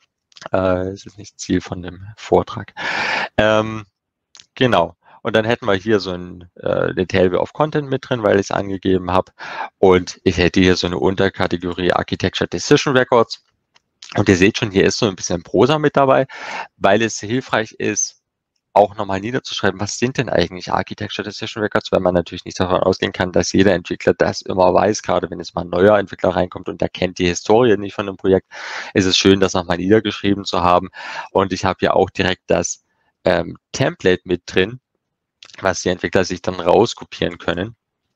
Äh, es ist nicht Ziel von dem Vortrag. Ähm, genau. Und dann hätten wir hier so ein, äh, eine Table of Content mit drin, weil ich es angegeben habe. Und ich hätte hier so eine Unterkategorie Architecture Decision Records. Und ihr seht schon, hier ist so ein bisschen Prosa mit dabei, weil es hilfreich ist, auch nochmal niederzuschreiben, was sind denn eigentlich Architecture Decision Records, weil man natürlich nicht davon ausgehen kann, dass jeder Entwickler das immer weiß, gerade wenn jetzt mal ein neuer Entwickler reinkommt und der kennt die Historie nicht von dem Projekt, ist es schön, das nochmal niedergeschrieben zu haben. Und ich habe ja auch direkt das ähm, Template mit drin, was die Entwickler sich dann rauskopieren können.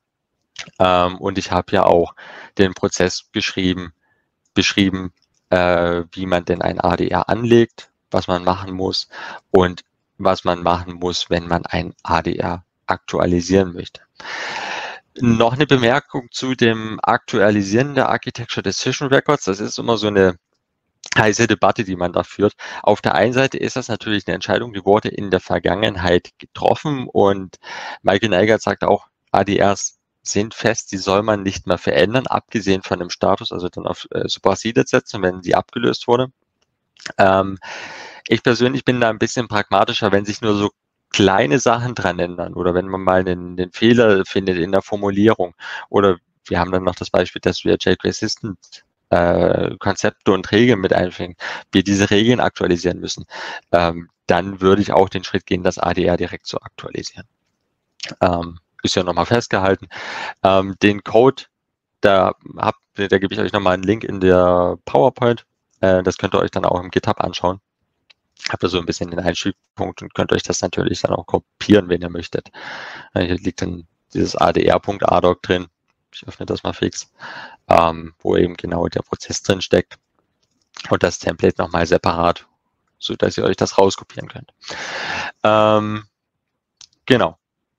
Ähm, und ich habe ja auch den Prozess geschrieben, beschrieben, äh, wie man denn ein A D R anlegt, was man machen muss und was man machen muss, wenn man ein A D R aktualisieren möchte. Noch eine Bemerkung zu dem Aktualisieren der Architecture Decision Records. Das ist immer so eine heiße Debatte, die man da führt. Auf der einen Seite ist das natürlich eine Entscheidung, die wurde in der Vergangenheit getroffen und Michael Neigert sagt auch, A D Rs sind fest, die soll man nicht mehr verändern, abgesehen von dem Status, also dann auf äh, Superseded setzen, wenn sie abgelöst wurde. Ähm, ich persönlich bin da ein bisschen pragmatischer, wenn sich nur so kleine Sachen dran ändern oder wenn man mal einen, einen Fehler findet in der Formulierung oder wir haben dann noch das Beispiel, dass wir jQuery Assistant äh, Konzepte und Regeln mit einbringen, wir diese Regeln aktualisieren müssen, ähm, dann würde ich auch den Schritt gehen, das A D R direkt zu aktualisieren. Ähm, ist ja nochmal festgehalten. Ähm, den Code, da, habt, da gebe ich euch nochmal einen Link in der PowerPoint. Äh, das könnt ihr euch dann auch im GitHub anschauen. Habt ihr so ein bisschen den Einstiegspunkt und könnt euch das natürlich dann auch kopieren, wenn ihr möchtet. Äh, hier liegt dann dieses A D R.adoc drin. Ich öffne das mal fix, ähm, wo eben genau der Prozess drin steckt. Und das Template nochmal separat, sodass ihr euch das rauskopieren könnt. Ähm, genau.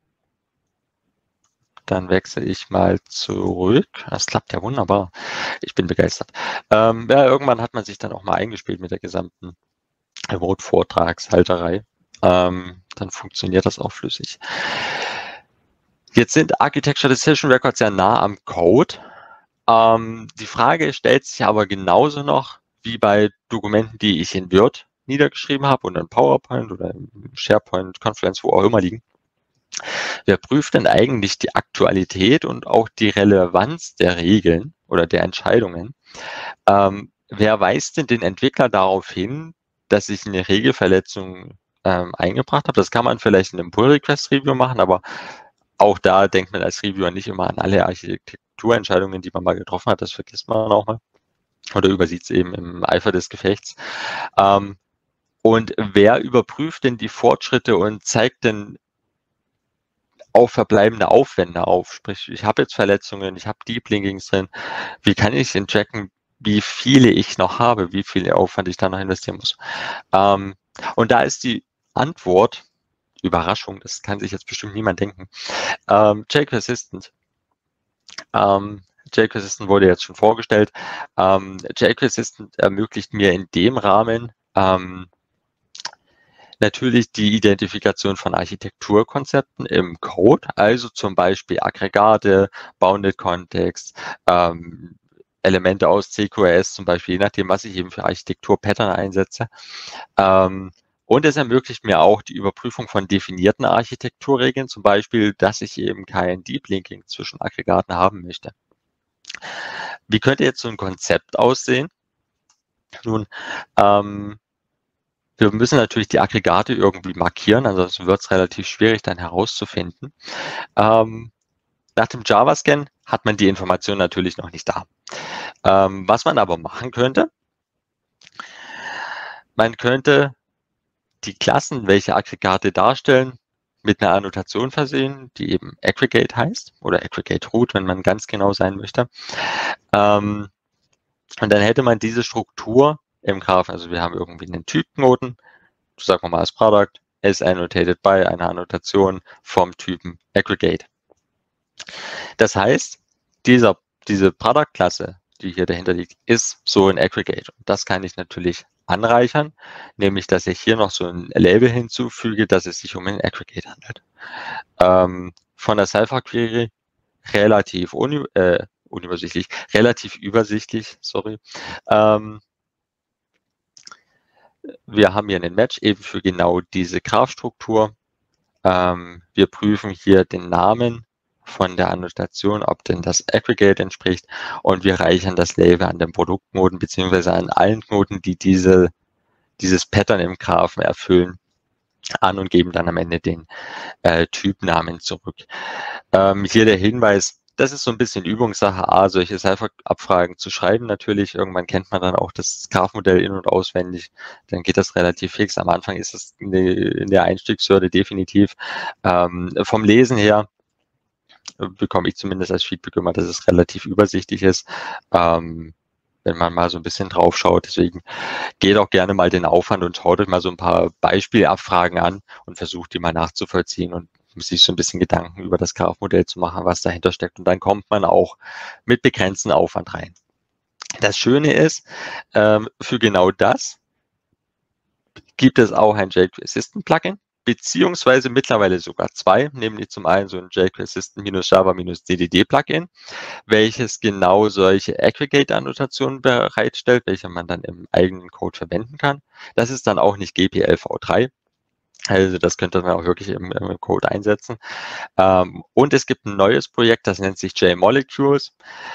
Dann wechsle ich mal zurück. Das klappt ja wunderbar. Ich bin begeistert. Ähm, ja, irgendwann hat man sich dann auch mal eingespielt mit der gesamten Remote-Vortragshalterei. Ähm, dann funktioniert das auch flüssig. Jetzt sind Architecture Decision Records ja nah am Code. Ähm, die Frage stellt sich aber genauso noch wie bei Dokumenten, die ich in Word niedergeschrieben habe und in PowerPoint oder in SharePoint, Confluence, wo auch immer liegen. Wer prüft denn eigentlich die Aktualität und auch die Relevanz der Regeln oder der Entscheidungen? Ähm, wer weist denn den Entwickler darauf hin, dass ich eine Regelverletzung ähm, eingebracht habe? Das kann man vielleicht in einem Pull-Request-Review machen, aber auch da denkt man als Reviewer nicht immer an alle Architekturentscheidungen, die man mal getroffen hat. Das vergisst man auch mal oder übersieht es eben im Eifer des Gefechts. Ähm, und wer überprüft denn die Fortschritte und zeigt denn auch verbleibende Aufwände auf? Sprich, ich habe jetzt Verletzungen, ich habe Deep Linkings drin. Wie kann ich denn tracken, wie viele ich noch habe, wie viel Aufwand ich da noch investieren muss? Ähm, und da ist die Antwort, Überraschung, das kann sich jetzt bestimmt niemand denken, ähm, J-Persistent. Ähm, J-Persistent wurde jetzt schon vorgestellt. Ähm, J-Persistent ermöglicht mir in dem Rahmen ähm, natürlich die Identifikation von Architekturkonzepten im Code, also zum Beispiel Aggregate, Bounded Context, ähm, Elemente aus C Q S, zum Beispiel, je nachdem, was ich eben für Architektur-Pattern einsetze. Ähm, und es ermöglicht mir auch die Überprüfung von definierten Architekturregeln, zum Beispiel, dass ich eben kein Deep Linking zwischen Aggregaten haben möchte. Wie könnte jetzt so ein Konzept aussehen? Nun, ähm, wir müssen natürlich die Aggregate irgendwie markieren, ansonsten wird es relativ schwierig dann herauszufinden. Ähm, nach dem Java-Scan hat man die Information natürlich noch nicht da. Ähm, was man aber machen könnte, man könnte die Klassen, welche Aggregate darstellen, mit einer Annotation versehen, die eben Aggregate heißt oder Aggregate Root, wenn man ganz genau sein möchte. Ähm, und dann hätte man diese Struktur im Graphen, also wir haben irgendwie einen Typknoten, sagen wir mal als Product, is annotated by einer Annotation vom Typen Aggregate. Das heißt, dieser, diese Product-Klasse, die hier dahinter liegt, ist so ein Aggregate. Und das kann ich natürlich anreichern, nämlich, dass ich hier noch so ein Label hinzufüge, dass es sich um ein Aggregate handelt. Ähm, von der Cypher-Query relativ uni äh, unübersichtlich, relativ übersichtlich, sorry. Ähm, wir haben hier einen Match eben für genau diese Graph-Struktur. Ähm, wir prüfen hier den Namen von der Annotation, ob denn das Aggregate entspricht, und wir reichern das Label an den Produktknoten beziehungsweise an allen Knoten, die diese, dieses Pattern im Graphen erfüllen, an und geben dann am Ende den äh, Typnamen zurück. Ähm, hier der Hinweis, das ist so ein bisschen Übungssache, A, solche Cypher-Abfragen zu schreiben natürlich. Irgendwann kennt man dann auch das Graph-Modell in- und auswendig. Dann geht das relativ fix. Am Anfang ist es in der Einstiegshürde definitiv. Ähm, vom Lesen her bekomme ich zumindest als Feedback immer, dass es relativ übersichtlich ist, ähm, wenn man mal so ein bisschen drauf schaut. Deswegen geht auch gerne mal den Aufwand und schaut euch mal so ein paar Beispielabfragen an und versucht die mal nachzuvollziehen und sich so ein bisschen Gedanken über das Graph-Modell zu machen, was dahinter steckt. Und dann kommt man auch mit begrenztem Aufwand rein. Das Schöne ist, ähm, für genau das gibt es auch ein jQuery Assistant Plugin, beziehungsweise mittlerweile sogar zwei, nämlich zum einen so ein jQuery Assistant-Java-D D D Plugin, welches genau solche Aggregate-Annotationen bereitstellt, welche man dann im eigenen Code verwenden kann. Das ist dann auch nicht G P L v drei. Also das könnte man auch wirklich im, im Code einsetzen. Ähm, und es gibt ein neues Projekt, das nennt sich J-Molecules,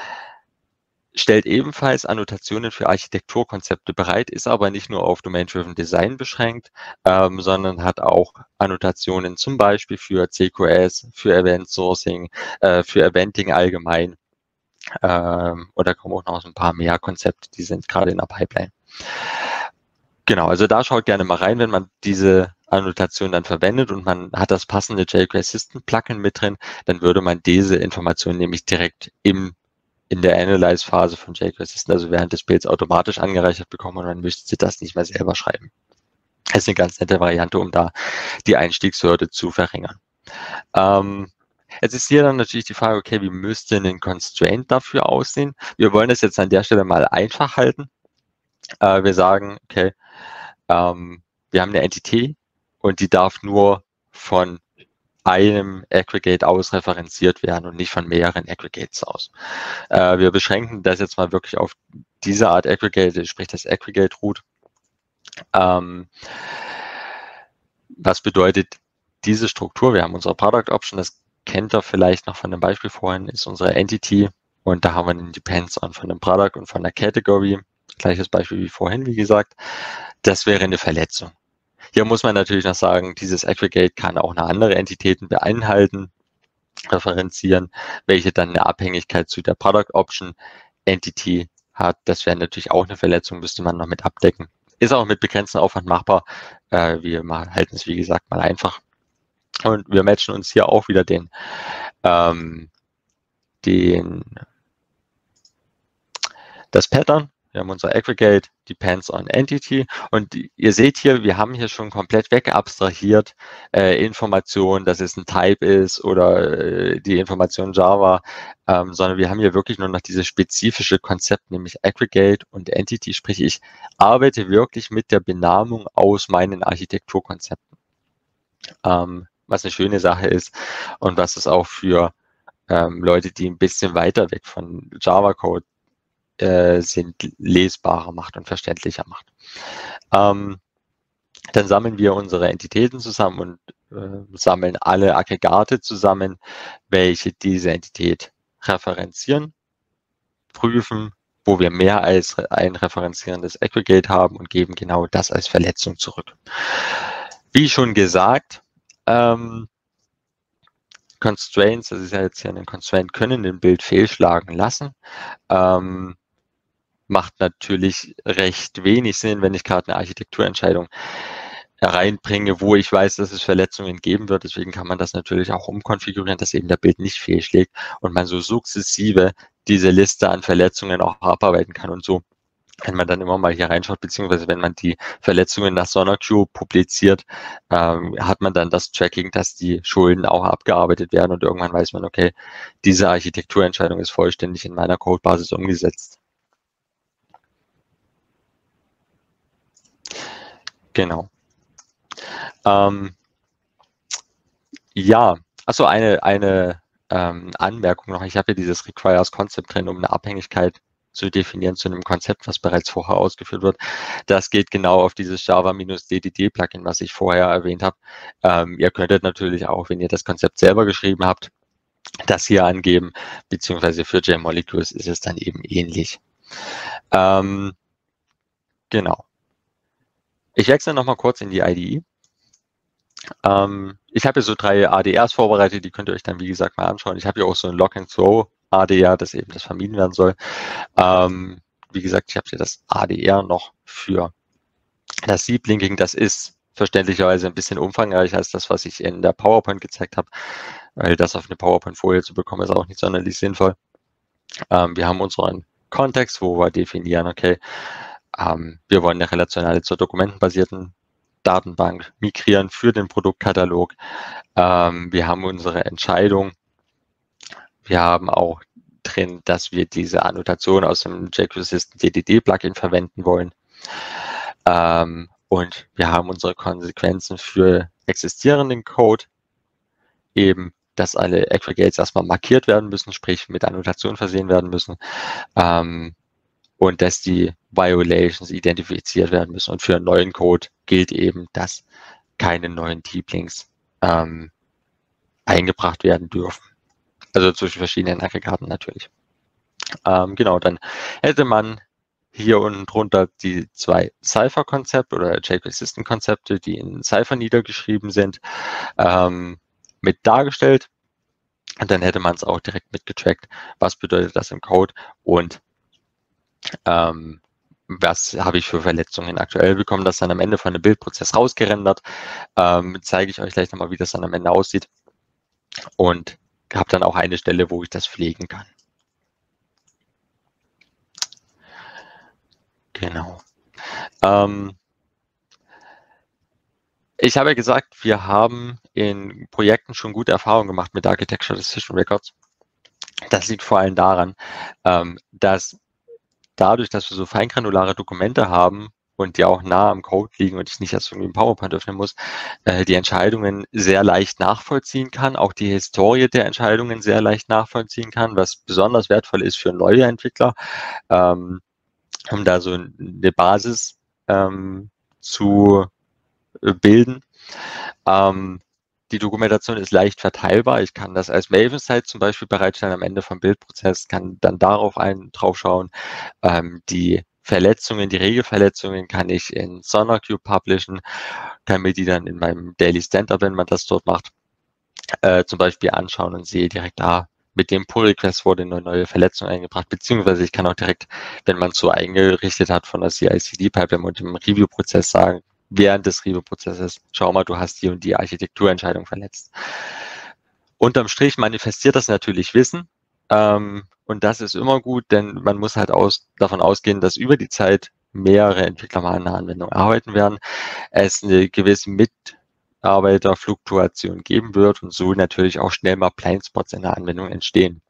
stellt ebenfalls Annotationen für Architekturkonzepte bereit, ist aber nicht nur auf Domain-Driven Design beschränkt, ähm, sondern hat auch Annotationen zum Beispiel für C Q S, für Event Sourcing, äh, für Eventing allgemein. Ähm, oder kommen auch noch so ein paar mehr Konzepte, die sind gerade in der Pipeline. Genau, also da schaut gerne mal rein, wenn man diese Annotation dann verwendet und man hat das passende jQuery Assistant Plugin mit drin, dann würde man diese Informationen nämlich direkt im, in der Analyze-Phase von jQuery Assistant, also während des Builds, automatisch angereichert bekommen und man müsste das nicht mehr selber schreiben. Das ist eine ganz nette Variante, um da die Einstiegshürde zu verringern. Ähm, Jetzt ist hier dann natürlich die Frage, okay, wie müsste ein Constraint dafür aussehen? Wir wollen das jetzt an der Stelle mal einfach halten. Äh, wir sagen, okay, ähm, wir haben eine Entität und die darf nur von einem Aggregate aus referenziert werden und nicht von mehreren Aggregates aus. Äh, wir beschränken das jetzt mal wirklich auf diese Art Aggregate, sprich das Aggregate Root. Ähm, was bedeutet diese Struktur? Wir haben unsere Product Option, das kennt ihr vielleicht noch von dem Beispiel vorhin, ist unsere Entity und da haben wir den Depends on von dem Product und von der Category. Gleiches Beispiel wie vorhin, wie gesagt. Das wäre eine Verletzung. Hier muss man natürlich noch sagen, dieses Aggregate kann auch eine andere Entitäten beinhalten, referenzieren, welche dann eine Abhängigkeit zu der Product Option Entity hat. Das wäre natürlich auch eine Verletzung, müsste man noch mit abdecken. Ist auch mit begrenztem Aufwand machbar. Äh, wir mal, halten es, wie gesagt, mal einfach. Und wir matchen uns hier auch wieder den, ähm, den das Pattern. Wir haben unser Aggregate, Depends on Entity. Und ihr seht hier, wir haben hier schon komplett wegabstrahiert äh, Informationen, dass es ein Type ist oder äh, die Information Java, ähm, sondern wir haben hier wirklich nur noch dieses spezifische Konzept, nämlich Aggregate und Entity. Sprich, ich arbeite wirklich mit der Benamung aus meinen Architekturkonzepten. Ähm, was eine schöne Sache ist und was es auch für ähm, Leute, die ein bisschen weiter weg von Java-Code sind, lesbarer macht und verständlicher macht. Ähm, dann sammeln wir unsere Entitäten zusammen und äh, sammeln alle Aggregate zusammen, welche diese Entität referenzieren, prüfen, wo wir mehr als ein referenzierendes Aggregate haben und geben genau das als Verletzung zurück. Wie schon gesagt, ähm, Constraints, das ist ja jetzt hier ein Constraint, können den Bild fehlschlagen lassen. Ähm, macht natürlich recht wenig Sinn, wenn ich gerade eine Architekturentscheidung reinbringe, wo ich weiß, dass es Verletzungen geben wird. Deswegen kann man das natürlich auch umkonfigurieren, dass eben der Bild nicht fehlschlägt und man so sukzessive diese Liste an Verletzungen auch abarbeiten kann. Und so, wenn man dann immer mal hier reinschaut, beziehungsweise wenn man die Verletzungen nach SonarQube publiziert, ähm, hat man dann das Tracking, dass die Schulden auch abgearbeitet werden und irgendwann weiß man, okay, diese Architekturentscheidung ist vollständig in meiner Codebasis umgesetzt. Genau. Ähm, ja, also eine, eine ähm, Anmerkung noch. Ich habe hier dieses Requires Concept drin, um eine Abhängigkeit zu definieren zu einem Konzept, was bereits vorher ausgeführt wird. Das geht genau auf dieses Java-D D D-Plugin, was ich vorher erwähnt habe. Ähm, ihr könntet natürlich auch, wenn ihr das Konzept selber geschrieben habt, das hier angeben, beziehungsweise für JMolecules ist es dann eben ähnlich. Ähm, genau. Ich wechsle nochmal kurz in die I D E. Ähm, ich habe hier so drei A D Rs vorbereitet, die könnt ihr euch dann, wie gesagt, mal anschauen. Ich habe hier auch so ein Lock-and-Throw A D R, das eben das vermieden werden soll. Ähm, wie gesagt, ich habe hier das A D R noch für das Deep Linking. Das ist verständlicherweise ein bisschen umfangreicher als das, was ich in der PowerPoint gezeigt habe, weil das auf eine PowerPoint-Folie zu bekommen, ist auch nicht sonderlich sinnvoll. Ähm, wir haben unseren Kontext, wo wir definieren, okay, ähm, wir wollen eine relationale zur dokumentenbasierten Datenbank migrieren für den Produktkatalog. Ähm, wir haben unsere Entscheidung. Wir haben auch drin, dass wir diese Annotation aus dem jQuery-System D D D-Plugin verwenden wollen. Ähm, und wir haben unsere Konsequenzen für existierenden Code, eben, dass alle Aggregates erstmal markiert werden müssen, sprich mit Annotation versehen werden müssen. Ähm, und dass die Violations identifiziert werden müssen. Und für einen neuen Code gilt eben, dass keine neuen Deep Links ähm, eingebracht werden dürfen. Also zwischen verschiedenen Aggregaten natürlich. Ähm, genau, dann hätte man hier unten drunter die zwei Cypher-Konzepte oder jQuery-System-Konzepte, die in Cypher niedergeschrieben sind, ähm, mit dargestellt. Und dann hätte man es auch direkt mitgetrackt, was bedeutet das im Code und ähm, was habe ich für Verletzungen aktuell bekommen, das dann am Ende von dem Bildprozess rausgerendert. Ähm, zeige ich euch gleich nochmal, wie das dann am Ende aussieht. Und habe dann auch eine Stelle, wo ich das pflegen kann. Genau. Ähm, Ich habe ja gesagt, wir haben in Projekten schon gute Erfahrungen gemacht mit Architecture Decision Records. Das liegt vor allem daran, ähm, dass dadurch, dass wir so feingranulare Dokumente haben und die auch nah am Code liegen und ich nicht erst irgendwie ein PowerPoint öffnen muss, äh, die Entscheidungen sehr leicht nachvollziehen kann, auch die Historie der Entscheidungen sehr leicht nachvollziehen kann, was besonders wertvoll ist für neue Entwickler, ähm, um da so eine Basis ähm, zu bilden. Ähm, Die Dokumentation ist leicht verteilbar. Ich kann das als Maven-Site zum Beispiel bereitstellen am Ende vom Bildprozess, kann dann darauf ein, drauf schauen. Ähm, die Verletzungen, die Regelverletzungen kann ich in SonarQube publishen, kann mir die dann in meinem Daily Stand-Up, wenn man das dort macht, äh, zum Beispiel anschauen und sehe direkt, ah, mit dem Pull-Request wurde eine neue Verletzung eingebracht, beziehungsweise ich kann auch direkt, wenn man es so eingerichtet hat von der C I C D-Pipeline und dem Review-Prozess sagen, während des Review-Prozesses, schau mal, du hast die und die Architekturentscheidung verletzt. Unterm Strich manifestiert das natürlich Wissen, ähm, und das ist immer gut, denn man muss halt aus, davon ausgehen, dass über die Zeit mehrere Entwickler mal an einer Anwendung arbeiten werden, es eine gewisse Mitarbeiterfluktuation geben wird und so natürlich auch schnell mal Blindspots in der Anwendung entstehen.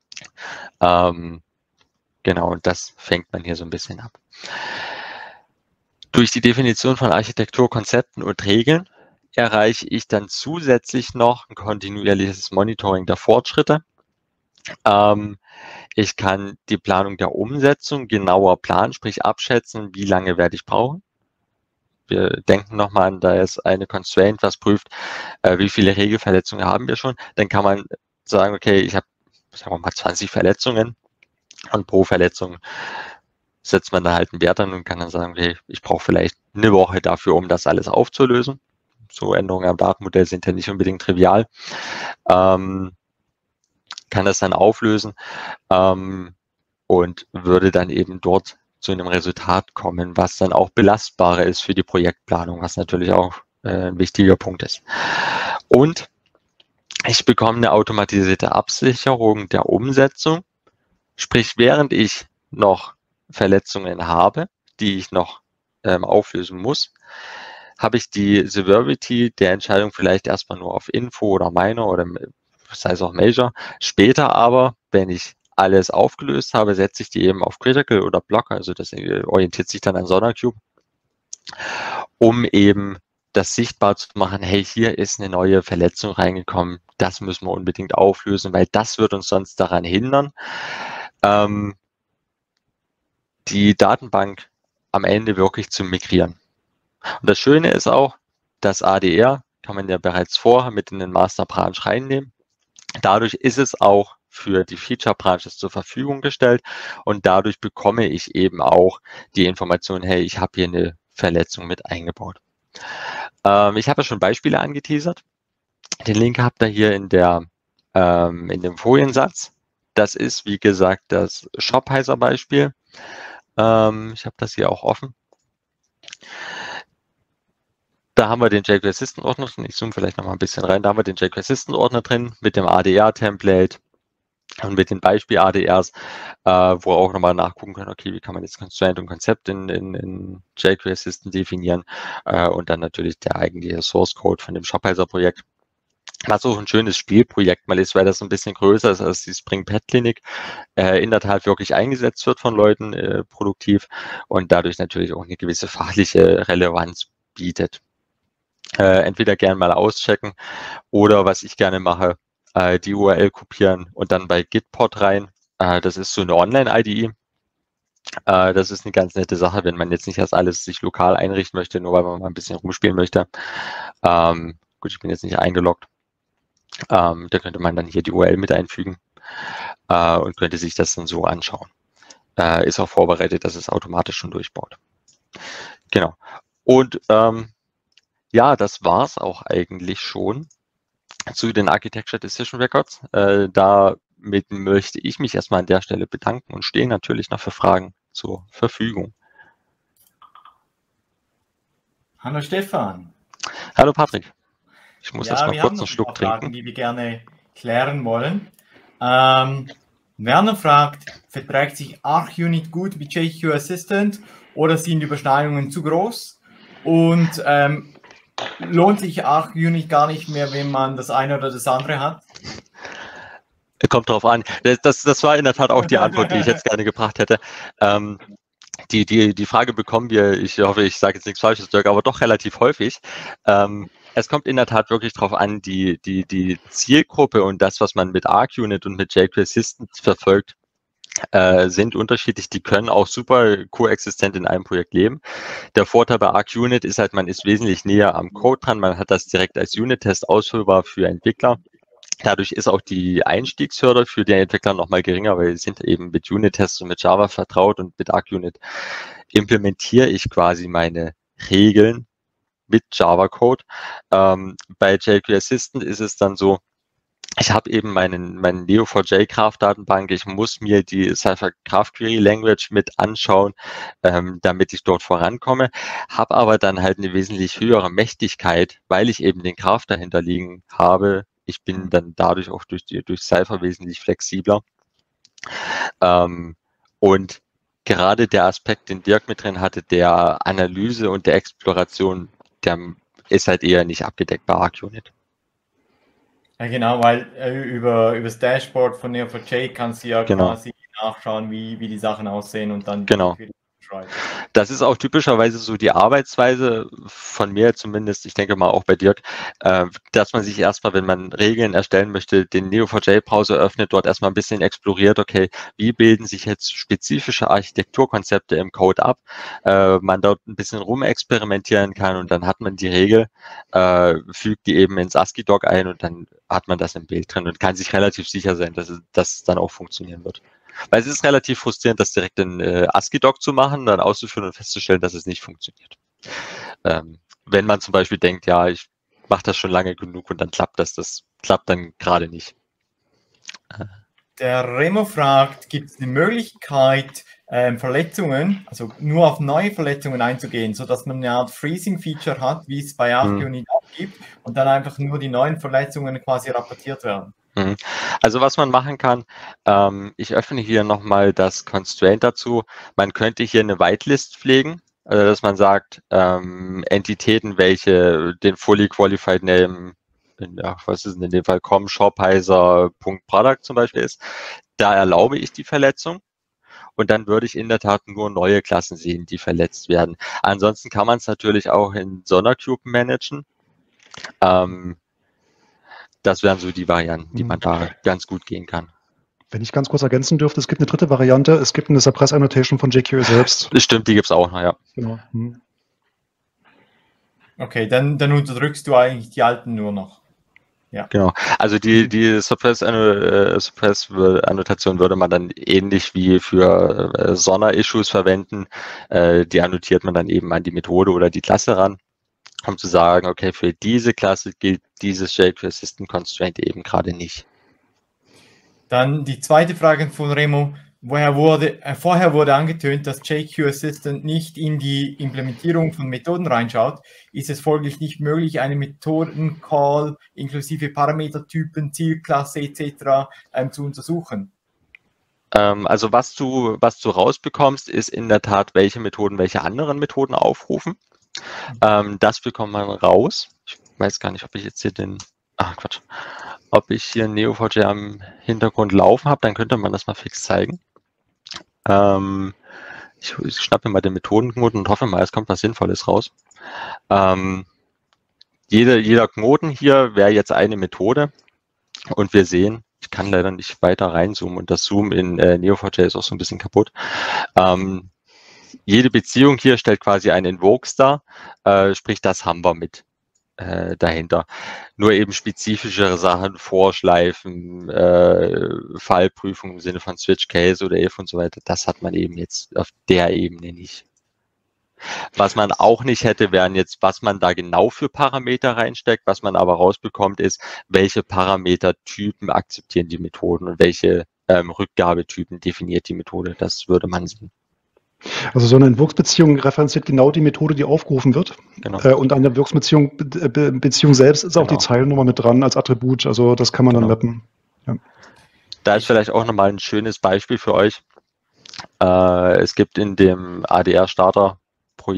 Ähm, genau, und das fängt man hier so ein bisschen ab. Durch die Definition von Architekturkonzepten und Regeln erreiche ich dann zusätzlich noch ein kontinuierliches Monitoring der Fortschritte. Ähm, ich kann die Planung der Umsetzung genauer planen, sprich abschätzen, wie lange werde ich brauchen. Wir denken nochmal an, da ist eine Constraint, was prüft, äh, wie viele Regelverletzungen haben wir schon. Dann kann man sagen, okay, ich habe, sagen wir mal, zwanzig Verletzungen und pro Verletzung setzt man da halt einen Wert an und kann dann sagen, okay, ich brauche vielleicht eine Woche dafür, um das alles aufzulösen. So Änderungen am Datenmodell sind ja nicht unbedingt trivial. Ähm, kann das dann auflösen ähm, und würde dann eben dort zu einem Resultat kommen, was dann auch belastbarer ist für die Projektplanung, was natürlich auch äh, ein wichtiger Punkt ist. Und ich bekomme eine automatisierte Absicherung der Umsetzung, sprich, während ich noch Verletzungen habe, die ich noch ähm, auflösen muss, habe ich die Severity der Entscheidung vielleicht erstmal nur auf Info oder Minor oder sei es auch Major. Später aber, wenn ich alles aufgelöst habe, setze ich die eben auf Critical oder Block, also das orientiert sich dann an SonarQube, um eben das sichtbar zu machen, hey, hier ist eine neue Verletzung reingekommen, das müssen wir unbedingt auflösen, weil das wird uns sonst daran hindern, ähm, die Datenbank am Ende wirklich zu migrieren. Und das Schöne ist auch, das A D R kann man ja bereits vorher mit in den Master Branch reinnehmen. Dadurch ist es auch für die Feature Branches zur Verfügung gestellt und dadurch bekomme ich eben auch die Information, hey, ich habe hier eine Verletzung mit eingebaut. Ähm, ich habe ja schon Beispiele angeteasert. Den Link habt ihr hier in, der, ähm, in dem Foliensatz. Das ist, wie gesagt, das Shopheiser-Beispiel. Ähm, ich habe das hier auch offen. Da haben wir den jQuery Assistant Ordner drin. Ich zoome vielleicht noch mal ein bisschen rein. Da haben wir den jQuery Assistant Ordner drin mit dem A D R-Template und mit den Beispiel-A D Rs, äh, wo wir auch nochmal nachgucken können, okay, wie kann man jetzt Constraint und Konzept in, in, in jQuery Assistant definieren äh, und dann natürlich der eigentliche Source Code von dem Shopheiser-Projekt. Was auch ein schönes Spielprojekt mal ist, weil das ein bisschen größer ist als die Spring Pet Clinic, äh, in der Tat wirklich eingesetzt wird von Leuten äh, produktiv und dadurch natürlich auch eine gewisse fachliche Relevanz bietet. Äh, entweder gerne mal auschecken oder was ich gerne mache, äh, die U R L kopieren und dann bei Gitpod rein. Äh, das ist so eine Online-I D E. Äh, das ist eine ganz nette Sache, wenn man jetzt nicht erst alles sich lokal einrichten möchte, nur weil man mal ein bisschen rumspielen möchte. Ähm, gut, ich bin jetzt nicht eingeloggt. Ähm, da könnte man dann hier die U R L mit einfügen äh, und könnte sich das dann so anschauen. Äh, ist auch vorbereitet, dass es automatisch schon durchbaut. Genau. Und ähm, ja, das war es auch eigentlich schon zu den Architecture Decision Records. Äh, damit möchte ich mich erstmal an der Stelle bedanken und stehe natürlich noch für Fragen zur Verfügung. Hallo Stefan. Hallo Patrick. Ich muss ja, erst mal kurz einen ein Schluck paar trinken. Fragen, die wir gerne klären wollen. Ähm, Werner fragt, verträgt sich ArchUnit gut mit jQuery Assistant oder sind Überschneidungen zu groß? Und ähm, lohnt sich ArcUnit gar nicht mehr, wenn man das eine oder das andere hat? Kommt drauf an. Das, das war in der Tat auch die Antwort, die ich jetzt gerne gebracht hätte. Ähm, die, die, die Frage bekommen wir, ich hoffe, ich sage jetzt nichts Falsches, Dirk, aber doch relativ häufig. Ähm, es kommt in der Tat wirklich darauf an, die, die, die Zielgruppe und das, was man mit ArcUnit und mit jQuery Assistant verfolgt, äh, sind unterschiedlich. Die können auch super koexistent in einem Projekt leben. Der Vorteil bei ArcUnit ist halt, man ist wesentlich näher am Code dran. Man hat das direkt als Unit-Test ausführbar für Entwickler. Dadurch ist auch die Einstiegshürde für die Entwickler nochmal geringer, weil sie sind eben mit Unit-Tests und mit Java vertraut und mit ArcUnit implementiere ich quasi meine Regeln mit Java-Code. Ähm, bei jQuery Assistant ist es dann so, ich habe eben meinen, meinen Neo four j Graph-Datenbank, ich muss mir die Cypher Graph Query Language mit anschauen, ähm, damit ich dort vorankomme, habe aber dann halt eine wesentlich höhere Mächtigkeit, weil ich eben den Graph dahinter liegen habe. Ich bin dann dadurch auch durch, die, durch Cypher wesentlich flexibler. Ähm, und gerade der Aspekt, den Dirk mit drin hatte, der Analyse und der Exploration, der ist halt eher nicht abgedeckt bei ArcUnit. Ja, genau, weil äh, über, über das Dashboard von Neo four j kannst du ja Genau. quasi nachschauen, wie, wie die Sachen aussehen und dann Genau. die schreiben. Das ist auch typischerweise so die Arbeitsweise von mir zumindest, ich denke mal auch bei Dirk, äh, dass man sich erstmal, wenn man Regeln erstellen möchte, den Neo four j Browser öffnet, dort erstmal ein bisschen exploriert, okay, wie bilden sich jetzt spezifische Architekturkonzepte im Code ab, äh, man dort ein bisschen rumexperimentieren kann und dann hat man die Regel, äh, fügt die eben ins ASCII-Doc ein und dann hat man das im Bild drin und kann sich relativ sicher sein, dass es, dass es dann auch funktionieren wird. Weil es ist relativ frustrierend, das direkt in äh, ASCII-Doc zu machen, dann auszuführen und festzustellen, dass es nicht funktioniert. Ähm, wenn man zum Beispiel denkt, ja, ich mache das schon lange genug und dann klappt das, das klappt dann gerade nicht. Der Remo fragt, gibt es eine Möglichkeit, ähm, Verletzungen, also nur auf neue Verletzungen einzugehen, sodass man eine Art Freezing-Feature hat, wie es bei ArcUnit hm. auch gibt, und dann einfach nur die neuen Verletzungen quasi rapportiert werden? Also was man machen kann, ähm, ich öffne hier nochmal das Constraint dazu. Man könnte hier eine Whitelist pflegen, also dass man sagt, ähm, Entitäten, welche den Fully Qualified Name, in, ja, was ist denn in dem Fall, com, shopheiser, Product zum Beispiel ist, da erlaube ich die Verletzung. Und dann würde ich in der Tat nur neue Klassen sehen, die verletzt werden. Ansonsten kann man es natürlich auch in Sondercube managen. Ähm, Das wären so die Varianten, die man da ganz gut gehen kann. Wenn ich ganz kurz ergänzen dürfte, es gibt eine dritte Variante, es gibt eine Suppress Annotation von jQuery selbst. Das stimmt, die gibt es auch noch, ja. Genau. Hm. Okay, dann, dann unterdrückst du eigentlich die alten nur noch. Ja. Genau. Also die, die Suppress-Annotation würde man dann ähnlich wie für äh, Sonder-Issues verwenden. Äh, die annotiert man dann eben an die Methode oder die Klasse ran, um zu sagen, okay, für diese Klasse gilt dieses jQuery Assistant Constraint eben gerade nicht. Dann die zweite Frage von Remo. Woher wurde, äh, vorher wurde angetönt, dass jQuery Assistant nicht in die Implementierung von Methoden reinschaut. Ist es folglich nicht möglich, einen Methoden-Call inklusive Parametertypen, Zielklasse et cetera ähm, zu untersuchen? Ähm, also was du, was du rausbekommst, ist in der Tat, welche Methoden, welche anderen Methoden aufrufen. Ähm, das bekommt man raus. Ich weiß gar nicht, ob ich jetzt hier den, ach Quatsch, ob ich hier Neo four j am Hintergrund laufen habe, dann könnte man das mal fix zeigen. Ähm, ich, ich schnappe mir mal den Methodenknoten und hoffe mal, es kommt was Sinnvolles raus. Ähm, jede, jeder Knoten hier wäre jetzt eine Methode und wir sehen, ich kann leider nicht weiter reinzoomen und das Zoom in äh, Neo four j ist auch so ein bisschen kaputt. Ähm, Jede Beziehung hier stellt quasi einen Invokes dar, äh, sprich, das haben wir mit äh, dahinter. Nur eben spezifischere Sachen, Vorschleifen, äh, Fallprüfung im Sinne von Switch Case oder if und so weiter, das hat man eben jetzt auf der Ebene nicht. Was man auch nicht hätte, wären jetzt, was man da genau für Parameter reinsteckt. Was man aber rausbekommt, ist, welche Parametertypen akzeptieren die Methoden und welche ähm, Rückgabetypen definiert die Methode. Das würde man sehen. Also so eine Invokes-Beziehung referenziert genau die Methode, die aufgerufen wird. Genau. Äh, und an der Invokes-Beziehung Be Beziehung selbst ist auch Genau. die Zeilennummer mit dran als Attribut. Also das kann man Genau. dann mappen. Ja. Da ist vielleicht auch nochmal ein schönes Beispiel für euch. Äh, es gibt in dem A D R-Starter-Projekt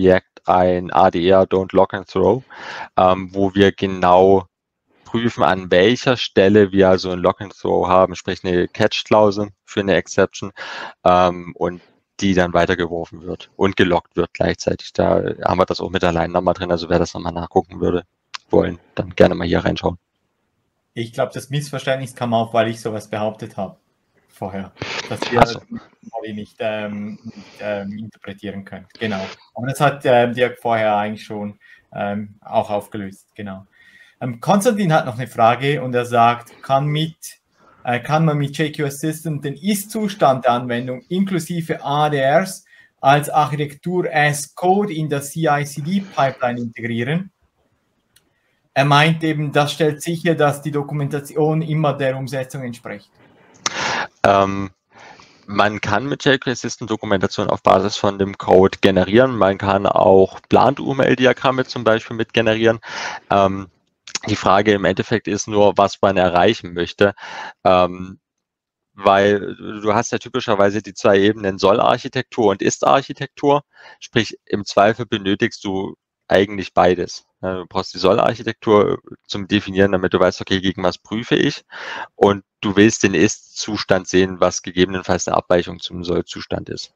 ein A D R, Don't Lock and Throw, ähm, wo wir genau prüfen, an welcher Stelle wir also ein Lock and Throw haben, sprich eine Catch-Klausel für eine Exception ähm, und die dann weitergeworfen wird und gelockt wird gleichzeitig. Da haben wir das auch mit der Line nochmal drin, also wer das nochmal nachgucken würde wollen, dann gerne mal hier reinschauen. Ich glaube, das Missverständnis kam auf, weil ich sowas behauptet habe vorher, dass wir Ach so. nicht, ähm, nicht ähm, interpretieren können. Genau. Aber das hat ähm, Dirk vorher eigentlich schon ähm, auch aufgelöst. Genau. Ähm, Konstantin hat noch eine Frage und er sagt, kann, mit, äh, kann man mit J Q Assistant den Ist-Zustand der Anwendung inklusive A D Rs als Architektur as Code in der C I C D-Pipeline integrieren? Er meint eben, das stellt sicher, dass die Dokumentation immer der Umsetzung entspricht. Ähm, man kann mit J Q Assistant Dokumentation auf Basis von dem Code generieren. Man kann auch Plant-U M L-Diagramme zum Beispiel mit generieren. Ähm, die Frage im Endeffekt ist nur, was man erreichen möchte. Ähm, weil du hast ja typischerweise die zwei Ebenen Soll-Architektur und Ist-Architektur. Sprich, im Zweifel benötigst du eigentlich beides. Du brauchst die Soll-Architektur zum Definieren, damit du weißt, okay, gegen was prüfe ich. Und du willst den Ist-Zustand sehen, was gegebenenfalls eine Abweichung zum Soll-Zustand ist.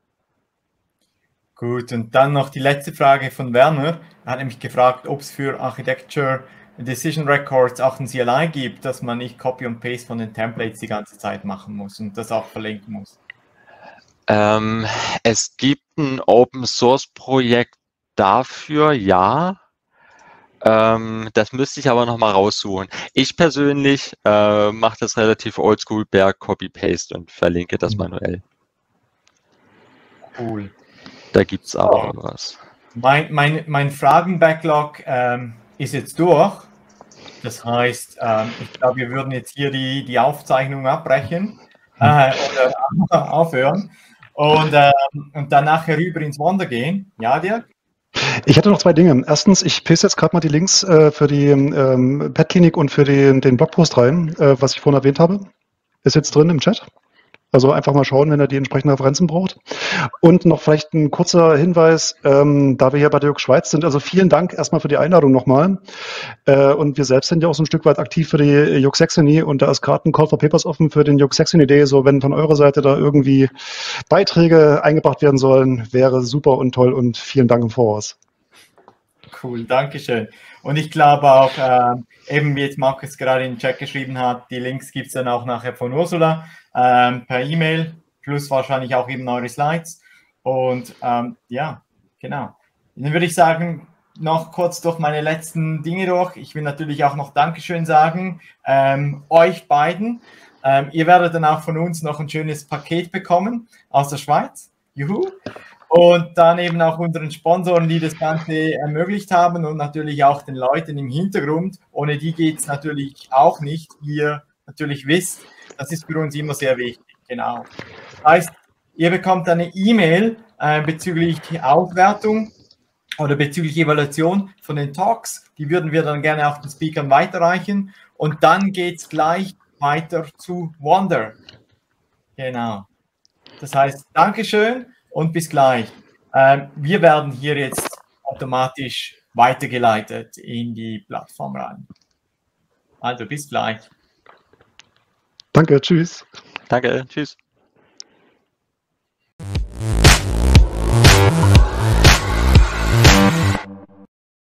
Gut, und dann noch die letzte Frage von Werner. Er hat nämlich gefragt, ob es für Architecture Decision Records auch ein C L I gibt, dass man nicht Copy und Paste von den Templates die ganze Zeit machen muss und das auch verlinken muss. Ähm, es gibt ein Open-Source-Projekt dafür, ja. Ähm, das müsste ich aber noch mal raussuchen. Ich persönlich äh, mache das relativ oldschool, Berg, Copy-Paste und verlinke das manuell. Cool. Da gibt es aber oh. was. Mein, mein, mein Fragen-Backlog ähm, ist jetzt durch. Das heißt, ähm, ich glaube, wir würden jetzt hier die, die Aufzeichnung abbrechen äh, oder aufhören und, ähm, und dann nachher rüber ins Wander gehen. Ja, Dirk? Ich hatte noch zwei Dinge. Erstens, ich paste jetzt gerade mal die Links äh, für die ähm, Pet-Klinik und für die, den Blogpost rein, äh, was ich vorhin erwähnt habe. Ist jetzt drin im Chat. Also einfach mal schauen, wenn er die entsprechenden Referenzen braucht. Und noch vielleicht ein kurzer Hinweis, ähm, da wir hier bei der J U G Schweiz sind, also vielen Dank erstmal für die Einladung nochmal. Äh, und wir selbst sind ja auch so ein Stück weit aktiv für die J U G Saxony und da ist gerade ein Call for Papers offen für den J U G Saxony Day. So, wenn von eurer Seite da irgendwie Beiträge eingebracht werden sollen, wäre super und toll und vielen Dank im Voraus. Cool, danke schön. Und ich glaube auch, äh, eben wie jetzt Markus gerade in den Chat geschrieben hat, die Links gibt es dann auch nachher von Ursula ähm, per E-Mail, plus wahrscheinlich auch eben eure Slides. Und ähm, ja, genau. Dann würde ich sagen, noch kurz durch meine letzten Dinge durch. Ich will natürlich auch noch Dankeschön sagen, ähm, euch beiden. Ähm, ihr werdet dann auch von uns noch ein schönes Paket bekommen aus der Schweiz. Juhu! Und dann eben auch unseren Sponsoren, die das Ganze ermöglicht haben und natürlich auch den Leuten im Hintergrund. Ohne die geht es natürlich auch nicht, wie ihr natürlich wisst. Das ist für uns immer sehr wichtig, genau. Das heißt, ihr bekommt eine E-Mail äh, bezüglich Auswertung oder bezüglich Evaluation von den Talks. Die würden wir dann gerne auch den Speakern weiterreichen. Und dann geht es gleich weiter zu Wander. Genau. Das heißt, Dankeschön. Und bis gleich. Ähm, wir werden hier jetzt automatisch weitergeleitet in die Plattform rein. Also bis gleich. Danke, tschüss. Danke, tschüss.